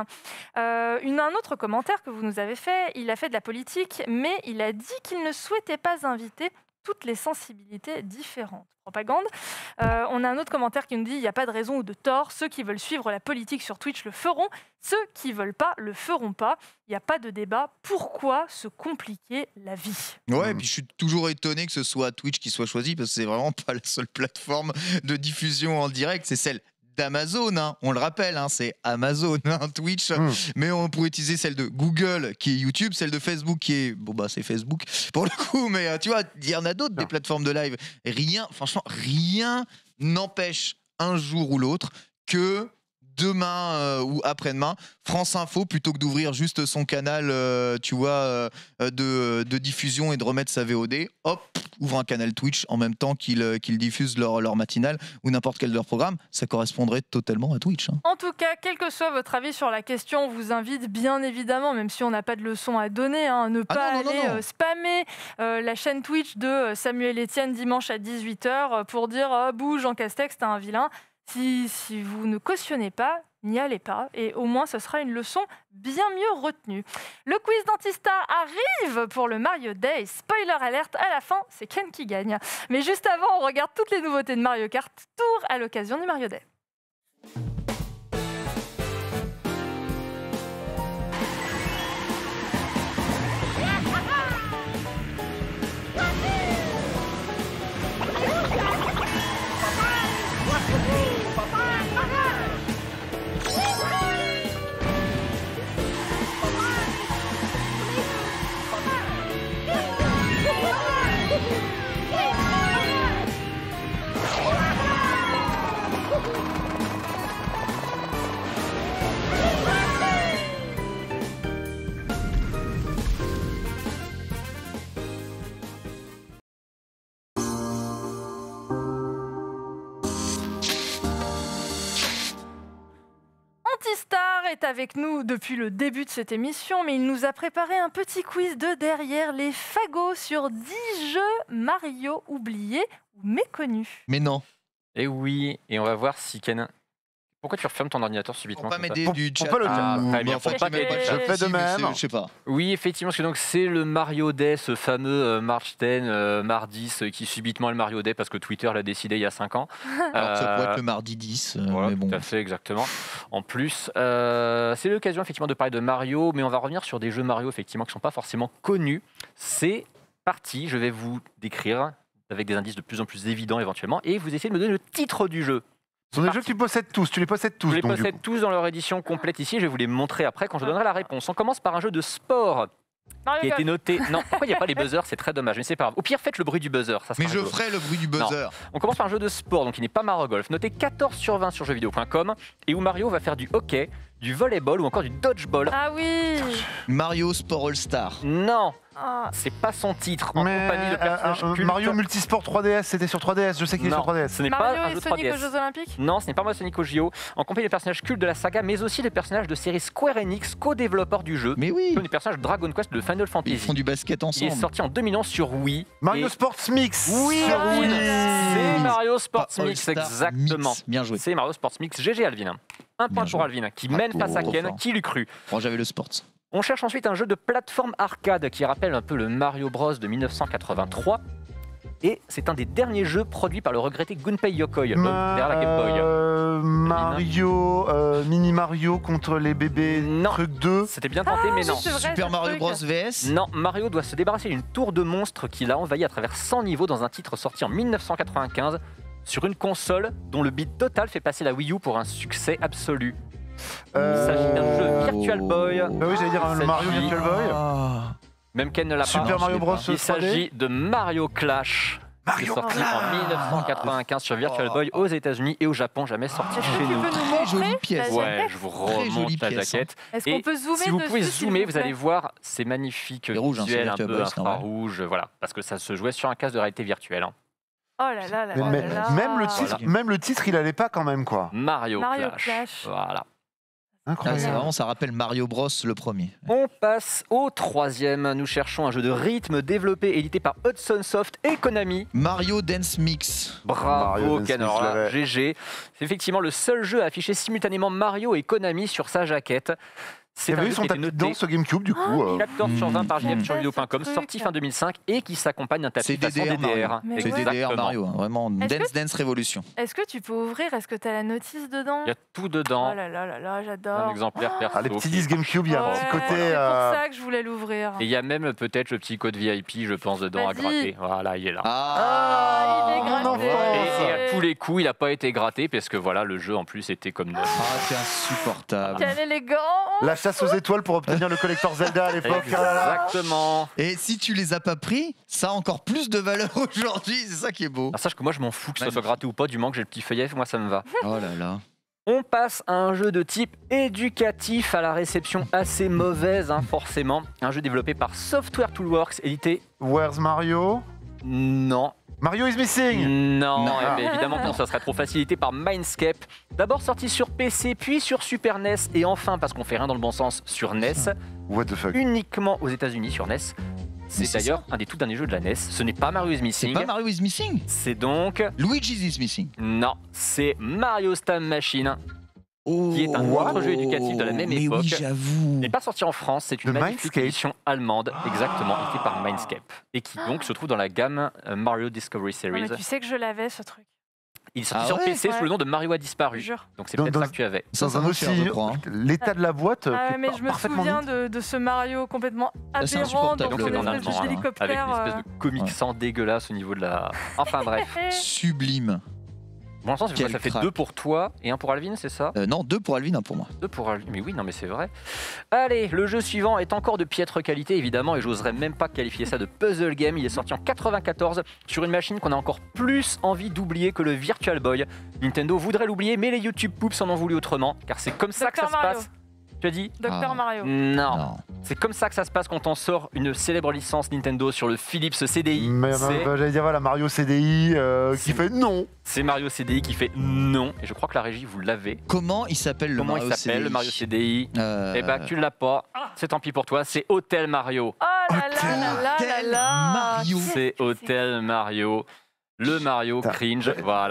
Un autre commentaire que vous nous avez fait, il a fait de la politique, mais il a dit qu'il ne souhaitait pas inviter toutes les sensibilités différentes. Propagande. On a un autre commentaire qui nous dit il n'y a pas de raison ou de tort. Ceux qui veulent suivre la politique sur Twitch le feront. Ceux qui ne veulent pas le feront pas. Il n'y a pas de débat. Pourquoi se compliquer la vie ? Ouais, et puis je suis toujours étonné que ce soit Twitch qui soit choisi parce que c'est vraiment pas la seule plateforme de diffusion en direct. C'est celle d'Amazon, hein. On le rappelle, hein, c'est Amazon, hein, Twitch, mais on pourrait utiliser celle de Google qui est YouTube, celle de Facebook qui est, c'est Facebook pour le coup, mais tu vois, il y en a d'autres des plateformes de live. Franchement, rien n'empêche un jour ou l'autre que demain ou après-demain, France Info, plutôt que d'ouvrir juste son canal, de diffusion et de remettre sa VOD, hop, ouvre un canal Twitch en même temps qu'ils diffusent leur matinale ou n'importe quel de leurs programmes, ça correspondrait totalement à Twitch. Hein. En tout cas, quel que soit votre avis sur la question, on vous invite bien évidemment, même si on n'a pas de leçon à donner, ne pas aller spammer la chaîne Twitch de Samuel Etienne dimanche à 18h pour dire « Bouh, Jean Castex, t'es un vilain ». Si vous ne cautionnez pas, n'y allez pas. Et au moins, ce sera une leçon bien mieux retenue. Le quiz d'Antista arrive pour le Mario Day. Spoiler alerte, à la fin, c'est Ken qui gagne. Mais juste avant, on regarde toutes les nouveautés de Mario Kart Tour à l'occasion du Mario Day. Antistar est avec nous depuis le début de cette émission, mais il nous a préparé un petit quiz de derrière les fagots sur 10 jeux Mario oubliés ou méconnus. Mais non. Et oui, et on va voir si Ken... Pourquoi tu refermes ton ordinateur subitement? Pour pas comme ça m'aider du chat. Pas le chat. Très bien, En fait, pour pas tu mets pas de t'aider. chat. Je fais de Si, mais même. Je sais pas. Oui, effectivement, parce que donc c'est le Mario Day, ce fameux March 10, mardi, qui subitement est le Mario Day parce que Twitter l'a décidé il y a 5 ans. Alors, ça pourrait être le mardi 10. Voilà, mais bon. tout à fait, exactement. En plus, c'est l'occasion effectivement de parler de Mario, mais on va revenir sur des jeux Mario effectivement qui ne sont pas forcément connus. C'est parti, je vais vous décrire avec des indices de plus en plus évidents éventuellement, et vous essayez de me donner le titre du jeu. Ce sont des jeux que tu possèdes tous. Tu les possèdes tous. Je les donc, du possède coup. tous dans leur édition complète ici, je vais vous les montrer après quand je donnerai la réponse. On commence par un jeu de sport Mario qui a été Golf. noté... Non, pourquoi il n'y a pas les buzzers? C'est très dommage, mais c'est pas grave. Au pire, faites le bruit du buzzer. Ça sera Mais je rigolo. ferai le bruit du buzzer. On commence par un jeu de sport, donc il n'est pas Mario Golf, noté 14 sur 20 sur jeuxvideo.com, et où Mario va faire du hockey, du volleyball ou encore du dodgeball. Ah oui. Mario Sport All Star. Non, Ah. c'est pas son titre. En Mais compagnie de personnages cultes. Mario Multisport 3DS, c'était sur 3DS. Je sais qu'il est Non, sur 3DS. ce n'est pas Mario un et jeu Sonic 3DS. aux Jeux Olympiques. Non, ce n'est pas Mario Sonic au JO. En compagnie des personnages cultes de la saga, mais aussi des personnages de séries Square Enix, co-développeurs du jeu. Mais oui. Comme des personnages de Dragon Quest de Final Ils Fantasy. font du basket Il est ensemble. sorti en 2011 sur Wii. Mario et- Sports Mix. Oui, sur Alvin, Wii. c'est Mario Sports Pas Mix, All-Star exactement. Mix. Bien joué. C'est Mario Sports Mix. GG Alvin. Un point Bien pour joué. Alvin, qui mène face à trop Ken, fort. qui l'eût cru. Bon, j'avais le sport. On cherche ensuite un jeu de plateforme arcade qui rappelle un peu le Mario Bros de 1983. Et c'est un des derniers jeux produits par le regretté Gunpei Yokoi, l'homme derrière la Game Boy. Mario, Mini Mario contre les bébés Non. truc 2. C'était bien tenté, mais non. c'est vrai, Super ce Mario truc. Bros VS. Non, Mario doit se débarrasser d'une tour de monstres qu'il a envahi à travers 100 niveaux dans un titre sorti en 1995 sur une console dont le bit total fait passer la Wii U pour un succès absolu. Il s'agit d'un jeu Virtual Boy. Bah oui, j'allais dire le Mario s'agit- Virtual Boy. Même Ken ne l'a pas. Super Mario Bros. Il 3D. s'agit de Mario Clash. Qui est sorti en 1995 sur Virtual Boy aux États-Unis et au Japon, jamais sorti Est-ce que chez tu nous. peux nous Très montrer jolie pièce. la Ouais, jaquette je vous Très jolie remonte la pièce, jaquette. Est-ce Et qu'on peut zoomer si vous dessus, pouvez s'il zoomer, vous vous allez plaît voir ces magnifiques C'est rouge, hein, visuels c'est un Virtual peu Boy, c'est normal. infrarouges, voilà, parce que ça se jouait sur un casque de réalité virtuelle. hein. Oh là là là Mais là là. même le titre, il allait pas quand même quoi. Mario Mario Clash. Clash. Voilà. Ah, c'est Incroyable. vraiment, ça rappelle Mario Bros le premier. On passe au troisième. Nous cherchons un jeu de rythme développé et édité par Hudson Soft et Konami. Mario Dance Mix. Bravo Mario Dance Ken, Mix, alors là, je l'avais. GG. C'est effectivement le seul jeu à afficher simultanément Mario et Konami sur sa jaquette. C'est Il y un avait eu jeu son qui était tapis noté dedans, ce GameCube, du coup. 14 sur 20 par J'aime JM.video.com, ce truc. sorti fin 2005 et qui s'accompagne d'un tapis C'est façon DDR DDR. Mario. Mais C'est ouais. DDR Mario, hein, vraiment Est-ce Dance que- Dance Révolution. Est-ce que tu peux ouvrir? Est-ce que tu as la notice dedans? Il y a tout dedans. Oh là là là là, Un j'adore. exemplaire perso. Ah, les petits qui- disques GameCube, il y a un Ouais, petit côté. C'est pour ça que je voulais l'ouvrir. Et il y a même peut-être le petit code VIP, je pense, dedans à Vas-y. gratter. Voilà, il est là. Ah, il est mon gratté. Et à tous les coups, il n'a pas été gratté parce que voilà, le jeu en plus était comme neuf. Ah, c'est insupportable. Quel élégant. La chasse aux étoiles pour obtenir le collector Zelda à l'époque. Ah là là. Exactement. Et si tu les as pas pris, ça a encore plus de valeur aujourd'hui. C'est ça qui est beau. Alors sache que moi je m'en fous que ça soit gratté ou pas, du moment que j'ai le petit feuillet, moi ça me va. Oh là là. On passe à un jeu de type éducatif à la réception assez mauvaise, hein, forcément. Un jeu développé par Software Toolworks, édité. Where's Mario? Non. Mario is missing. Non, Non. eh ben, évidemment que non, ça serait trop facilité par Mindscape. D'abord sorti sur PC, puis sur Super NES, et enfin, parce qu'on fait rien dans le bon sens, sur NES, What the fuck? uniquement aux États-Unis sur NES. C'est c'est d'ailleurs un des tout derniers jeux de la NES. Ce n'est pas Mario is C'est Missing. pas Mario is Missing. C'est donc. Luigi's is Missing. Non, c'est Mario Stam Machine, qui est un autre jeu éducatif de la même mais époque. Oui, j'avoue. n'est pas sorti en France, c'est une De magnifique Mindscape. édition allemande, exactement, éditée par Mindscape, et qui donc se trouve dans la gamme Mario Discovery Non, Series. mais tu sais que je l'avais ce truc. Il est sorti Ah sur ouais PC Ouais. sous le nom de Mario a Je disparu. jure. Donc c'est Dans- peut-être dans- ça que tu avais. Dans un cher, aussi. je crois, hein. L'état de la boîte. qui Ah, est mais je me parfaitement souviens nickel. de ce Mario complètement Ah, c'est aberrant insupportable. dans Donc son c'est en espèce allemand, de hein, avec hélicoptère. une espèce de comic sans dégueulasse au niveau de la... Enfin bref. Sublime. Bon, en sens, Quel ça fait crack. 2 pour toi et 1 pour Alvin, c'est ça? Non, 2 pour Alvin, 1 pour moi. 2 pour Alvin. Mais oui, non mais c'est vrai. Allez, le jeu suivant est encore de piètre qualité évidemment et j'oserais même pas qualifier ça de puzzle game. Il est sorti en 94 sur une machine qu'on a encore plus envie d'oublier que le Virtual Boy. Nintendo voudrait l'oublier mais les YouTube Poops en ont voulu autrement car c'est comme ça que ça Dr. se Mario. passe. Tu as dit? Docteur Ah. Mario. Non. Non. C'est comme ça que ça se passe quand on sort une célèbre licence Nintendo sur le Philips CDI. Mais j'allais dire, voilà, Mario CDI qui fait non. C'est Mario CDI qui fait non. Et je crois que la régie, vous l'avez. Comment il s'appelle le Comment Mario il s'appelle, le Mario CDI? Eh ben, tu l'as pas. C'est tant pis pour toi. C'est Hotel Mario. Oh là là là là là Hotel là. Mario. C'est Hotel Mario. Le Mario Putain. cringe. Voilà.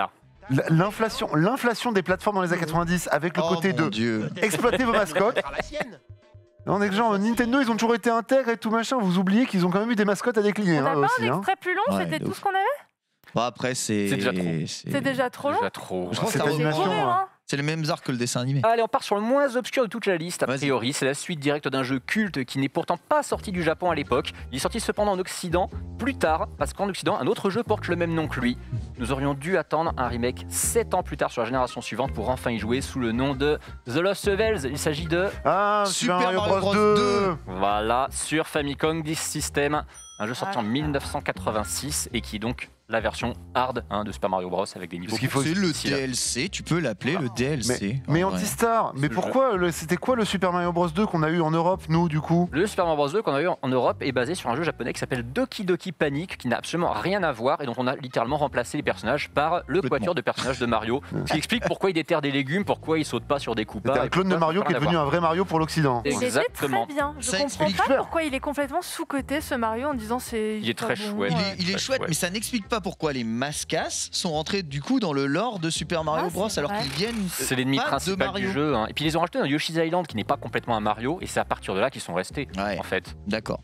L'inflation des plateformes dans les années 90 avec le côté de exploiter vos mascottes. Non, des gens, Nintendo, ils ont toujours été intègres et tout machin. Vous oubliez qu'ils ont quand même eu des mascottes à décliner. On n'a pas aussi, un extrait plus long, c'était tout ce qu'on avait. Bon, après, c'est déjà trop. C'est déjà trop long. Je pense que ça va c'est les mêmes arts que le dessin animé. Allez, on part sur le moins obscur de toute la liste. A priori, c'est la suite directe d'un jeu culte qui n'est pourtant pas sorti du Japon à l'époque. Il est sorti cependant en Occident plus tard, parce qu'en Occident, un autre jeu porte le même nom que lui. Nous aurions dû attendre un remake 7 ans plus tard sur la génération suivante pour enfin y jouer sous le nom de The Lost Levels. Il s'agit de Super Mario Bros 2. Voilà, sur Famicom Disk System. Un jeu sorti en 1986 et qui est donc la version hard de Super Mario Bros avec des niveaux. C'est le DLC, tu peux l'appeler le DLC. Mais Antistar, mais pourquoi c'était quoi le Super Mario Bros 2 qu'on a eu en Europe, nous, du coup? Le Super Mario Bros 2 qu'on a eu en Europe est basé sur un jeu japonais qui s'appelle Doki Doki Panic, qui n'a absolument rien à voir et dont on a littéralement remplacé les personnages par le quatuor de personnages de Mario, ce qui explique pourquoi il déterre des légumes, pourquoi il saute pas sur des coupas. C'est un clone de Mario qui est devenu un vrai Mario pour l'Occident. Exactement. Très bien. Je comprends pas pourquoi il est complètement sous-coté ce Mario en disant c'est. Il est très chouette. Il est chouette, mais ça n'explique pas pourquoi les Mascas sont rentrés du coup dans le lore de Super Mario Bros alors qu'ils viennent. C'est l'ennemi principal du jeu. Et puis ils les ont rajouté dans Yoshi's Island qui n'est pas complètement un Mario et c'est à partir de là qu'ils sont restés en fait. D'accord.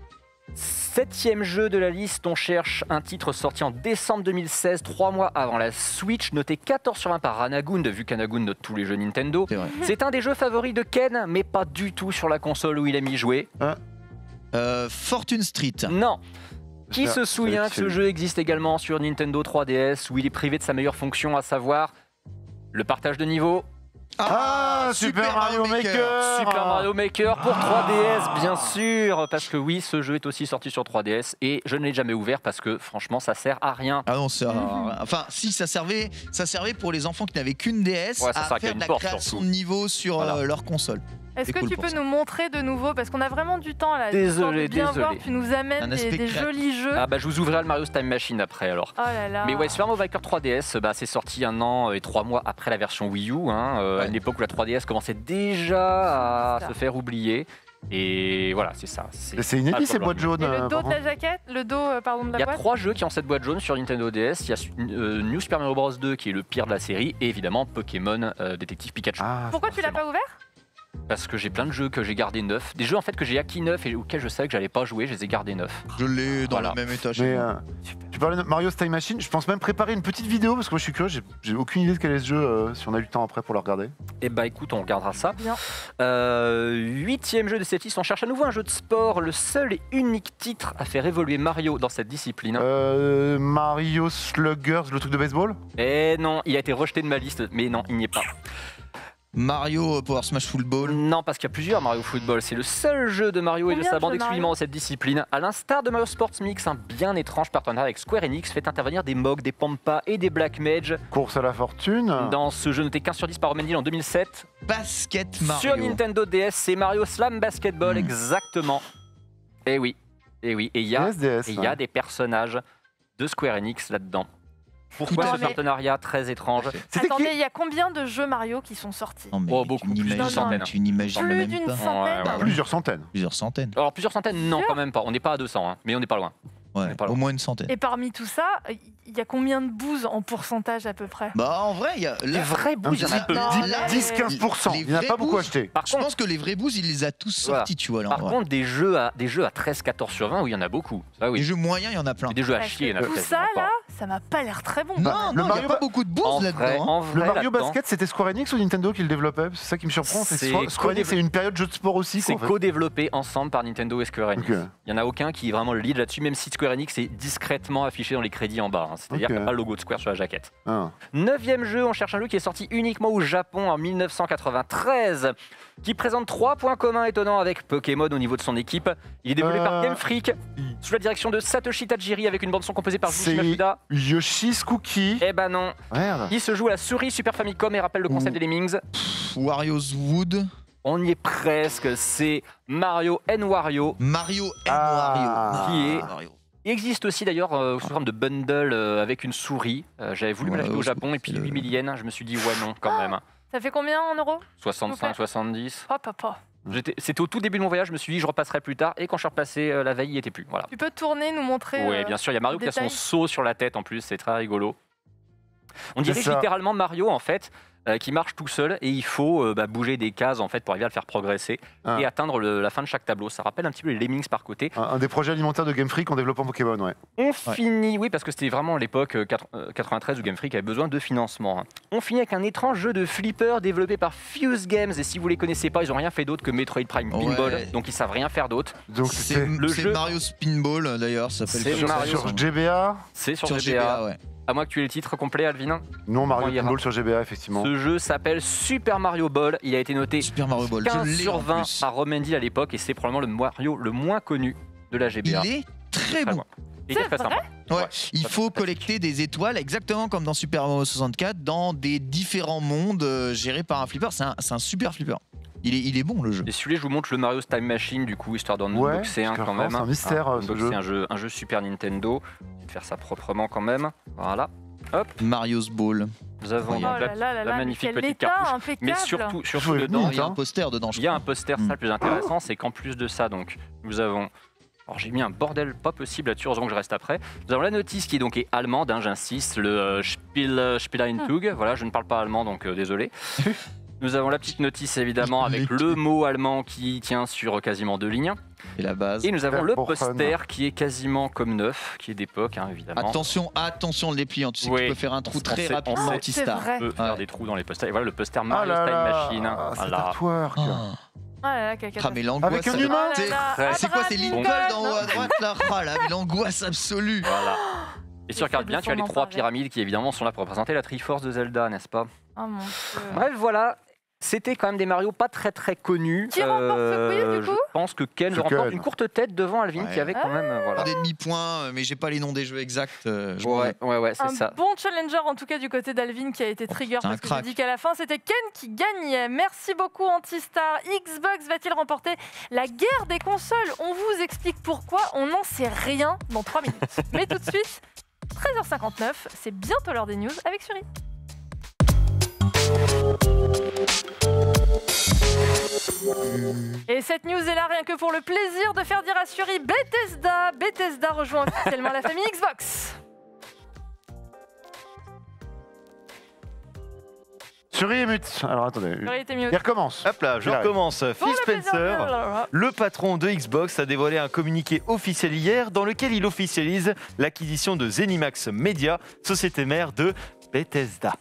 7e jeu de la liste, on cherche un titre sorti en décembre 2016, 3 mois avant la Switch, noté 14 sur 20 par Ranagund, vu qu'Anagund note tous les jeux Nintendo. C'est un des jeux favoris de Ken, mais pas du tout sur la console où il aime y jouer. Fortune Street. Non. Qui se souvient que ce jeu existe également sur Nintendo 3DS, où il est privé de sa meilleure fonction, à savoir le partage de niveau. Super Mario Maker. Super Mario Maker pour 3DS, bien sûr, parce que oui, ce jeu est aussi sorti sur 3DS et je ne l'ai jamais ouvert parce que franchement, ça sert à rien. Ah non, enfin, si ça servait pour les enfants qui n'avaient qu'une DS à faire de la création de niveau sur leur console. Est-ce que tu peux nous montrer de nouveau, parce qu'on a vraiment du temps là. Désolé. Voir, tu nous amènes des jolis jeux. Ah bah je vous ouvrirai le Mario's Time Machine après alors. Oh là là. Mais ouais, Super Mario Maker 3DS, c'est sorti 1 an et 3 mois après la version Wii U, à une époque où la 3DS commençait déjà à se faire oublier. Et voilà, c'est ça. C'est inédit ces boîtes jaunes. Et le dos de la jaquette, de la boîte. Il y a 3 jeux qui ont cette boîte jaune sur Nintendo DS. Il y a New Super Mario Bros 2 qui est le pire de la série et évidemment Pokémon Détective Pikachu. Pourquoi tu l'as pas ouvert ? Parce que j'ai plein de jeux que j'ai gardés neufs. Des jeux en fait que j'ai acquis neufs et auxquels je savais que j'allais pas jouer, je les ai gardés neufs. Je l'ai dans le même état. Tu parlais de Mario's Time Machine, je pense même préparer une petite vidéo parce que moi je suis curieux, j'ai aucune idée de quel est ce jeu, si on a eu le temps après pour le regarder. Et bah écoute, on regardera ça. Bien. 8e jeu de cette liste, on cherche à nouveau un jeu de sport, le seul et unique titre à faire évoluer Mario dans cette discipline. Mario Sluggers, le truc de baseball ? Eh non, il a été rejeté de ma liste, mais non, il n'y est pas. Mario Power Smash Football. Non, parce qu'il y a plusieurs Mario Football. C'est le seul jeu de Mario et de sa bande exclusivement dans cette discipline. À l'instar de Mario Sports Mix, un bien étrange partenariat avec Square Enix fait intervenir des Mog, des Pampa et des Black Mage. Course à la fortune. Dans ce jeu noté 15 sur 10 par Romendil en 2007. Basket Mario. Sur Nintendo DS, c'est Mario Slam Basketball, exactement. Et oui. Et il y a des personnages de Square Enix là-dedans. Pourquoi ce partenariat très étrange? Attendez, il y a combien de jeux Mario qui sont sortis? Beaucoup, plus d'une centaine. Tu n'imagines Plus même d'une pas. centaine. Plusieurs centaines. Plusieurs centaines. Alors plusieurs centaines, non quand même pas. On n'est pas à 200, mais on n'est pas loin. Ouais, au moins une centaine. Et parmi tout ça, il y a combien de bouses en pourcentage à peu près? Bah en vrai, il y a les vrais bouses, il y en a peu. 10-15%. Il n'y en a pas beaucoup acheté. Je pense que les vrais bouses, il les a tous sortis, tu vois. Là, par contre, des jeux à 13-14 sur 20, où il y en a beaucoup. Ça, oui. Des jeux moyens, il y en a plein. Des jeux à chier, il y en a tout ça là, ça m'a pas l'air très bon. Non, il n'y a pas beaucoup de bouses là-dedans. Le Mario Basket, c'était Square Enix ou Nintendo qui le développait? C'est ça qui me surprend. Square Enix, c'est une période jeu de sport aussi. C'est co-développé ensemble par Nintendo et Square Enix. Il n'y en a aucun qui est vraiment le lead là-dessus, même si Square Enix est discrètement affiché dans les crédits en bas. C'est-à-dire qu'il n'y a pas le logo de Square sur la jaquette. 9e jeu, on cherche un jeu qui est sorti uniquement au Japon en 1993, qui présente 3 points communs étonnants avec Pokémon au niveau de son équipe. Il est développé par Game Freak, sous la direction de Satoshi Tajiri, avec une bande-son composée par Yuji Masuda. Yoshi's Cookie. Eh ben non. Merde. Il se joue à la souris Super Famicom et rappelle le concept des Lemmings. Wario's Wood. On y est presque, c'est Mario & Wario. Mario & Wario. Qui est... Il existe aussi d'ailleurs sous forme de bundle avec une souris. J'avais voulu me l'acheter au Japon et puis 8 000 yens, je me suis dit ouais non quand même. Ça fait combien en euros? 65, 70. Oh papa. C'était au tout début de mon voyage, je me suis dit je repasserai plus tard et quand je suis repassé la veille il n'y était plus. Voilà. Tu peux tourner, nous montrer? Oui bien sûr, il y a Mario qui a son seau sur la tête en plus, c'est très rigolo. On dirige littéralement Mario en fait, qui marche tout seul et il faut bouger des cases en fait pour arriver à le faire progresser et atteindre la fin de chaque tableau. Ça rappelle un petit peu les Lemmings par côté. Un des projets alimentaires de Game Freak en développant Pokémon, ouais. On finit, oui, parce que c'était vraiment l'époque 93 où Game Freak avait besoin de financement. Hein. On finit avec un étrange jeu de flipper développé par Fuse Games et si vous les connaissez pas, ils ont rien fait d'autre que Metroid Prime Pinball, donc ils savent rien faire d'autre. Donc c'est Mario Spinball d'ailleurs, ça s'appelle sur GBA. C'est sur GBA, ouais. À moins que tu aies le titre complet, Alvin. Non, Mario Pinball sur GBA, effectivement. Ce jeu s'appelle Super Mario Ball. Il a été noté Super Mario Ball. 15 sur 20 par Romendi à l'époque et c'est probablement le Mario le moins connu de la GBA. Il est très bon. Il est très sympa. Ouais, il faut collecter des étoiles exactement comme dans Super Mario 64 dans des différents mondes gérés par un flipper. C'est un super flipper. Il est bon le jeu. Et celui-là, je vous montre le Mario's Time Machine du coup, histoire d'en unboxer un quand même. C'est un mystère ce jeu. C'est un jeu Super Nintendo. Je vais faire ça proprement quand même. Voilà. Hop. Mario's Ball. Nous avons la magnifique petite cartouche. Mais surtout dedans, il y a un poster dedans. Il y a un poster, ça le plus intéressant, c'est qu'en plus de ça, donc, nous avons. Alors j'ai mis un bordel pas possible là-dessus, heureusement que je reste après. Nous avons la notice qui est donc allemande, hein, j'insiste, le Spieleinzug. Voilà, je ne parle pas allemand donc désolé. Nous avons la petite notice évidemment avec le mot allemand qui tient sur quasiment 2 lignes. Et la base. Et nous avons le poster qui est quasiment comme neuf, qui est d'époque hein, évidemment. Attention les pliants, tu sais que tu peux faire un trou très rapidement anti-star. On peut faire des trous dans les posters. Et voilà le poster Mario's Time Machine. C'est artwork. Mais l'angoisse. Avec un humain. C'est quoi, c'est Lincoln en haut à droite là? Mais l'angoisse absolue. Voilà. Et si tu regardes bien, tu as les 3 pyramides qui évidemment sont là pour représenter la Triforce de Zelda, n'est-ce pas? Oh mon Dieu. Bref, voilà. C'était quand même des Mario pas très très connus. Qui remporte ce quiz du coup? Je pense que Ken remporte une courte tête devant Alvin qui avait quand même. Voilà. Des demi-points, mais j'ai pas les noms des jeux exacts. Ouais, c'est ça. Un bon challenger en tout cas du côté d'Alvin qui a été trigger parce que j'ai dit qu'à la fin c'était Ken qui gagnait. Merci beaucoup Antistar. Xbox va-t-il remporter la guerre des consoles? On vous explique pourquoi, on n'en sait rien dans 3 minutes. Mais tout de suite, 13h59, c'est bientôt l'heure des news avec Suri. Et cette news est là rien que pour le plaisir de faire dire à Suri Bethesda. Bethesda rejoint officiellement la famille Xbox. Suri est mute. Alors attendez. Il recommence. Hop là, je recommence. Phil Spencer, le patron de Xbox, a dévoilé un communiqué officiel hier dans lequel il officialise l'acquisition de ZeniMax Media, société mère de Bethesda.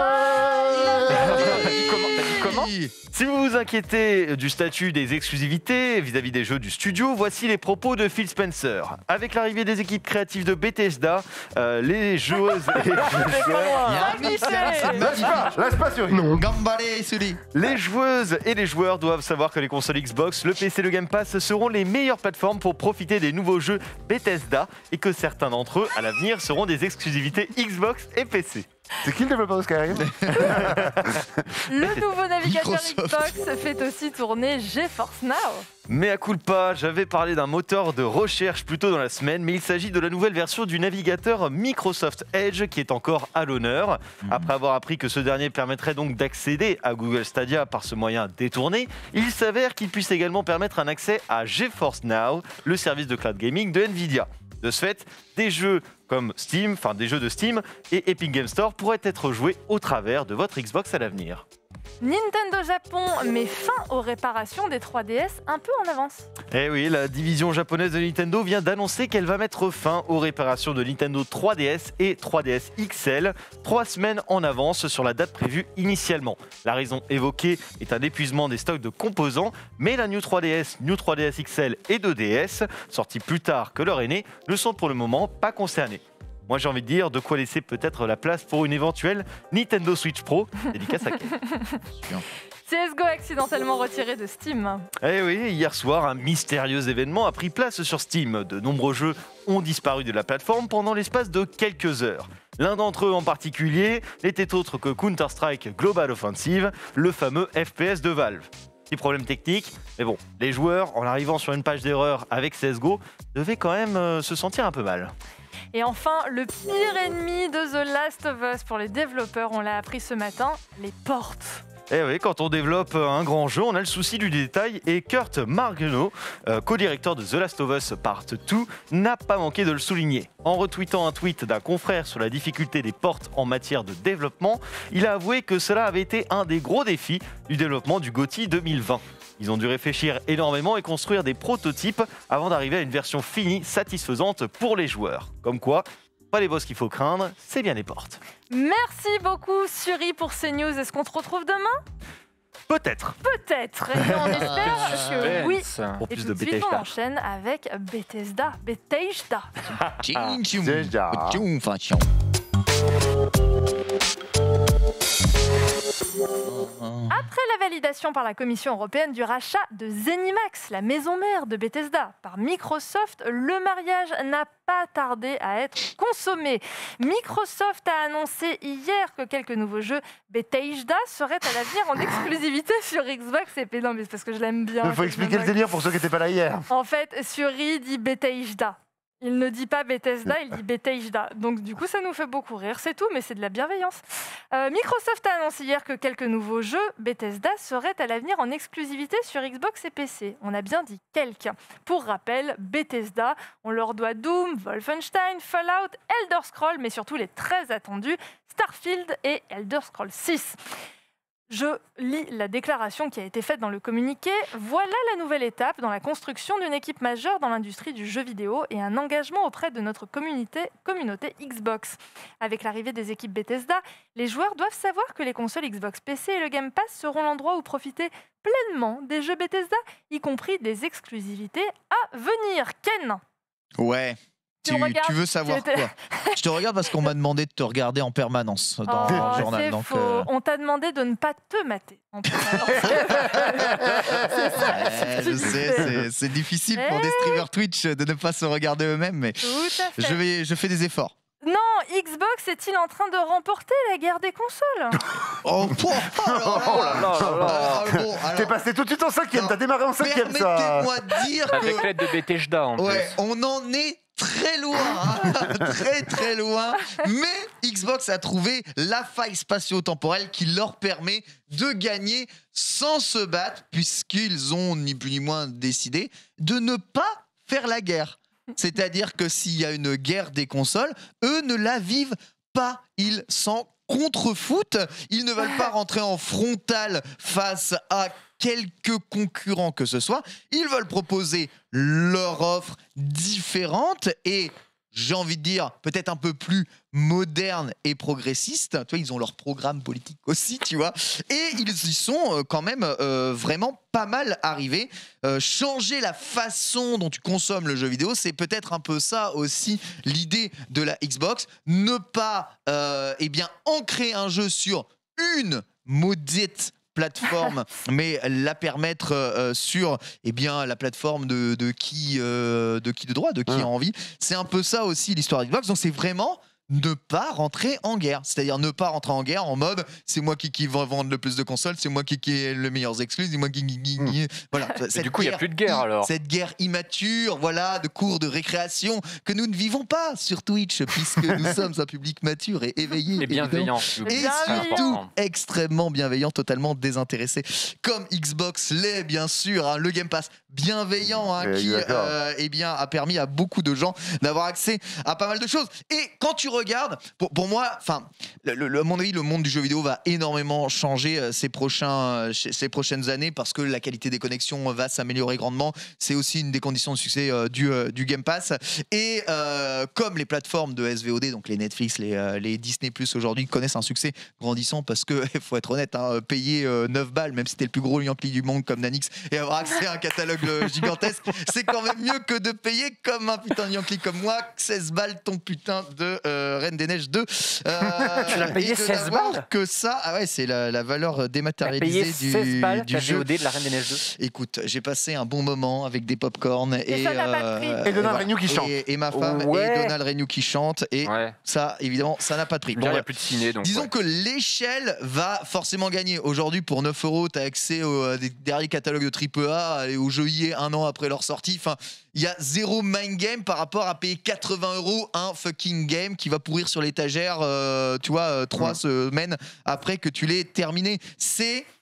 Comment Si vous vous inquiétez du statut des exclusivités vis-à-vis des jeux du studio, voici les propos de Phil Spencer. Avec l'arrivée des équipes créatives de Bethesda, les joueuses et les joueuses et les joueurs doivent savoir que les consoles Xbox, le PC et le Game Pass seront les meilleures plateformes pour profiter des nouveaux jeux Bethesda et que certains d'entre eux, à l'avenir, seront des exclusivités Xbox et PC. C'est qui le développeur de Skyrim? Le nouveau navigateur Xbox fait aussi tourner GeForce Now. Mea culpa, j'avais parlé d'un moteur de recherche plus tôt dans la semaine, mais il s'agit de la nouvelle version du navigateur Microsoft Edge qui est encore à l'honneur. Après avoir appris que ce dernier permettrait donc d'accéder à Google Stadia par ce moyen détourné, il s'avère qu'il puisse également permettre un accès à GeForce Now, le service de cloud gaming de Nvidia. De ce fait, des jeux comme Steam, des jeux de Steam et Epic Games Store pourraient être joués au travers de votre Xbox à l'avenir. Nintendo Japon met fin aux réparations des 3DS un peu en avance. Eh oui, la division japonaise de Nintendo vient d'annoncer qu'elle va mettre fin aux réparations de Nintendo 3DS et 3DS XL 3 semaines en avance sur la date prévue initialement. La raison évoquée est un épuisement des stocks de composants, mais la New 3DS, New 3DS XL et 2DS, sortis plus tard que leur aîné, ne sont pour le moment pas concernés. Moi j'ai envie de dire de quoi laisser peut-être la place pour une éventuelle Nintendo Switch Pro. Dédicace à Ken. CSGO accidentellement retiré de Steam. Eh oui, hier soir, un mystérieux événement a pris place sur Steam. De nombreux jeux ont disparu de la plateforme pendant l'espace de quelques heures. L'un d'entre eux en particulier n'était autre que Counter-Strike Global Offensive, le fameux FPS de Valve. Petit problème technique, mais bon, les joueurs, en arrivant sur une page d'erreur avec CSGO, devaient quand même se sentir un peu mal. Et enfin, le pire ennemi de The Last of Us pour les développeurs, on l'a appris ce matin, les portes. Eh oui, quand on développe un grand jeu, on a le souci du détail et Kurt Margenau, co-directeur de The Last of Us Part 2, n'a pas manqué de le souligner. En retweetant un tweet d'un confrère sur la difficulté des ports en matière de développement, il a avoué que cela avait été un des gros défis du développement du GOTY 2020. Ils ont dû réfléchir énormément et construire des prototypes avant d'arriver à une version finie satisfaisante pour les joueurs. Comme quoi, pas les boss qu'il faut craindre, c'est bien les portes. Merci beaucoup Suri pour ces news. Est-ce qu'on te retrouve demain ? Peut-être. Peut-être. Et on espère que oui. Pour Et plus tout de de suite, on Bethesda. enchaîne avec Bethesda. Bethesda. Après la validation par la Commission européenne du rachat de ZeniMax, la maison mère de Bethesda, par Microsoft, le mariage n'a pas tardé à être consommé. Microsoft a annoncé hier que quelques nouveaux jeux Bethesda seraient à l'avenir en exclusivité sur Xbox et PC. Non, mais c'est parce que je l'aime bien. Il faut expliquer le délire pour ceux qui n'étaient pas là hier. En fait, Suri dit Bethesda. Il ne dit pas Bethesda, il dit Bethesda. Donc du coup, ça nous fait beaucoup rire. C'est tout, mais c'est de la bienveillance. Microsoft a annoncé hier que quelques nouveaux jeux Bethesda seraient à l'avenir en exclusivité sur Xbox et PC. On a bien dit quelques. Pour rappel, Bethesda, on leur doit Doom, Wolfenstein, Fallout, Elder Scrolls, mais surtout les très attendus Starfield et Elder Scrolls 6. Je lis la déclaration qui a été faite dans le communiqué. Voilà la nouvelle étape dans la construction d'une équipe majeure dans l'industrie du jeu vidéo et un engagement auprès de notre communauté Xbox. Avec l'arrivée des équipes Bethesda, les joueurs doivent savoir que les consoles Xbox PC et le Game Pass seront l'endroit où profiter pleinement des jeux Bethesda, y compris des exclusivités à venir. Ken ? Ouais. Tu veux savoir quoi? Je te regarde parce qu'on m'a demandé de te regarder en permanence dans le journal. C'est donc, faux. On t'a demandé de ne pas te mater en permanence. Je sais, c'est difficile pour des streamers Twitch de ne pas se regarder eux-mêmes, mais Tout à fait. je fais des efforts. Non, Xbox est-il en train de remporter la guerre des consoles? Oh là là. T'es passé tout de suite en 5e, t'as démarré en 5e, ça. Permettez-moi de dire Avec que... l'aide de Bethesda en Ouais, plus. on en est très loin, hein. très loin. Mais Xbox a trouvé la faille spatio-temporelle qui leur permet de gagner sans se battre, puisqu'ils ont ni plus ni moins décidé de ne pas faire la guerre. C'est-à-dire que s'il y a une guerre des consoles, eux ne la vivent pas. Ils s'en contrefoutent. Ils ne veulent pas rentrer en frontal face à quelques concurrents que ce soit. Ils veulent proposer leur offre différente et, j'ai envie de dire, peut-être un peu plus moderne et progressiste. Tu vois, ils ont leur programme politique aussi, tu vois. Et ils y sont quand même vraiment pas mal arrivés. Changer la façon dont tu consommes le jeu vidéo, c'est peut-être un peu ça aussi l'idée de la Xbox. Ne pas ancrer un jeu sur une maudite plateforme, mais la permettre sur la plateforme de qui de droit, de qui a envie. C'est un peu ça aussi l'histoire d'Xbox. Donc c'est vraiment ne pas rentrer en guerre. C'est-à-dire ne pas rentrer en guerre en mode c'est moi qui va vendre le plus de consoles, c'est moi qui ai le meilleur exclus, c'est moi qui... Voilà. Du coup, il n'y a plus de guerre alors. Cette guerre immature, voilà, de cours de récréation que nous ne vivons pas sur Twitch, puisque nous sommes un public mature et éveillé. Et bienveillant. Et surtout extrêmement bienveillant, totalement désintéressé. Comme Xbox l'est, bien sûr, hein, le Game Pass bienveillant, qui a permis à beaucoup de gens d'avoir accès à pas mal de choses. Et quand tu regardes, pour moi, à mon avis, le monde du jeu vidéo va énormément changer ces prochaines années parce que la qualité des connexions va s'améliorer grandement. C'est aussi une des conditions de succès du Game Pass. Et comme les plateformes de SVOD, donc les Netflix, les Disney+, aujourd'hui connaissent un succès grandissant parce que, il faut être honnête, payer 9 balles, même si t'es le plus gros Yankee du monde comme Nanix, et avoir accès à un catalogue gigantesque, c'est quand même mieux que de payer comme un putain de Yankee comme moi 16 balles ton putain de Reine des Neiges 2. Tu l'as payé 16 balles que ça, c'est la valeur dématérialisée du jeu VOD de la Reine des Neiges 2. Écoute, j'ai passé un bon moment avec des pop-corn et Donald Renew qui chante. Et ma femme et Donald Renew qui chante et ça, évidemment, ça n'a pas de prix. Il n'y a plus de ciné, donc. Disons que l'échelle va forcément gagner. Aujourd'hui, pour 9 €, tu as accès aux des derniers catalogues de AAA et aux jeux EA un an après leur sortie. Enfin, il y a zéro mind game par rapport à payer 80 € un fucking game qui va pourrir sur l'étagère, 3 semaines après que tu l'aies terminé. C'est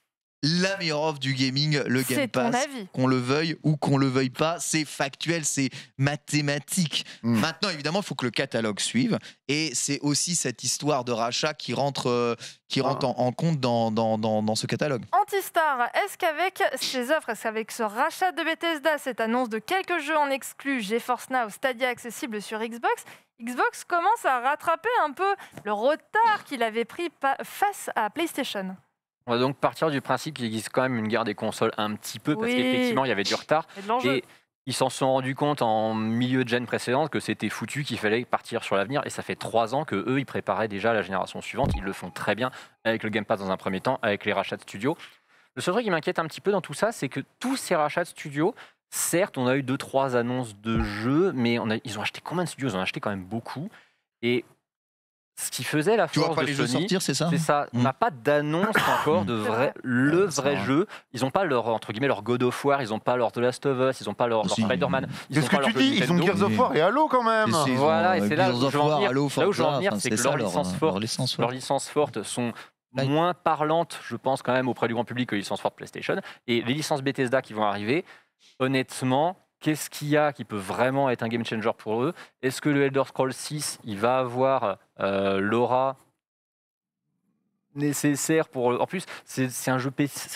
la meilleure offre du gaming, le Game C'est ton Pass. avis. Qu'on le veuille ou qu'on le veuille pas, c'est factuel, c'est mathématique. Maintenant, évidemment, il faut que le catalogue suive. Et c'est aussi cette histoire de rachat qui rentre en compte dans ce catalogue. Antistar, est-ce qu'avec ces offres, est-ce qu'avec ce rachat de Bethesda, cette annonce de quelques jeux en exclus, GeForce Now, Stadia accessible sur Xbox commence à rattraper un peu le retard qu'il avait pris face à PlayStation? On va donc partir du principe qu'il existe quand même une guerre des consoles un petit peu, parce Oui. qu'effectivement, il y avait du retard. Et de l'enjeu. Et ils s'en sont rendus compte en milieu de gen précédente que c'était foutu, qu'il fallait partir sur l'avenir. Et ça fait 3 ans qu'eux, ils préparaient déjà la génération suivante. Ils le font très bien avec le Game Pass dans un premier temps, avec les rachats de studios. Le seul truc qui m'inquiète un petit peu dans tout ça, c'est que tous ces rachats de studios, certes, on a eu 2-3 annonces de jeux, mais ils ont acheté combien de studios? Ils ont acheté quand même beaucoup. Et ce qui faisait la Tu vois force pas de les jeux Sony, sortir, c'est ça? c'est ça. On n'a pas d'annonce encore de le c'est vrai vrai. jeu. Ils n'ont pas leur, entre guillemets, leur God of War, ils n'ont pas leur The Last of Us, ils n'ont pas leur Si. Spider-Man. Ils Qu'est-ce ont pas que leur tu jeu dis? Ils ont Nintendo. Gears of War et Halo quand même. Si, ils Voilà, ont et c'est là Gears où of je veux en War, venir. Halo, Là où je veux en Forza, venir, enfin, c'est que ça, leurs licences fortes, licence leurs forte. licences fortes sont Là, moins parlantes, je pense, quand même, auprès du grand public que les licences fortes PlayStation. Et les licences Bethesda qui vont arriver, honnêtement, qu'est-ce qu'il y a qui peut vraiment être un game changer pour eux? Est-ce que le Elder Scrolls 6, il va avoir l'aura nécessaire pour... En plus, c'est un jeu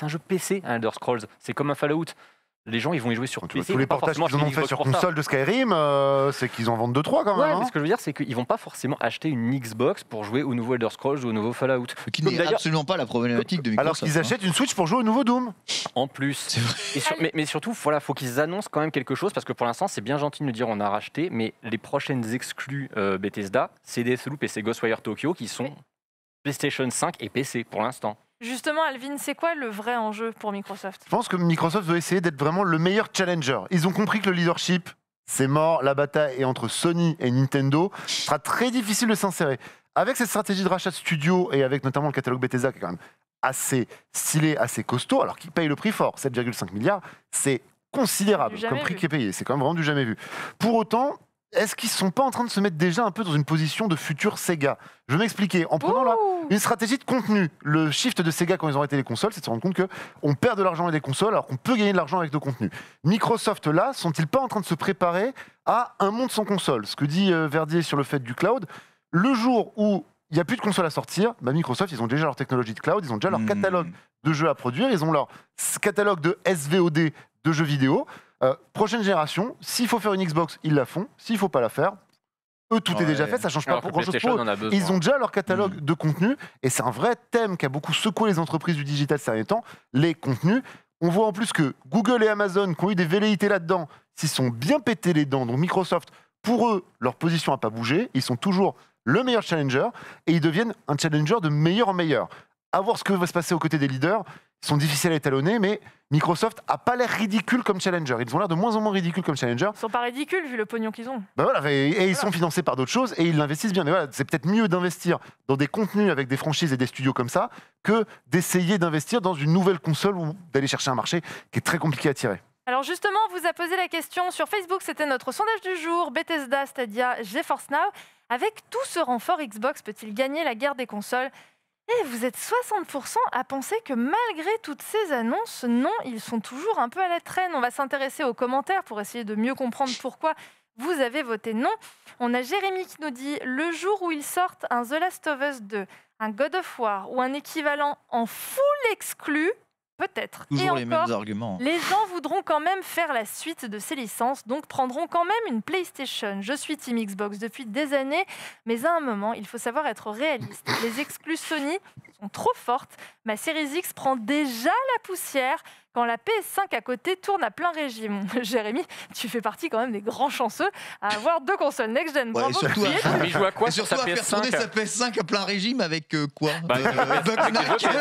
PC, un Elder Scrolls. C'est comme un Fallout. Les gens, ils vont y jouer sur Tu vois, PC. tous les ils vont pas portages forcément qu'ils en ont acheter fait une sur Xbox pour ça. console de Skyrim, c'est qu'ils en vendent 2-3 quand Ouais, même. mais hein. ce que je veux dire, c'est qu'ils vont pas forcément acheter une Xbox pour jouer au nouveau Elder Scrolls ou au nouveau Fallout. Qui Comme n'est d'ailleurs- absolument pas la problématique de Microsoft. Alors qu'ils achètent une Switch pour jouer au nouveau Doom. En plus. Mais surtout, voilà, faut qu'ils annoncent quand même quelque chose, parce que pour l'instant, c'est bien gentil de nous dire on a racheté, mais les prochaines exclus Bethesda, c'est Deathloop et c'est Ghostwire Tokyo qui sont PlayStation 5 et PC pour l'instant. Justement, Alvin, c'est quoi le vrai enjeu pour Microsoft? Je pense que Microsoft veut essayer d'être vraiment le meilleur challenger. Ils ont compris que le leadership, c'est mort. La bataille est entre Sony et Nintendo. Ce sera très difficile de s'insérer. Avec cette stratégie de rachat de studio et avec notamment le catalogue Bethesda qui est quand même assez stylé, assez costaud, alors qu'ils payent le prix fort, 7,5 milliards, c'est considérable Du jamais comme prix vu. qui est payé. C'est quand même vraiment du jamais vu. Pour autant, est-ce qu'ils ne sont pas en train de se mettre déjà un peu dans une position de futur Sega? Je vais m'expliquer. En prenant là une stratégie de contenu. Le shift de Sega quand ils ont arrêté les consoles, c'est de se rendre compte qu'on perd de l'argent avec des consoles alors qu'on peut gagner de l'argent avec nos contenus. Microsoft, là, sont-ils pas en train de se préparer à un monde sans console? Ce que dit Verdier sur le fait du cloud, le jour où il n'y a plus de console à sortir, bah Microsoft, ils ont déjà leur technologie de cloud, ils ont déjà leur catalogue de jeux à produire, ils ont leur catalogue de SVOD de jeux vidéo. Prochaine génération, s'il faut faire une Xbox, ils la font. S'il ne faut pas la faire, eux, tout est déjà fait, ça ne change pas Alors que grand-chose PlayStation pour eux. en a besoin. Ils ont déjà leur catalogue de contenu, et c'est un vrai thème qui a beaucoup secoué les entreprises du digital ces derniers temps, les contenus. On voit en plus que Google et Amazon, qui ont eu des velléités là-dedans, s'y sont bien pété les dents. Donc Microsoft, pour eux, leur position n'a pas bougé. Ils sont toujours le meilleur challenger, et ils deviennent un challenger de meilleur en meilleur. À voir ce que va se passer aux côtés des leaders. Ils sont difficiles à étalonner, mais Microsoft n'a pas l'air ridicule comme challenger. Ils ont l'air de moins en moins ridicules comme challenger. Ils sont pas ridicules vu le pognon qu'ils ont. Ben voilà, et ils sont financés par d'autres choses et ils l'investissent bien. Mais voilà, c'est peut-être mieux d'investir dans des contenus avec des franchises et des studios comme ça que d'essayer d'investir dans une nouvelle console ou d'aller chercher un marché qui est très compliqué à tirer. Alors justement, on vous a posé la question sur Facebook, c'était notre sondage du jour. Bethesda, Stadia, GeForce Now. Avec tout ce renfort, Xbox peut-il gagner la guerre des consoles? Et vous êtes 60% à penser que malgré toutes ces annonces, non, ils sont toujours un peu à la traîne. On va s'intéresser aux commentaires pour essayer de mieux comprendre pourquoi vous avez voté non. On a Jérémy qui nous dit « Le jour où ils sortent un The Last of Us 2, un God of War ou un équivalent en full exclu, peut-être. Toujours Et les encore, mêmes arguments. les gens voudront quand même faire la suite de ces licences, donc prendront quand même une PlayStation. Je suis Team Xbox depuis des années, mais à un moment, il faut savoir être réaliste. Les exclus Sony sont trop fortes. Ma Series X prend déjà la poussière quand la PS5 à côté tourne à plein régime. Jérémy, tu fais partie quand même des grands chanceux à avoir 2 consoles next-gen. Ouais, Bravo. et surtout, Qui est- Mais il joue à quoi et sur surtout sa à faire tourner PS5? sa PS5 à plein régime avec quoi Bah, Buck Knight et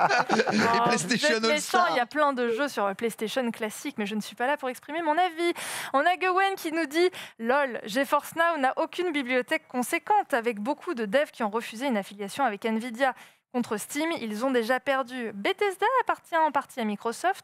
Oh, PlayStation vous êtes méchants, All-Star. il y a plein de jeux sur PlayStation classique, mais je ne suis pas là pour exprimer mon avis. On a Gwen qui nous dit « Lol, GeForce Now n'a aucune bibliothèque conséquente, avec beaucoup de devs qui ont refusé une affiliation avec Nvidia. Contre Steam, ils ont déjà perdu. Bethesda appartient en partie à Microsoft.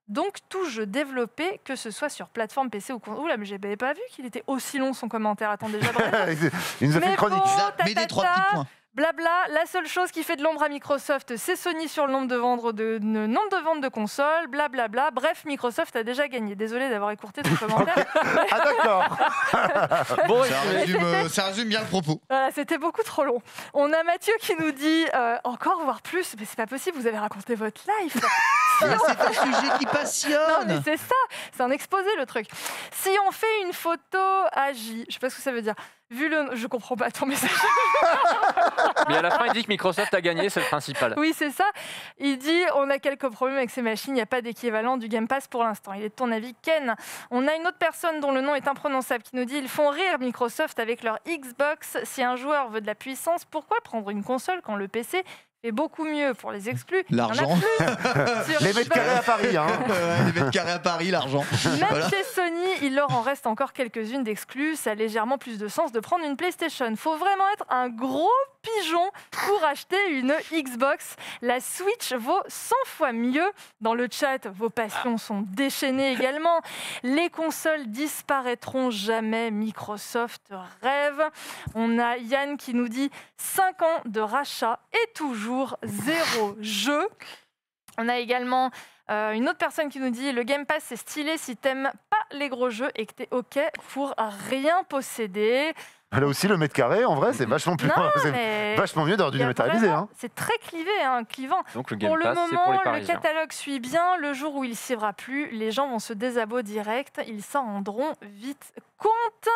Donc tout jeu développé, que ce soit sur plateforme PC ou... Oula, mais j'avais pas vu qu'il était aussi long son commentaire. Attends, déjà... Il nous a fait une chronique. Mets des 3 petits points. Blabla, la seule chose qui fait de l'ombre à Microsoft, c'est Sony sur le nombre de ventes de consoles, blablabla. Bref, Microsoft a déjà gagné. Désolé d'avoir écourté ton commentaire. Ah d'accord. Bon, ça résume bien le propos. Voilà, c'était beaucoup trop long. On a Mathieu qui nous dit encore, voire plus, mais c'est pas possible, vous avez raconté votre life. C'est un sujet qui passionne. Non, mais c'est ça, c'est un exposé le truc. Si on fait une photo AJ, je sais pas ce que ça veut dire. Je comprends pas ton message. Mais à la fin, il dit que Microsoft a gagné, c'est le principal. Oui, c'est ça. Il dit on a quelques problèmes avec ces machines, il n'y a pas d'équivalent du Game Pass pour l'instant. Il est de ton avis, Ken? On a une autre personne dont le nom est imprononçable qui nous dit ils font rire Microsoft avec leur Xbox. Si un joueur veut de la puissance, pourquoi prendre une console quand le PC est beaucoup mieux pour les exclus? L'argent. Les mètres carrés à Paris. Hein. Les mètres carrés à Paris, l'argent. Même Voilà. chez Sony, il leur en reste encore quelques-unes d'exclus. Ça a légèrement plus de sens de prendre une PlayStation. Faut vraiment être un gros pigeon pour acheter une Xbox. La Switch vaut 100 fois mieux. Dans le chat, vos passions sont déchaînées également. Les consoles disparaîtront jamais. Microsoft rêve. On a Yann qui nous dit 5 ans de rachat et toujours 0 jeu. On a également une autre personne qui nous dit le Game Pass c'est stylé si t'aimes pas les gros jeux et que t'es ok pour rien posséder. Là aussi, le mètre carré, en vrai, c'est vachement plus, mais vachement mieux d'avoir du dématérialisé. Hein. C'est très clivé, clivant. Donc le Game Pour le Pass, c'est moment, pour les le Parisiens. catalogue suit bien. Le jour où il s'y verra plus, les gens vont se désabonner direct. Ils s'en rendront vite compte.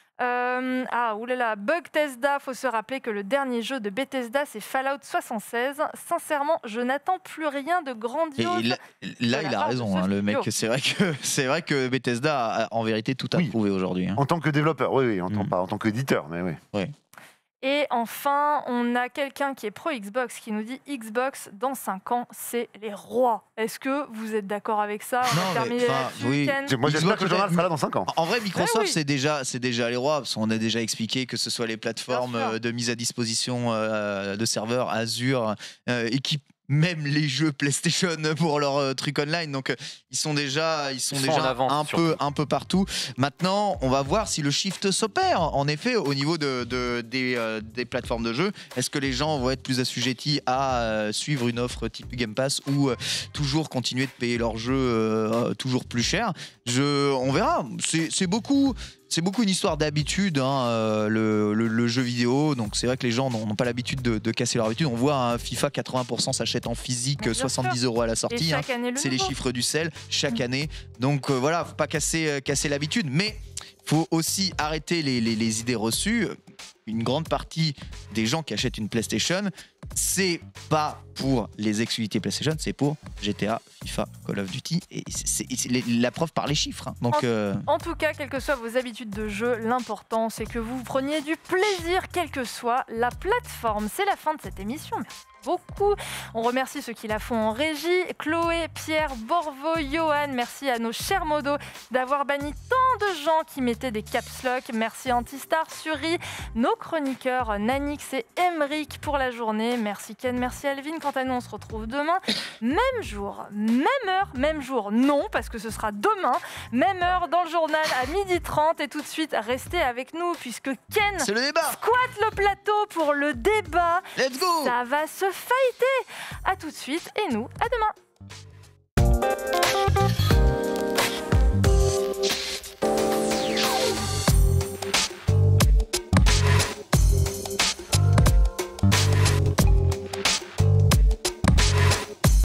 Oulala, Bethesda, faut se rappeler que le dernier jeu de Bethesda, c'est Fallout 76. Sincèrement, je n'attends plus rien de grandiose. Et là il a raison, le mec. C'est vrai que Bethesda a en vérité tout approuvé aujourd'hui. Hein. En tant que développeur, oui, pas en tant qu'éditeur, mais oui. Ouais. Et enfin, on a quelqu'un qui est pro Xbox qui nous dit Xbox, dans 5 ans, c'est les rois. Est-ce que vous êtes d'accord avec ça? On va terminer là-dessus, oui. Ken. Moi, j'espère que le journal sera là dans 5 ans. En vrai, Microsoft, oui. c'est déjà les rois. Parce qu'on a déjà expliqué que ce soit les plateformes de mise à disposition de serveurs, Azure, et qui même les jeux PlayStation pour leur truc online. Donc ils sont déjà en avance, un peu partout. Maintenant, on va voir si le shift s'opère. En effet, au niveau des plateformes de jeux, est-ce que les gens vont être plus assujettis à suivre une offre type Game Pass ou toujours continuer de payer leurs jeux toujours plus cher? On verra. C'est beaucoup une histoire d'habitude, le jeu vidéo. Donc c'est vrai que les gens n'ont pas l'habitude de casser leur habitude. On voit un FIFA 80% s'achète en physique, 70 € à la sortie. Et chaque année, c'est les chiffres du sel chaque année. Donc voilà, faut pas casser l'habitude. Mais faut aussi arrêter les idées reçues. Une grande partie des gens qui achètent une PlayStation, c'est pas pour les exclusivités PlayStation, c'est pour GTA, FIFA, Call of Duty. Et c'est la preuve par les chiffres. Hein. Donc, en tout cas, quelles que soient vos habitudes de jeu, l'important c'est que vous preniez du plaisir, quelle que soit la plateforme. C'est la fin de cette émission. Merci beaucoup. On remercie ceux qui la font en régie. Chloé, Pierre, Borvo, Johan. Merci à nos chers modos d'avoir banni tant de gens qui mettaient des caps lock. Merci Antistar, Suri, nos chroniqueurs Nanix et Emric pour la journée. Merci Ken, merci Alvin. Quant à nous, on se retrouve demain. Même jour, même heure, même jour. Non, parce que ce sera demain. Même heure dans le journal à 12h30. Et tout de suite, restez avec nous puisque Ken squatte le plateau pour le débat. Let's go! Ça va se fighter. À tout de suite et nous, à demain.